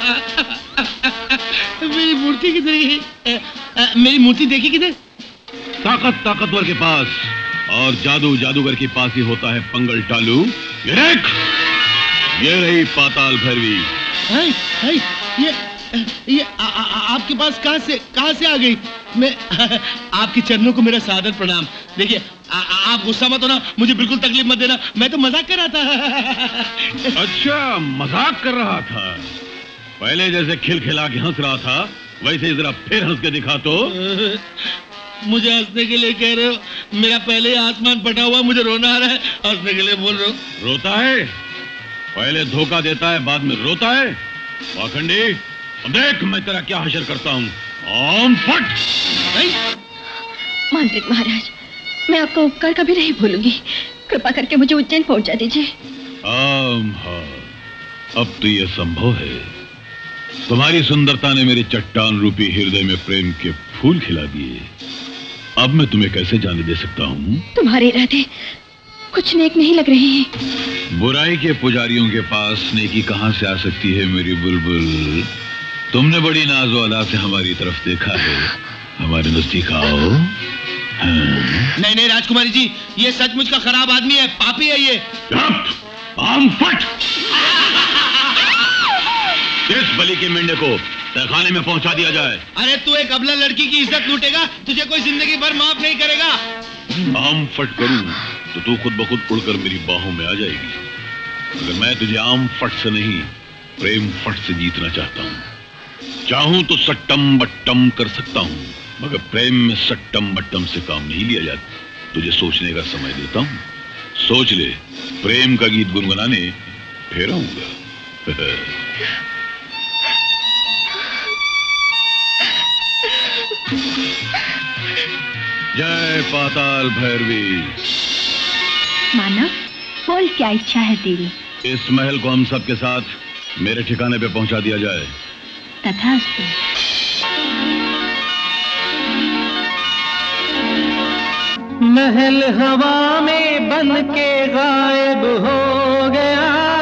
मेरी मूर्ति किधर है? मेरी मूर्ति देखी किधर? ताकत ताकतवर के पास और जादू जादूगर के पास ही होता है पंगल टालू। ये देख, ये रही पाताल भैरवी। है, है, ये ये आ, आ, आ, आपके पास कहां से कहां से आ गई? मैं आपके चरणों को मेरा सादर प्रणाम। देखिए, आप गुस्सा मत होना, मुझे बिल्कुल तकलीफ मत देना, मैं तो मजाक कर रहा था। अच्छा, मजाक कर रहा था? पहले जैसे खिलखिला के हंस रहा था वैसे जरा फिर हंस के दिखा तो। मुझे हंसने के लिए कह रहे हो? मेरा पहले आसमान फटा हुआ, मुझे रोना आ रहा है, हंसने के लिए बोल रहे हो? रोता है? पहले धोखा देता है, बाद में रोता है? पाखंडी, अब देख मैं तेरा क्या हशर करता हूँ। ओम फट! मांत्रिक महाराज, मैं आपका उपकार कभी नहीं भूलूंगी। कृपा करके मुझे उज्जैन पहुंचा दीजिए। आम हाँ, अब तो यह संभव है। तुम्हारी सुंदरता ने मेरे चट्टान रूपी हृदय में प्रेम के फूल खिला दिए। अब मैं तुम्हें कैसे जाने दे सकता हूँ? तुम्हारे इरादे कुछ नेक नहीं लग रहे हैं। बुराई के पुजारियों के पास नेकी कहाँ से आ सकती है मेरी बुलबुल? तुमने बड़ी नाज़ो अदा से हमारी तरफ देखा है, हमारे नजदीक आओ। हाँ। नहीं नहीं राजकुमारी जी, ये सचमुच का खराब आदमी है, पापी है ये। आम फट! इस बलि के मेंढे को तहखाने में पहुंचा दिया जाए। अरे तू एक अबला लड़की की इज्जत लूटेगा, तुझे कोई जिंदगी भर माफ नहीं करेगा। आम फट करूं तो तू खुद ब खुद उड़कर मेरी बाहों में आ जाएगी। अगर मैं तुझे आम फट से नहीं, प्रेम फट से जीतना चाहता हूँ। चाहूं तो सट्टम बट्टम कर सकता हूँ, मगर प्रेम में सट्टम बट्टम से काम नहीं लिया जाता। तुझे सोचने का समय देता हूँ, सोच ले। प्रेम का गीत गुनगुनाने फिर आऊंगा। जय पाताल भैरवी। मानव, बोल क्या इच्छा है तेरी? इस महल को हम सब के साथ मेरे ठिकाने पे पहुंचा दिया जाए। तथास्तु। महल हवा में बन के गायब हो गया,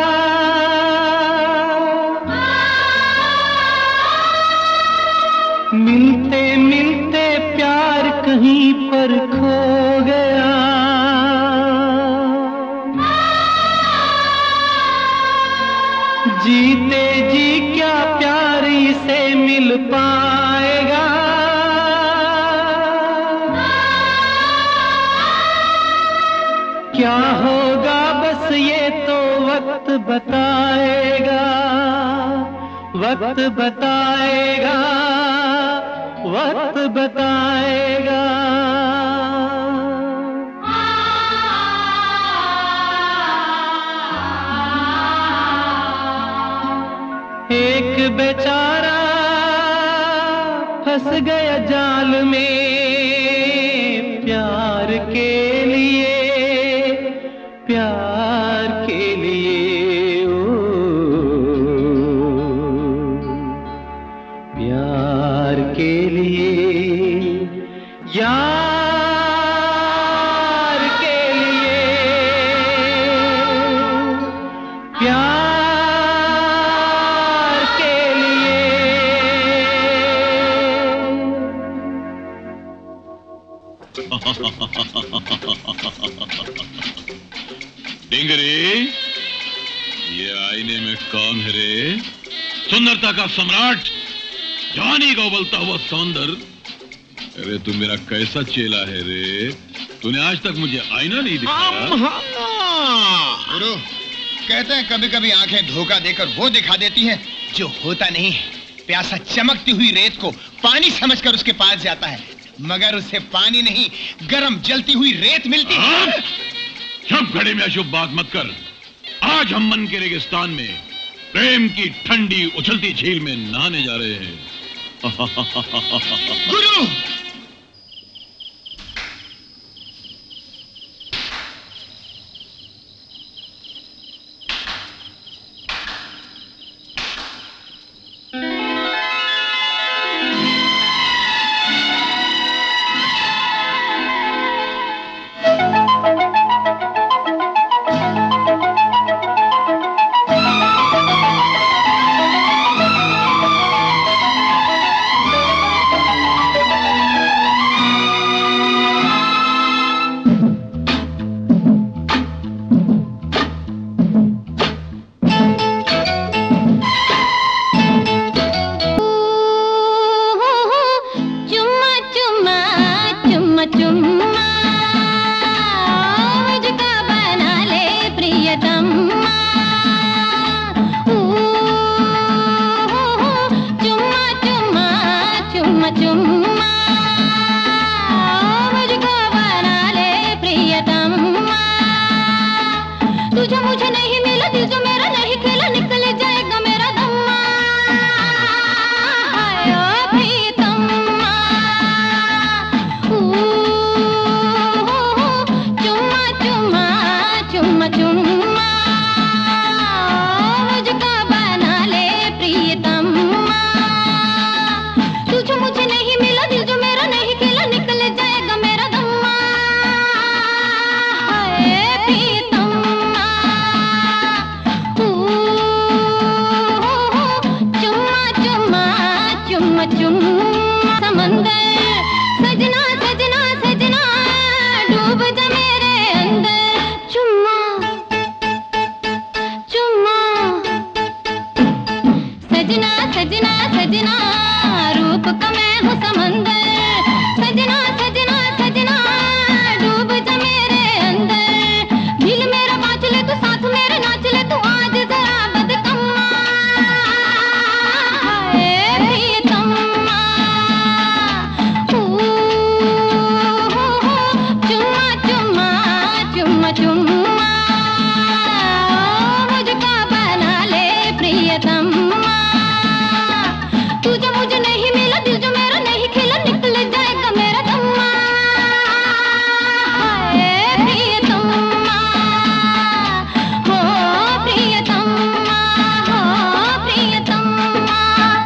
मिलते मिलते प्यार कहीं पर खो गया। जीते जी क्या प्यार इसे मिल पाएगा, क्या होगा बस ये तो वक्त बताएगा, वक्त बताएगा, वक्त बताएगा। एक बेचारा फंस गया जाल में प्यार के लिए, प्यार के लिए, ओ प्यार के लिए, यार के लिए, प्यार के लिए। डिंगरी, ये आईने में कौन है रे? सुंदरता का सम्राट, जवानी का उबलता हुआ सौंदर। अरे तू मेरा कैसा चेला है रे? तूने आज तक मुझे आईना नहीं दिखाया। गुरु, कहते हैं कभी कभी आंखें धोखा देकर वो दिखा देती हैं जो होता नहीं है। प्यासा चमकती हुई रेत को पानी समझकर उसके पास जाता है, मगर उसे पानी नहीं, गरम जलती हुई रेत मिलती है। सब घड़े में अशुभ बात मत कर। आज हम मन के रेगिस्तान में प्रेम की ठंडी उछलती झील में नहाने जा रहे हैं। गुरु, मुझको बना ले प्रियतम। चुम्मा चुम्मा चुम्मा चुम्मा मुझको बना ले प्रियतम। तुझे मुझे नहीं मिला दिल जो मेरा नहीं खेला निकल जाएगा मेरा दम। चुम्मा चुम्मा मुझको बना ले प्रियतम। तुझे मुझे नहीं मिला दिल जो मेरा नहीं खेला निकल जाएगा मेरा दम। हाय प्रियतम। चुम्मा चुम्मा चुम्मा चुम्मा समंदर सजना सजना सजना डूब जा मेरे अंदर। चुम्मा चुम्मा सजना सजना सजना रूप का मैं हूँ समंदर। सजना सजना सजना डूब जा मेरे अंदर। दिल मेरा बाँच ले तू साथ मेरे नाच ले तू आज जरा बदकम्मा। हाय प्रियतम्मा। चुम्मा चुम्मा चुम्मा चुम्मा मुझको बना ले प्रियतम्मा। तुझे मुझे नहीं मिला दिल जो मेरा नहीं खेला निकल जाएगा मेरा दम्मा। हाय प्रियतम्मा। हो प्रियतम्मा हो प्रियतम्मा।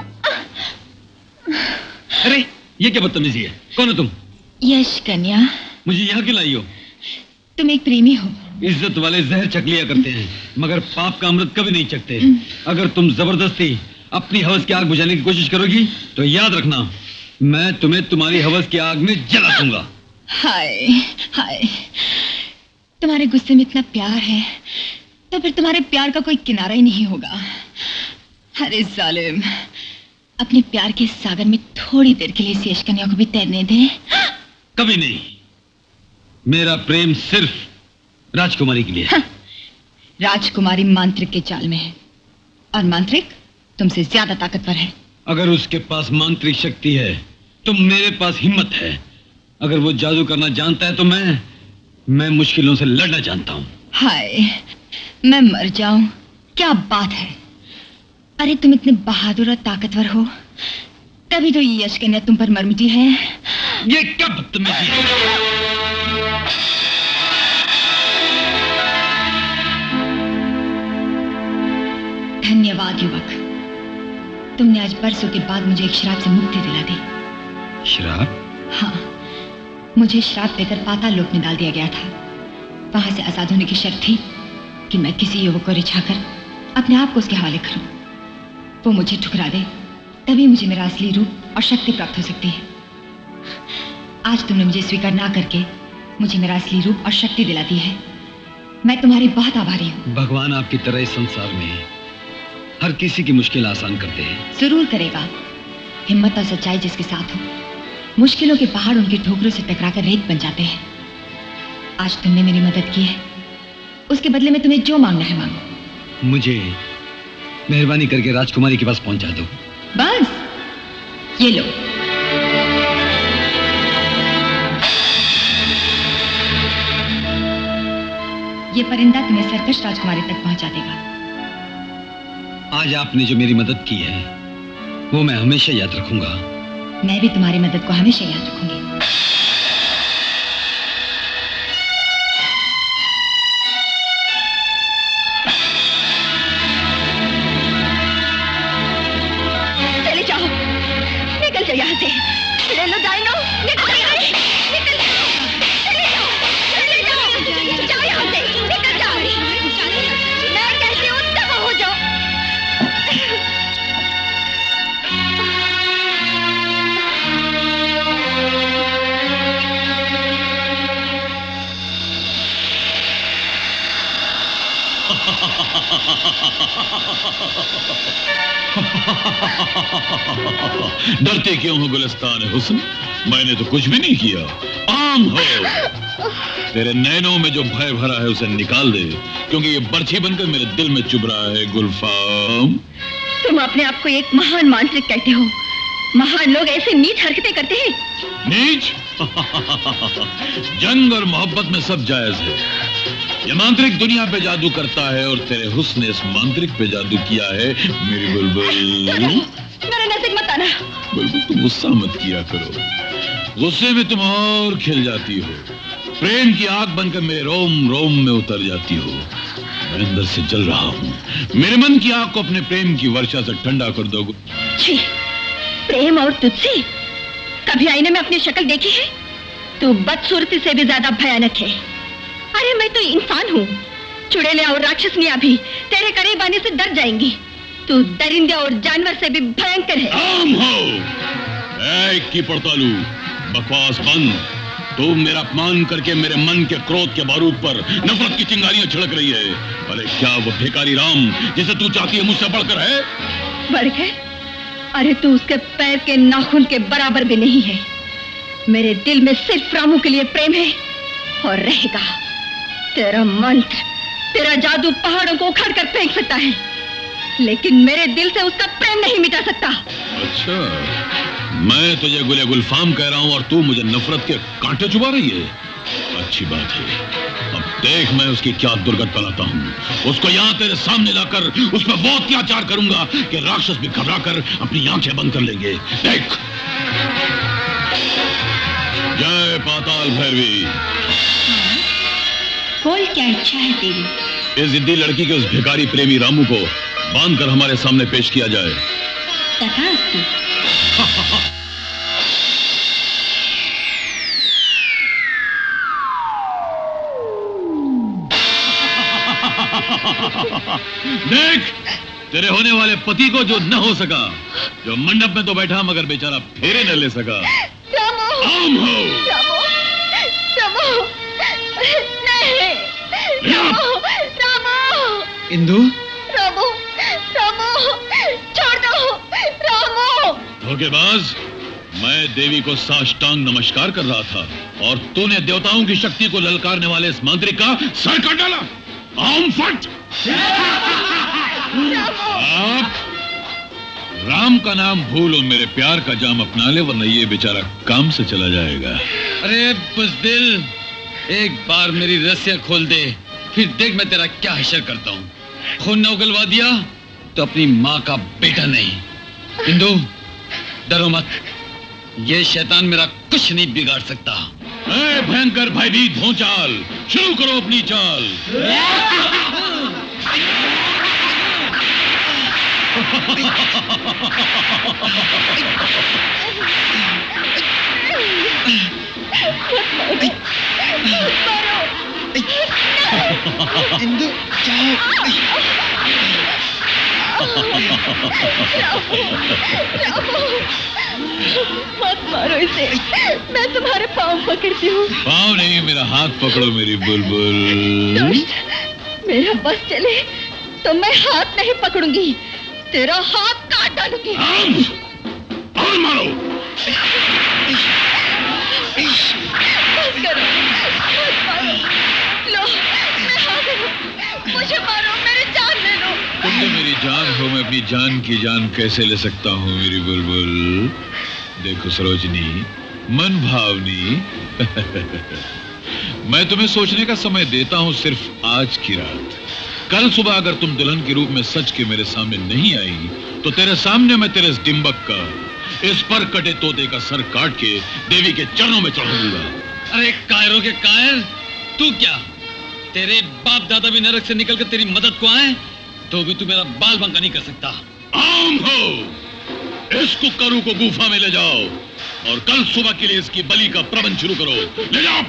अरे ये क्या बदतमीजी है? कौन हो तुम? यश कन्या। मुझे यहाँ क्यों लाई हो? तुम एक प्रेमी हो। इज्जत वाले जहर चख लिया करते हैं मगर पाप का अमृत कभी नहीं चखते। अगर तुम जबरदस्ती अपनी हवस की आग बुझाने की कोशिश करोगी तो याद रखना मैं तुम्हें तुम्हारी हवस की आग में जला दूंगा। हाय हाय तुम्हारे गुस्से में इतना प्यार है तो फिर तुम्हारे प्यार का कोई किनारा ही नहीं होगा। अरे जालिम अपने प्यार के सागर में थोड़ी देर के लिए इस यश कन्या को भी तैरने दे। कभी नहीं। मेरा प्रेम सिर्फ राजकुमारी के लिए है। राजकुमारी मांत्रिक के जाल में है और मांत्रिक तुमसे ज्यादा ताकतवर है। अगर उसके पास मांत्रिक शक्ति है तो मेरे पास हिम्मत है। अगर वो जादू करना जानता है तो मैं मैं मुश्किलों से लड़ना जानता हूँ। हाय मैं मर जाऊं क्या बात है। अरे तुम इतने बहादुर और ताकतवर हो तभी तो ये यश कन्या तुम पर मर मिटी है। ये क्या बदतमीजी है? धन्यवाद युवक तुमने आज बरसों के बाद मुझे एक श्राप से मुक्ति दिला दी। श्राप? हाँ मुझे श्राप देकर पाताल लोक में डाल दिया गया था। वहां से आजाद होने की शर्त थी कि मैं किसी युवक को रिझाकर अपने आप को उसके हवाले करूं। वो मुझे ठुकरा दे तभी मुझे मेरा असली रूप और शक्ति प्राप्त हो सकती है। आज तुमने मुझे स्वीकार ना करके मुझे मेरा असली रूप और शक्ति दिला दी है। मैं तुम्हारी बहुत आभारी हूँ। भगवान आपकी तरह इस संसार में हर किसी की मुश्किल आसान करते हैं। जरूर करेगा। हिम्मत और सच्चाई जिसके साथ हो मुश्किलों के पहाड़ उनकी ठोकरों से टकराकर रेत बन जाते हैं। आज तुमने मेरी मदद की है उसके बदले में तुम्हें जो मांगना है मांगो। मुझे मेहरबानी करके राजकुमारी के पास पहुंचा दो। बस ये लो। ये परिंदा तुम्हें सरकश राजकुमारी तक पहुंचा देगा। आज आपने जो मेरी मदद की है वो मैं हमेशा याद रखूंगा। मैं भी तुम्हारी मदद को हमेशा याद रखूंगी। चले जाओ निकल जाओ यहाँ से। ले लो डायनो निकल जाओ निकल जाओ चले जाओ चले जाओ जाओ यहाँ से निकल जाओ। मैं कहती हूँ तब हो जाओ। डरते क्यों हो गुलिस्तान हुस्न? मैंने तो कुछ भी नहीं किया। आ आम हो। तेरे नैनों में जो भय भरा है उसे निकाल दे, क्योंकि ये बर्छी बनकर मेरे दिल में चुभ रहा है गुलफाम। तुम अपने आप को एक महान मांत्रिक कहते हो। महान लोग ऐसे नीच हरकतें करते हैं। नीच? जंग और मोहब्बत में सब जायज है। ये मांत्रिक दुनिया पे जादू करता है और तेरे हुस्न ने इस मांत्रिक पे जादू किया है मेरी बुलबुल। मेरा नजदीक मत आना। बुलबुल तुम गुस्सा मत किया करो, गुस्से में तुम और खिल जाती हो, प्रेम की आग बनकर मेरे रोम रोम में उतर जाती हो। मैं अंदर से जल रहा हूँ, मेरे मन की आग को अपने प्रेम की वर्षा से ठंडा कर दोगे। छी, प्रेम और तुझसे कभी आईने में अपनी शक्ल देखी है? तू बदसूरती से भी ज्यादा भयानक है। अरे मैं तो इंसान हूँ, चुड़ैलें और राक्षसनियां भी तेरे करीब आने से डर जाएंगी। तू दरिंदे और जानवर से भी भयंकर है। आम हो, ऐ की पड़तालू, बकवास बंद। तू मेरा अपमान करके मेरे मन के क्रोध के बारूद पर नफरत की चिंगारियां छिड़क रही है। अरे क्या वो भिखारी राम जिसे तू चाहती है मुझसे बढ़कर है? बढ़कर? अरे तू उसके पैर के नाखून के बराबर भी नहीं है। मेरे दिल में सिर्फ रामू के लिए प्रेम है और रहेगा। तेरा मंत्र, तेरा जादू पहाड़ों को उखाड़ कर फेंक सकता है, लेकिन मेरे दिल से उसका प्रेम नहीं मिटा सकता। अच्छा, मैं तुझे गुले गुलफाम कह रहा हूँ और तू मुझे नफरत के कांटे चुभा रही है। अच्छी बात है, अब देख मैं उसकी क्या दुर्गत बनाता हूँ। उसको यहाँ तेरे सामने लाकर उस पर वो अत्याचार करूंगा कि राक्षस भी घबरा कर अपनी आंखें बंद कर लेंगे। देख। जय पाताल भैरवी। बोल, क्या इच्छा है तेरी? इस जिद्दी लड़की के उस भिखारी प्रेमी रामू को बांधकर हमारे सामने पेश किया जाए। तथास्तु। देख, तेरे होने वाले पति को जो न हो सका, जो मंडप में तो बैठा मगर बेचारा फेरे न ले सका। रामू! आम हो। रामू! रामू! नहीं! रामू! रामू! इंदु? रामू! रामू! छोड़ दो! रामू! धोखेबाज, मैं देवी को साष्टांग नमस्कार कर रहा था और तूने देवताओं की शक्ति को ललकारने वाले इस मांत्रिक का सर काट डाला। आम फट! आप राम का नाम भूलो, मेरे प्यार का जाम अपना ले, वरना ये बेचारा काम से चला जाएगा। अरे बुज़दिल, एक बार मेरी रस्सियां खोल दे, फिर देख मैं तेरा क्या हशर करता हूँ। खून न उगलवा दिया तो अपनी माँ का बेटा नहीं। इंदु, डरो मत, ये शैतान मेरा कुछ नहीं बिगाड़ सकता। ऐ भयंकर भयभीत भोंचाल, शुरू करो अपनी चाल। इंदु, जाओ। मत मारो इसे, मैं तुम्हारे पाँव पकड़ती हूँ। पाँव नहीं, मेरा हाथ पकड़ो मेरी बुलबुल। दुष्ट, मेरा बस चले तो मैं हाथ नहीं पकड़ूंगी, तेरा हाथ काट डालूंगी। और मारो। बस करो, मत मारो। लो, मैं हाजिर हूँ, मुझे मारो, मेरी जान ले लो। तुम तो मेरी जान हो, मैं अपनी जान की जान कैसे ले सकता हूँ मेरी बुलबुल। देखो सरोजनी, मन भावनी, मैं तुम्हें सोचने का समय देता हूँ सिर्फ आज की रात। कल सुबह अगर तुम दुल्हन के रूप में सच के मेरे सामने नहीं आई तो तेरे सामने मैं तेरे इस डिंबक का, इस पर कटे तोते का सर काट के देवी के चरणों में चढ़ा दूंगा। अरे कायरों के कायर, तू क्या, तेरे बाप दादा भी नरक से निकलकर तेरी मदद को आए तो भी तू मेरा बाल बांका नहीं कर सकता। आम हो, इस कुक्करू को गुफा में ले जाओ और कल सुबह के लिए इसकी बलि का प्रबंध शुरू करो। ले जाओ।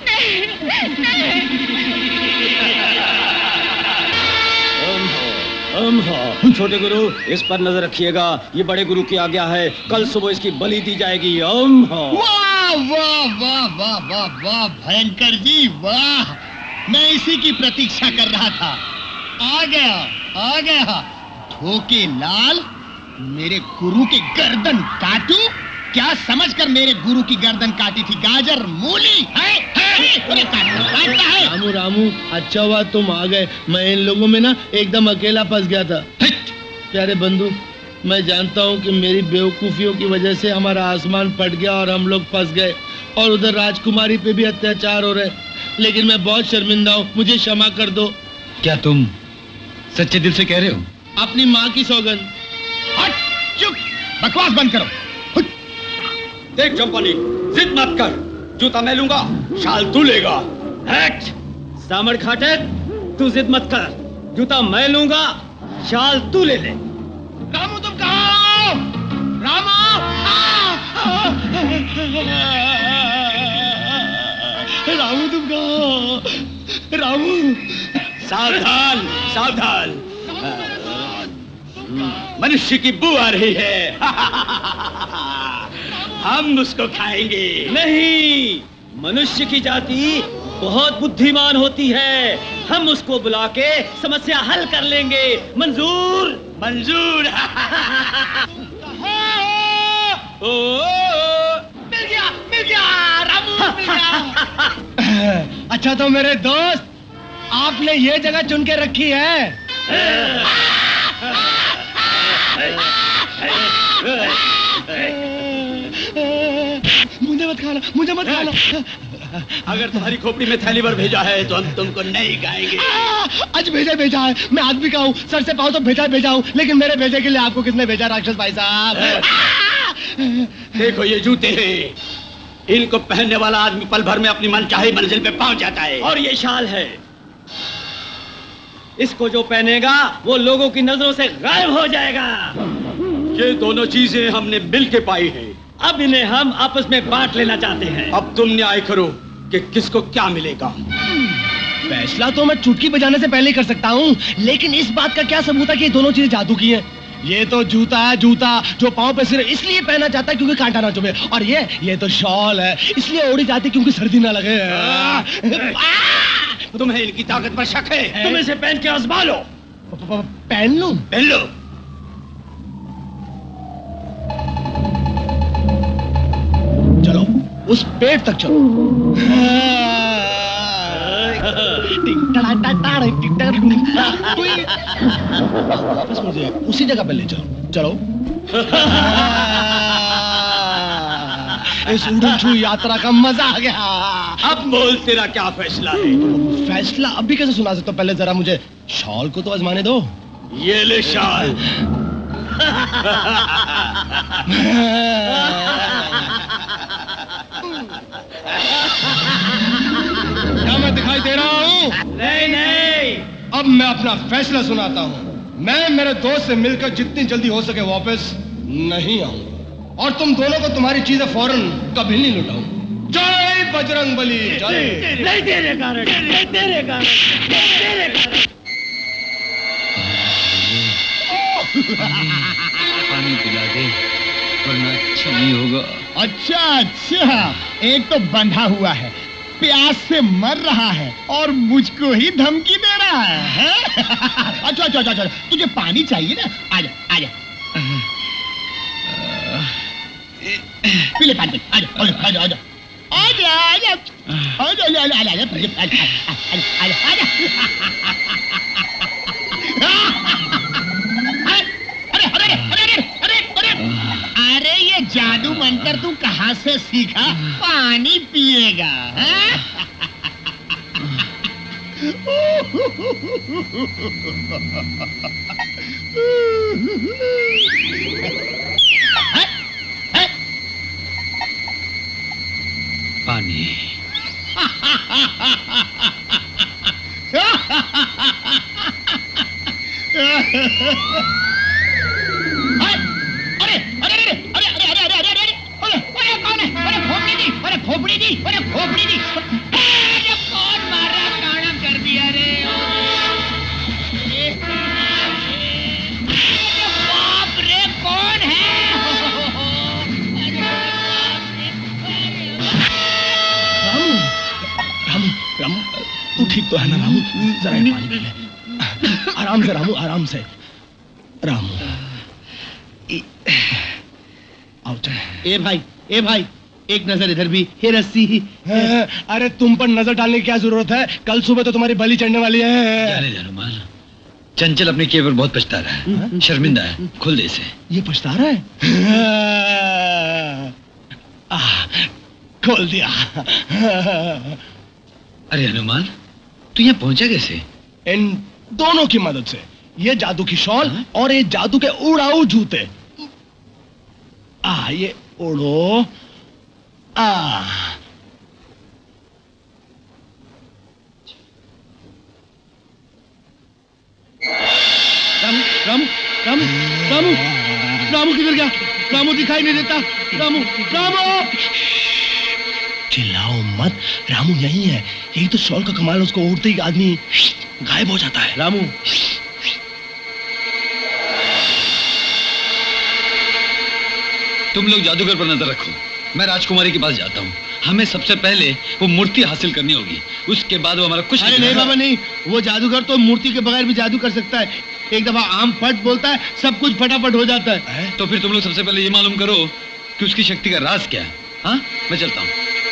हम हाँ, छोटे गुरु इस पर नजर रखिएगा, ये बड़े गुरु की आज्ञा है, कल सुबह इसकी बलि दी जाएगी। हम हाँ। वाह वाह वाह वाह वाह वाह भयंकर जी वाह, मैं इसी की प्रतीक्षा कर रहा था। आ गया आ गया। धोखे लाल, मेरे गुरु के गर्दन काटू? क्या समझकर मेरे गुरु की गर्दन काटी थी? गाजर मूली है, है? रामू रामू अच्छा हुआ तुम आ गए, मैं इन लोगों में ना एकदम अकेला फंस गया था। प्यारे बंधु, मैं जानता हूँ कि मेरी बेवकूफियों की वजह से हमारा आसमान फट गया और हम लोग फंस गए और उधर राजकुमारी पे भी अत्याचार हो रहे, लेकिन मैं बहुत शर्मिंदा हूँ, मुझे क्षमा कर दो। क्या तुम सच्चे दिल से कह रहे हो? अपनी माँ की सौगंध। हट, चुप, बकवास बंद करो। देख चंपानी, जिद मत कर, जूता मैं लूंगा, शाल तू लेगा। हट सामर खाटे, तू जिद मत कर, जूता मैं लूंगा, शाल तू ले ले। रामू तुम कहाँ हो? रामू! रामू तुम कहाँ हो? रामू! सावधान सावधान, मनुष्य की बू आ रही है। हम उसको खाएंगे। नहीं, मनुष्य की जाति बहुत बुद्धिमान होती है, हम उसको बुला के समस्या हल कर लेंगे। मंजूर? मंजूर। ओ, मिल गया, मिल गया, रामू मिल गया। अच्छा तो मेरे दोस्त, आपने ये जगह चुन के रखी है। मुझे मत खाना, मुझे मत खाना। अगर तुम्हारी खोपड़ी में थैली भर भेजा है तो हम तुमको नहीं खाएंगे। आज भेजा भेजा है, मैं आदमी का हूँ, सर से पाँव तो भेजा भेजा हूँ, लेकिन मेरे भेजे के लिए आपको किसने भेजा राक्षस भाई साहब? देखो ये जूते हैं, इनको पहनने वाला आदमी पल भर में अपनी मनचाही मंजिल पे पहुंच जाता है। और ये शाल है, इसको जो पहनेगा वो लोगों की नजरों से गायब हो जाएगा। ये दोनों चीजें हमने मिल के पाई हैं, अब इन्हें हम आपस में बांट लेना चाहते हैं। अब तुम न्याय करो कि किसको क्या मिलेगा। फैसला तो मैं चुटकी बजाने से पहले ही कर सकता हूँ, लेकिन इस बात का क्या सबूत है कि ये दोनों चीजें जादू की हैं? ये तो जूता है, जूता जो पाँव पे सिर्फ इसलिए पहना जाता है क्योंकि कांटा ना चुभे, और ये ये तो शॉल है, इसलिए ओढ़ी जाती क्योंकि सर्दी ना लगे। तुम्हें इनकी ताकत पर शक है? तुम इसे पहन के आजमा लो। पहन लूं? पहन लो। चलो उस पेड़ तक चलो। वापस मुझे उसी जगह पे ले चलो। चलो इस उड़न छू यात्रा का मजा आ गया। अब बोल तेरा क्या फैसला है? फैसला अभी कैसे सुना सकता हूँ, पहले जरा मुझे शॉल को तो आजमाने दो। ये ले शाल। क्या मैं दिखाई दे रहा हूँ? नहीं नहीं। अब मैं अपना फैसला सुनाता हूँ। मैं मेरे दोस्त से मिलकर जितनी जल्दी हो सके वापस नहीं आऊँ, और तुम दोनों को तुम्हारी चीजें फौरन कभी नहीं लुटाऊं। जय बजरंग बली। जय। नहीं तेरे कारण, नहीं तेरे कारण, नहीं तेरे कारण। पानी पिला दे वरना अच्छा नहीं होगा। अच्छा अच्छा, एक तो बंधा हुआ है, प्यास से मर रहा है और मुझको ही धमकी दे रहा है, है? अच्छा अच्छा अच्छा, तुझे पानी चाहिए ना? आजा आजा, पी ले पानी, आजा आजा आजा आजा आजा आजा आजा आजा आजा आजा आजा। अरे अरे अरे अरे अरे अरे ये जादू मंत्र तू कहाँ से सीखा? पानी पिएगा? पानी। अरे अरे अरे अरे अरे अरे अरे अरे अरे अरे अरे कौन है? अरे खोपड़ी दी, अरे खोपड़ी दी, अरे खोपड़ी दी। अरे कौन मारा? काना कर दिया रे। बाप रे, कौन है? रामू रामू रामू तू ठीक तो है ना रामू? जरा ये पानी पी ले। आराम से रामू, आराम से। रामू आओ चलो। ए भाई, ए भाई, एक नजर इधर भी, हे रस्सी। अरे तुम पर नजर डालने की क्या जरूरत है? कल सुबह तो तुम्हारी बलि चढ़ने वाली है। जाने जानो मान, चंचल अपने किए पर बहुत पछता रहा है, शर्मिंदा है, खुल दे इसे। ये पछता रहा है? आ, खोल दिया। अरे हनुमान, तू यहाँ पहुंचा कैसे? इन दोनों की मदद से, ये जादू की शॉल और ये जादू के उड़ाऊ जूते। आ ये उड़ो। आ रामू रामू रामू रामू रामू किधर गया? रामू दिखाई नहीं देता। रामू रामू चिल्लाओ मत, रामू यही है। यही तो शॉल का कमाल है, उसको उड़ते ही आदमी गायब हो जाता है। रामू तुम लोग जादूगर पर नजर रखो, मैं राजकुमारी के पास जाता हूँ। हमें सबसे पहले वो मूर्ति हासिल करनी होगी, उसके बाद वो हमारा कुछ अरे नहीं बाबा नहीं, वो जादूगर तो मूर्ति के बगैर भी जादू कर सकता है। एक दफा आम फट बोलता है, सब कुछ फटाफट हो जाता है। तो फिर तुम लोग सबसे पहले ये मालूम करो कि उसकी शक्ति का राज क्या है। हाँ, मैं चलता हूँ।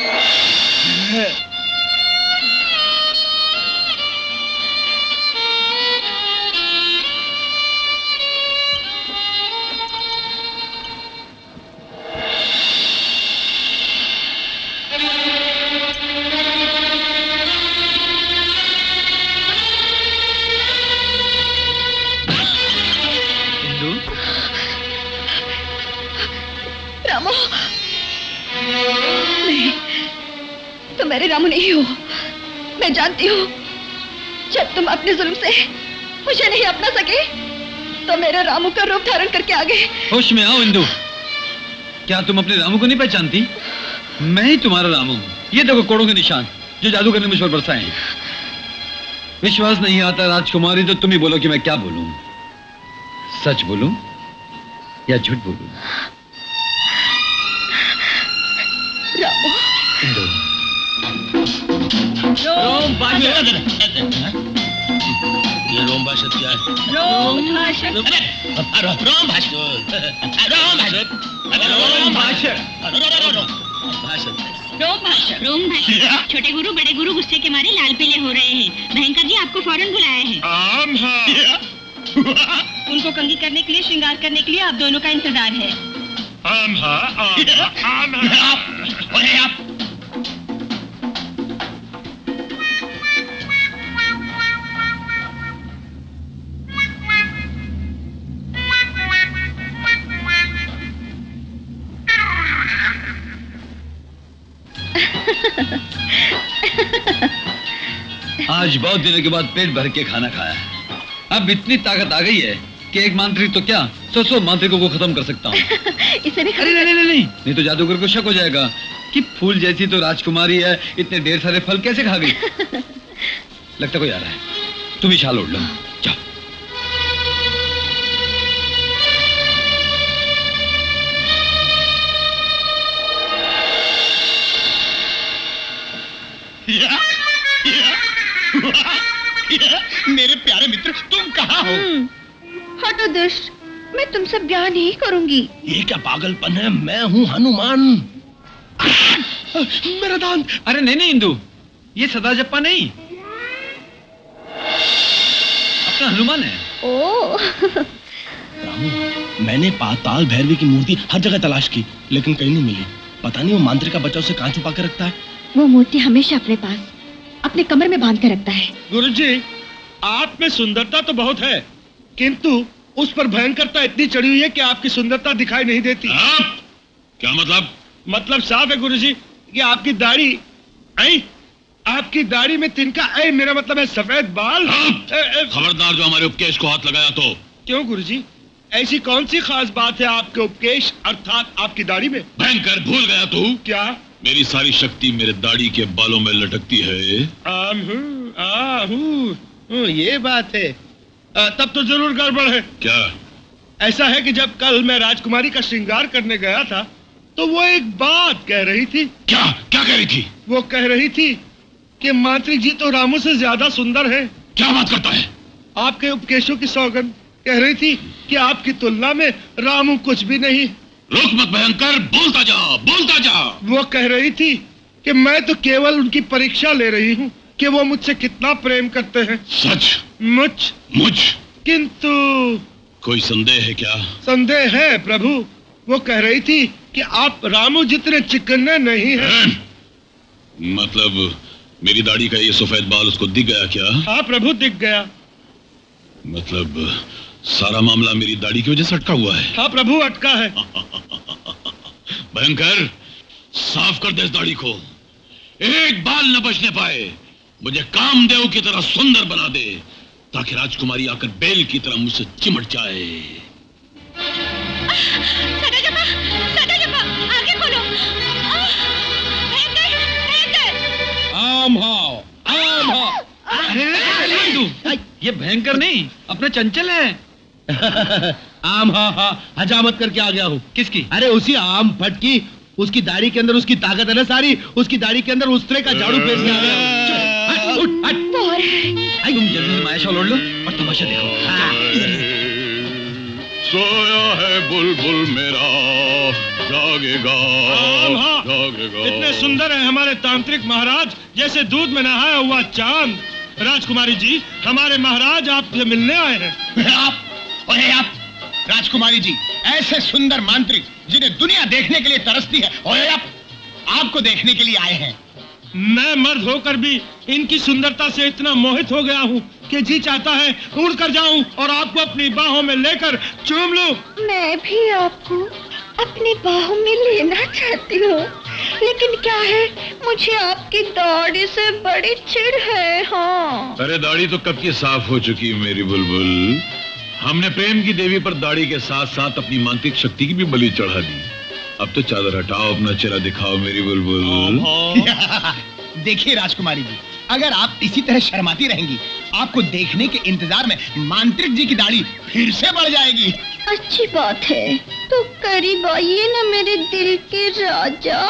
रामू, नहीं, तुम मेरे रामू नहीं हो। मैं जानती हूँ, जब तुम अपने जुल्म से मुझे नहीं अपना सके, तो मेरे रामू का रूप धारण करके आ गए। होश में आओ इंदु, क्या तुम अपने रामू को नहीं पहचानती? मैं ही तुम्हारा रामू हूँ। ये देखो कोड़ों के निशान जो जादूगर ने मुझ पर बरसाए हैं। विश्वास नहीं आता राजकुमारी, तो तुम ही बोलो कि मैं क्या बोलूं, सच बोलूं या झूठ बोलूं? रामू, इंदु, रोम भाषा। ये रोम भाषा क्या है? रोम भाषा। रोम भाषा। रोम भाषा। रोम भाषा। रोम भाषा। रोम भाषा। छोटे गुरु बड़े गुरु गुस्से के मारे लाल पीले हो रहे हैं। भयंकर जी आपको फौरन बुलाया है। आम है। उनको कंगी करने के लिए, श्रृंगार करने के लिए आप दोनों का इंतजार है। आम है, आम है, आम है। आप, ओए आप। आज बहुत दिनों के बाद पेट भर के खाना खाया है। अब इतनी ताकत आ गई है कि एक मांत्रिक तो क्या, सौ सौ मांत्रिकों को खत्म कर सकता हूँ। इसे भी अरे नहीं नहीं नहीं नहीं तो जादूगर को शक हो जाएगा कि फूल जैसी तो राजकुमारी है, इतने ढेर सारे फल कैसे खा गई। लगता कोई आ रहा है, तुम ही शाल ओढ़ लो, जाओ। या, या, या, मेरे प्यारे मित्र, तुम कहाँ हो? हटो दुष्ट, मैं तुमसे ब्याह नहीं करूंगी। ये क्या पागलपन है? मैं हूँ हनुमान। मेरा दांत। अरे नहीं नहीं इंदु, ये सदा जप्पा नहीं, अपना हनुमान है। ओ रामू, मैंने पाताल भैरवी की मूर्ति हर जगह तलाश की, लेकिन कहीं नहीं मिली। पता नहीं वो मांत्रिक का बच्चा उसे कहाँ छुपा के रखता है। वो मूर्ति हमेशा अपने पास, अपने कमर में बांध कर रखता है। गुरुजी, आप में सुंदरता तो बहुत है, किंतु उस पर भयंकरता इतनी चढ़ी हुई है कि आपकी सुंदरता दिखाई नहीं देती। क्या मतलब? मतलब साफ है गुरुजी कि आपकी दाढ़ी, ऐ, आपकी दाढ़ी में तिनका, ऐ, मेरा मतलब है सफेद बाल। खबरदार जो हमारे उपकेश को हाथ लगाया तो। क्यों गुरुजी, ऐसी कौन सी खास बात है आपके उपकेश अर्थात आपकी दाढ़ी में? भयंकर, भूल गया तू? क्या? मेरी सारी शक्ति मेरे दाढ़ी के बालों में लटकती है। आहू, आहू, ये बात है। आ, तब तो जरूर गड़बड़ है। क्या? ऐसा है कि जब कल मैं राजकुमारी का श्रृंगार करने गया था, तो वो एक बात कह रही थी। क्या? क्या कह रही थी? वो कह रही थी कि मांत्रिक जी तो रामू से ज्यादा सुंदर है। क्या बात करता है? आपके उपकेशों की सौगंध, कह रही थी कि आपकी तुलना में रामू कुछ भी नहीं। रुक मत भयंकर, बोलता जा बोलता जा। वो कह रही थी कि मैं तो केवल उनकी परीक्षा ले रही हूँ कि वो मुझसे कितना प्रेम करते हैं। सच? मुझ मुझ? किंतु कोई संदेह है क्या? संदेह है प्रभु। वो कह रही थी कि आप रामू जितने चिकने नहीं हैं। मतलब मेरी दाढ़ी का ये सफेद बाल उसको दिख गया क्या? हाँ प्रभु, दिख गया। मतलब सारा मामला मेरी दाढ़ी की वजह से अटका हुआ है? हाँ प्रभु, अटका है। भयंकर, साफ कर दे इस दाढ़ी को, एक बाल न बचने पाए। मुझे कामदेव की तरह सुंदर बना दे, ताकि राजकुमारी आकर बेल की तरह मुझसे चिमट जाए। सदा जपा, सदा जपा, आगे खोलो। भयंकर, भयंकर। आम हाओ, आम हाओ। अरे तू, ये भयंकर नहीं, अपना चंचल है। आम हा हा हजामत करके आ गया हूँ। किसकी? अरे उसी आम फटकी, उसकी दाढ़ी के अंदर उसकी ताकत है ना सारी, उसकी दाढ़ी के अंदर उस तरह का झाड़ू फेंकने आ गया हूँ। उठ, हट। तुम जल्दी से माया शॉल ओढ़ लो और तमाशा देखो। सोया है बुलबुल मेरा, जागेगा जागेगा। इतने सुंदर है हमारे तांत्रिक महाराज, जैसे दूध में नहाया हुआ चांद। राजकुमारी जी, हमारे महाराज आपसे मिलने आए हैं। आप, ओए आप, राजकुमारी जी, ऐसे सुंदर मांत्रिक जिन्हें दुनिया देखने के लिए तरसती है, ओए आप, आपको देखने के लिए आए हैं। मैं मर्द होकर भी इनकी सुंदरता से इतना मोहित हो गया हूँ कि जी चाहता है उड़ कर जाऊं और आपको अपनी बाहों में लेकर चूम लूं। मैं भी आपको अपनी बाहों में लेना चाहती हूँ, लेकिन क्या है, मुझे आपकी दाढ़ी से बड़ी चिढ़ है। हाँ। अरे दाढ़ी तो कब की साफ हो चुकी है मेरी बुलबुल। हमने प्रेम की देवी पर दाढ़ी के साथ साथ अपनी मानसिक शक्ति की भी बलि चढ़ा दी। अब तो चादर हटाओ, अपना चेहरा दिखाओ मेरी बुलबुल। देखिए राजकुमारी जी, अगर आप इसी तरह शर्माती रहेंगी, आपको देखने के इंतजार में मांत्रिक जी की दाढ़ी फिर से बढ़ जाएगी। अच्छी बात है, तो करीब आइए ना मेरे दिल के राजा।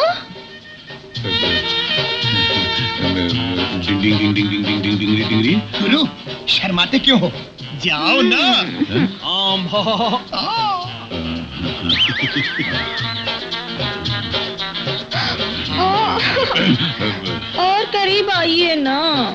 डिंग डिंग डिंग डिंग डिंग डिंग डिंग डिंग डिंग डिंग। गुरु, शर्माते क्यों हो? जाओ ना। आम और करीब आइए ना।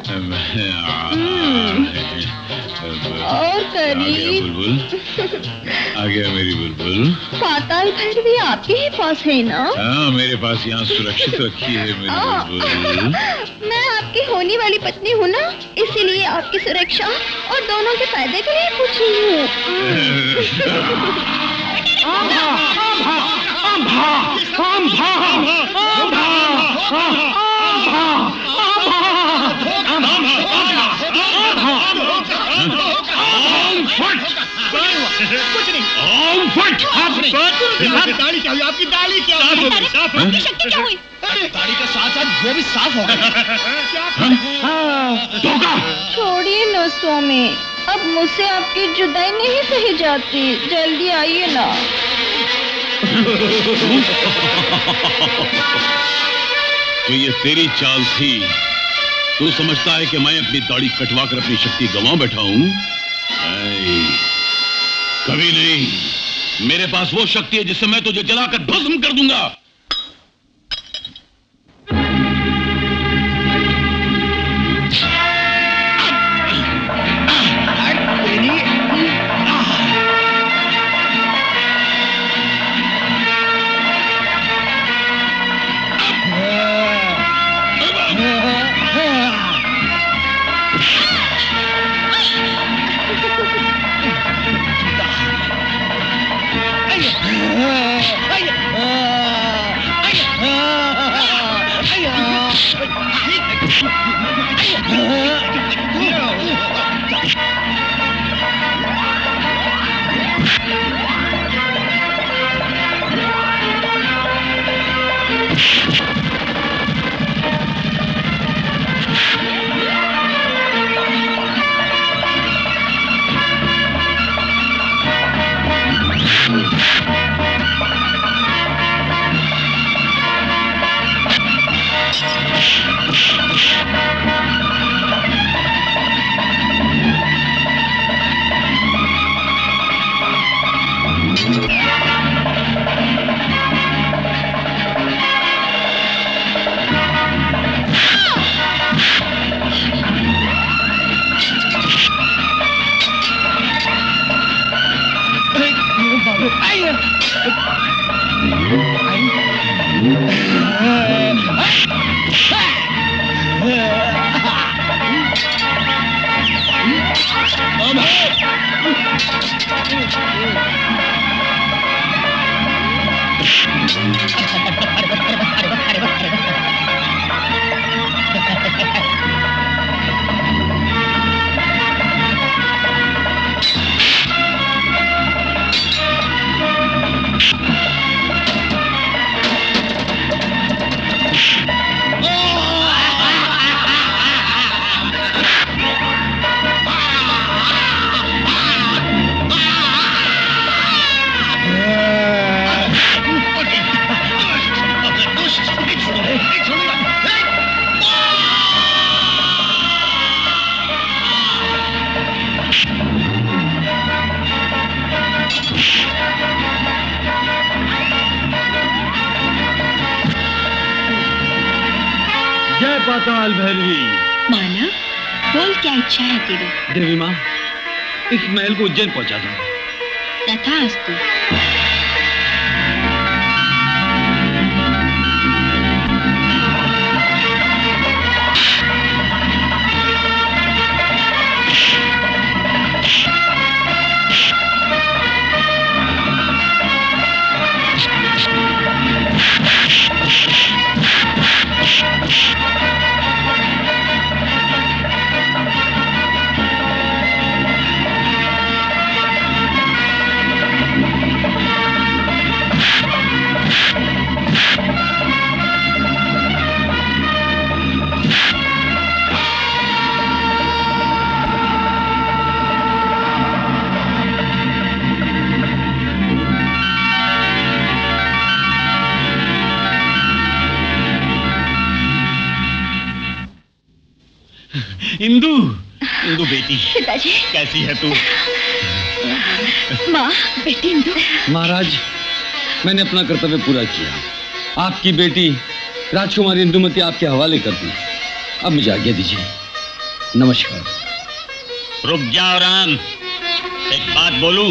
और करीब। बुलबुल आ गया मेरी बुलबुल। पाताल भैरवी आपके ही पास है ना? हाँ, मेरे पास यहाँ सुरक्षित रखी है मेरी बुलबुल। मैं आपकी होने वाली पत्नी हूँ ना, इसीलिए आपकी सुरक्षा और दोनों के फायदे के लिए पूछी हूँ। कुछ नहीं। ओम फट। आपकी दाढ़ी क्या हुई? आपकी दाढ़ी क्या हुई? आपकी शक्ति क्या हुई? दाढ़ी का साथ साथ वो भी साफ हो गया। छोड़िए ना स्वामी, अब मुझसे आपकी जुदाई नहीं सही जाती। जल्दी आइए ना। तो ये तेरी चाल थी? तू समझता है कि मैं अपनी दाढ़ी कटवा कर अपनी शक्ति गंवा बैठा हूं? कभी नहीं। मेरे पास वो शक्ति है जिससे मैं तुझे जलाकर भस्म कर दूंगा। जय पाताल भैरवी। मानव, बोल क्या इच्छा है तेरी? देवी माँ, इस महल को उज्जैन पहुंचा दो। तथास्तु। इंदु, इंदु बेटी, पिताजी कैसी है तू? माँ, बेटी इंदु। महाराज, मैंने अपना कर्तव्य पूरा किया। आपकी बेटी राजकुमारी इंदुमती आपके हवाले कर दी। अब मुझे आज्ञा दीजिए। नमस्कार। रुक जाओ राम, एक बात बोलूं?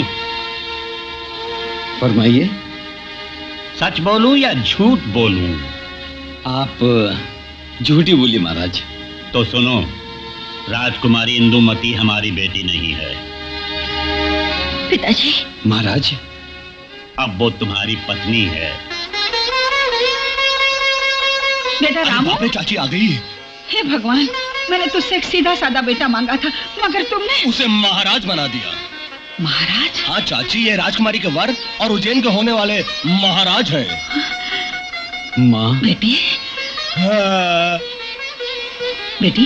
फरमाइए। सच बोलूं या झूठ बोलूं? आप झूठी बोली महाराज। तो सुनो, राजकुमारी इंदुमती हमारी बेटी नहीं है। पिताजी। महाराज, अब वो तुम्हारी पत्नी है। बेटा रामू। चाची आ गई। हे भगवान, मैंने तुझसे एक सीधा साधा बेटा मांगा था, मगर तुमने उसे महाराज बना दिया। महाराज? हाँ चाची, ये राजकुमारी के वर और उज्जैन के होने वाले महाराज है। माँ। बेटी। हाँ। बेटी।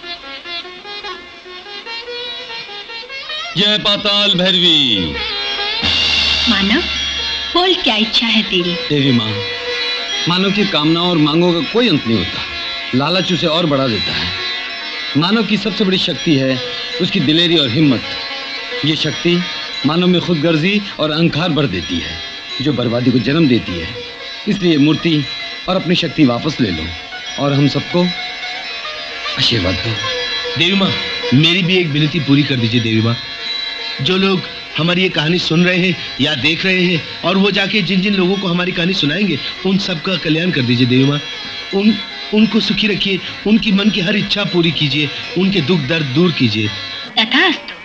जय पाताल भैरवी। मानव, बोल क्या इच्छा है तेरी? देवी माँ, मानव की कामनाओं और मांगों का कोई अंत नहीं होता। लालच उसे और बढ़ा देता है। मानव की सबसे बड़ी शक्ति है उसकी दिलेरी और हिम्मत। ये शक्ति मानव में खुदगर्जी और अहंकार भर देती है, जो बर्बादी को जन्म देती है। इसलिए मूर्ति और अपनी शक्ति वापस ले लो और हम सबको आशीर्वाद दो। देवी माँ, मेरी भी एक विनती पूरी कर दीजिए देवी माँ। जो लोग हमारी ये कहानी सुन रहे हैं या देख रहे हैं और वो जाके जिन जिन लोगों को हमारी कहानी सुनाएंगे, उन सबका कल्याण कर दीजिए देवी माँ। उन उनको सुखी रखिए, उनकी मन की हर इच्छा पूरी कीजिए, उनके दुख दर्द दूर कीजिए। तथास्तु।